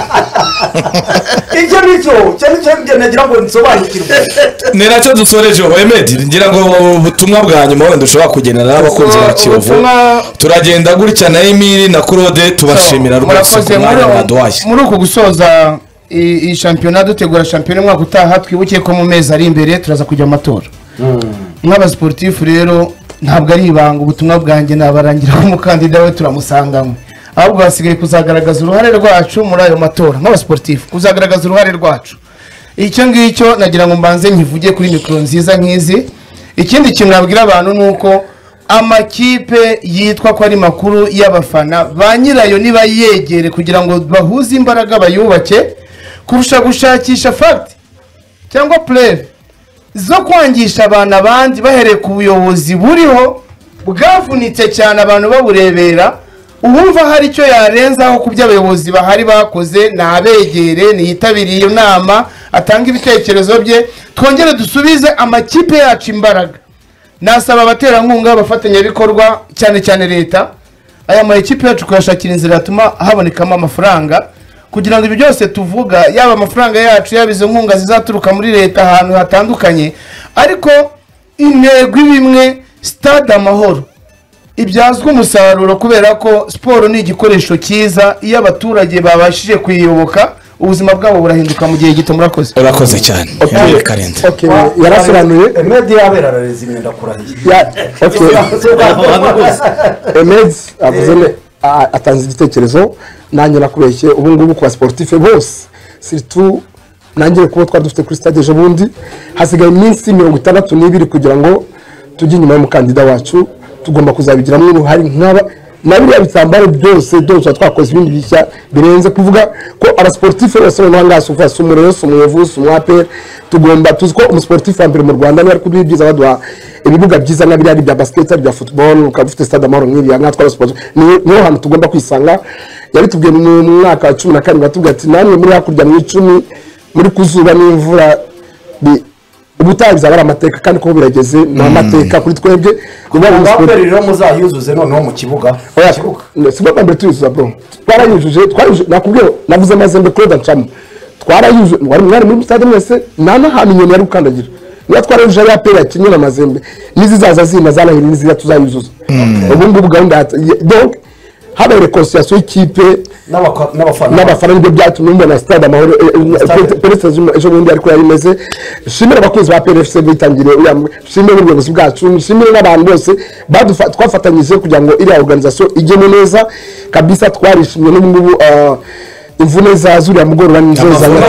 C: icyo nicyo cyane cyane nagira ngo nsobanukirwe
A: ni nacyo dusoreje Hemedi ngira ngo ubutumwa bwa nyuma wenda ushobora kugenera n'abakunzi ba Kiyovu turagenda gutya na Emile na Claude tubashimira rwose ku mwanya mwaduhaye
D: muri uku gusoza iyi shampiyona dutegura shampiyona umwaka utaha twibukiye ko mu mezi ari imbere turaza kujya amatora nk'abasportifu rero ntabwo ari ibanga ubutumwa bwanjye nabarangira ko umukandida we turamusangamo ahubwo hasigaye kuzagaragaza uruhare rwacu muri ayo matora nk'abasportifu kuzagaragaza uruhare rwacu icyo ngicyo nagira ngo mbanze nkivuge kuri mikoro nziza nk'izi ikindi kintu nabwira abantu ni uko amakipe yitwa ko ari makuru y'abafana ba nyirayo niba yegere kugira ngo bahuze imbaraga bayubake kurusha gushakisha fagiti cyangwa pureve zo kwangisha abantu abandi bahereye ku buyobozi buriho bwavunitse cyane abantu baburebera uwumva hari icyo yarenzaho ku byo abayobozi bahari bakoze nabegere niyitabiriye iyo nama atanga ibitekerezo bye twongere dusubize amakipe yacu imbaraga nasaba abaterankunga abafatanyabikorwa cyane cyane leta aya ma ekipe yacu kuyashakira inzira yatuma habonekamo amafaranga kugira ngo ibi byose tuvuga yaba amafaranga yacu yaba izo nkunga zizaturuka muri leta ahantu hatandukanye ariko intego imwe stade amahoro ibyazwa umusaruro kubera ko siporo ni igikoresho cyiza iyo abaturage babashije kuyiyoboka ubuzima bwabo burahinduka mu gihe gito. murakoze
A: urakoze cyane
E: Okay.
A: Karenzi
E: Okay, yarasobanuye
C: Emedi yabera arareza imyenda kurahiye.
E: Ya- okay. Emedi avuze ne a- atanze igitekerezo nanjye nakubeshye ubu ngubu ku basportife bose surtout nanjye kuba twari dufite kuri stade ejo bundi hasigaye iminsi mirongo itandatu n'ibiri kugira ngo tujye inyuma y'umukandida wacu tugomba kuzabigiramo uruhare nk'aba na biriya bitambaro byose byose twakoze ibindi bishya birenze kuvuga ko abasportife bose noneho ngaha si ufasi umurero si umuyovu si umwaperi tugomba tuzi ko umusportife wa mbere mu Rwanda niba ari kuduha ibyiza baduha ibibuga byiza na biriya bya basket bya football ukaba ufite stade amahoro nk'iriya nka twara sport niho hantu tugomba kwisanga yabitubwiye mu mwaka wa cumi na karindwi atubwira ati namwe muri hakurya mu icumi muri kuzuba n'imvura ubutaha bizaba ari amateka kandi ko birageze ni amateka kuri twebwe
C: Abaperi rero muzayuzuze noneho mu kibuga.
E: sibwo bwa mbere tuyuzuza bro twarayujuje twarayujuje nakubwiye navuze Mazembe Claude Ncamo twarayujuje wari mwari muri stade mwese nta n'ahantu inyoni yari gukandagira niba twarayujuje ari aperi yakinnye na Mazembe n'izizaza zina zanahiri n'iziza tuzayuzuza ubu ngubu gahunda donc habaye reconciliation y'ikipe
C: n'abafana
E: n'abafana nibyo byatumye mbona stade amahoro perezida ejo bundi ariko yari imeze shimira abakunzi ba P R F C bitangiriye shimira ubuyobozi bwacu shimira n'abantu bose twafatanyije kugira ngo iriya organisation igene neza kabisa twarishimye n'ubu imvune za zuriya mugoroba nizo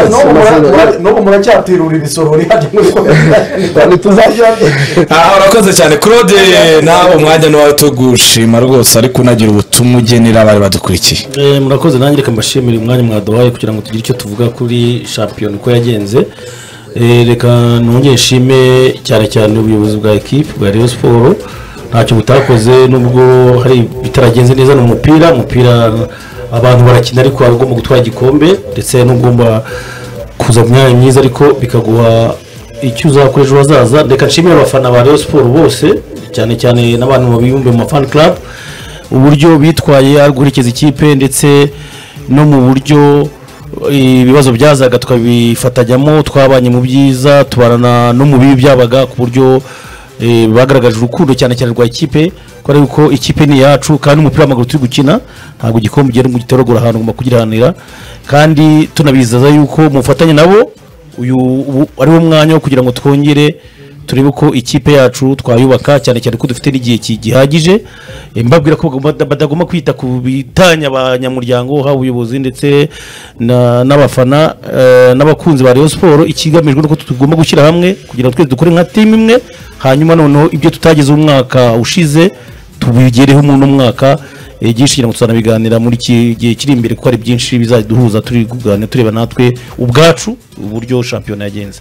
E: za
C: n'ubu muracyatirura ibisorori hajya muri
E: tuzajya
A: aha urakoze cyane Claude nawe umwanya niwawe tugushima rwose ariko unagira ubutumwa ugenera abari badukurikiye.
B: Eh, murakoze nanjye reka mbashimire umwanya mwaduhaye kugira ngo tugire icyo tuvuga kuri shampiyona uko yagenze. Eh, reka nongeye nshime cyane cyane ubuyobozi bwa equipe bwa Rayon Sport ntacyo butakoze nubwo hari bitaragenze neza no mupira mupira abantu barakina ariko bagomba gutwara igikombe ndetse n'ugomba kuza mu myanya myiza ariko bikaguha icyo uzakora ejo hazaza. Reka nshimire abafana ba Rayon Sport bose cyane cyane n'abantu babiyumbe mu fan club uburyo bitwaye agurikiza ikipe ndetse no mu buryo ibibazo byazaga twabifatanyamo twabanye mu byiza tubarana no mu bibi byabaga ku buryo bagaragaje urukundo cyane cyane rwa ikipe ko ari uko ikipe ni yacu kandi umupira w'amaguru turi gukina ntabwo igikombe ugera mu giterogora ahantu ugomba kugiranira kandi tunabizaza yuko mufatanye nabo uyu ari wo mwanya wo kugira ngo twongere turebe uko ikipe yacu twayubaka cyane cyane ko dufite n'igihe gihagije mbabwira ko badagomba kwita ku bitanya abanyamuryango haba ubuyobozi ndetse n'abafana n'abakunzi ba Rayon Sport ikigamijwe nuko tugomba gushyira hamwe kugira ngo twese dukore nka team imwe hanyuma noneho ibyo tutageze umwaka ushize tubigereho mu mwaka byinshi kugira ngo tuzanabiganira muri iki gihe kiri imbere kuko ari byinshi bizaduhuza turi kuganira tureba natwe ubwacu uburyo shampiyona yagenze.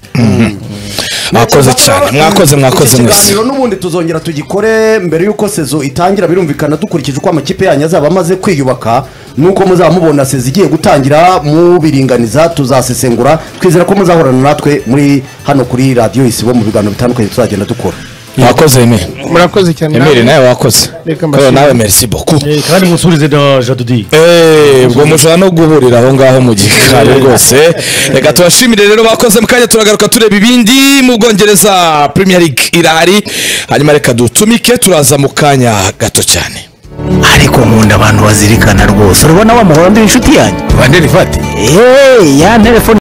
A: mwakoze cyane mwakoze mwakoze mwese
C: ikiganiro n'ubundi tuzongera tugikore mbere y'uko sezo itangira birumvikana dukurikije uko amakipe yanyu azaba amaze kwiyubaka nuko muzaba mubona sezo igiye gutangira mubiringaniza tuzasesengura twizera ko muzahorana natwe muri hano kuri radio Isibo mu biganiro bitandukanye tuzagenda dukora.
A: mwakoze Emile
D: murakoze cyane
A: Emile nawe wakoze kandi nawe merci beaucoup
B: kandi musurize na Jadudi
A: eh ubwo mushobora no guhurira aho ngaho mu gikari rwose reka tubashimire rero bakoze mukanya turagaruka tureba ibindi mu Bwongereza Premier League irahari hanyuma reka dutumike turaza mu kanya gato cyane
K: ariko nkunda abantu bazirikana rwose urabona wa muhondo inshuti yanjye
A: bande rifate
K: eh ya telefone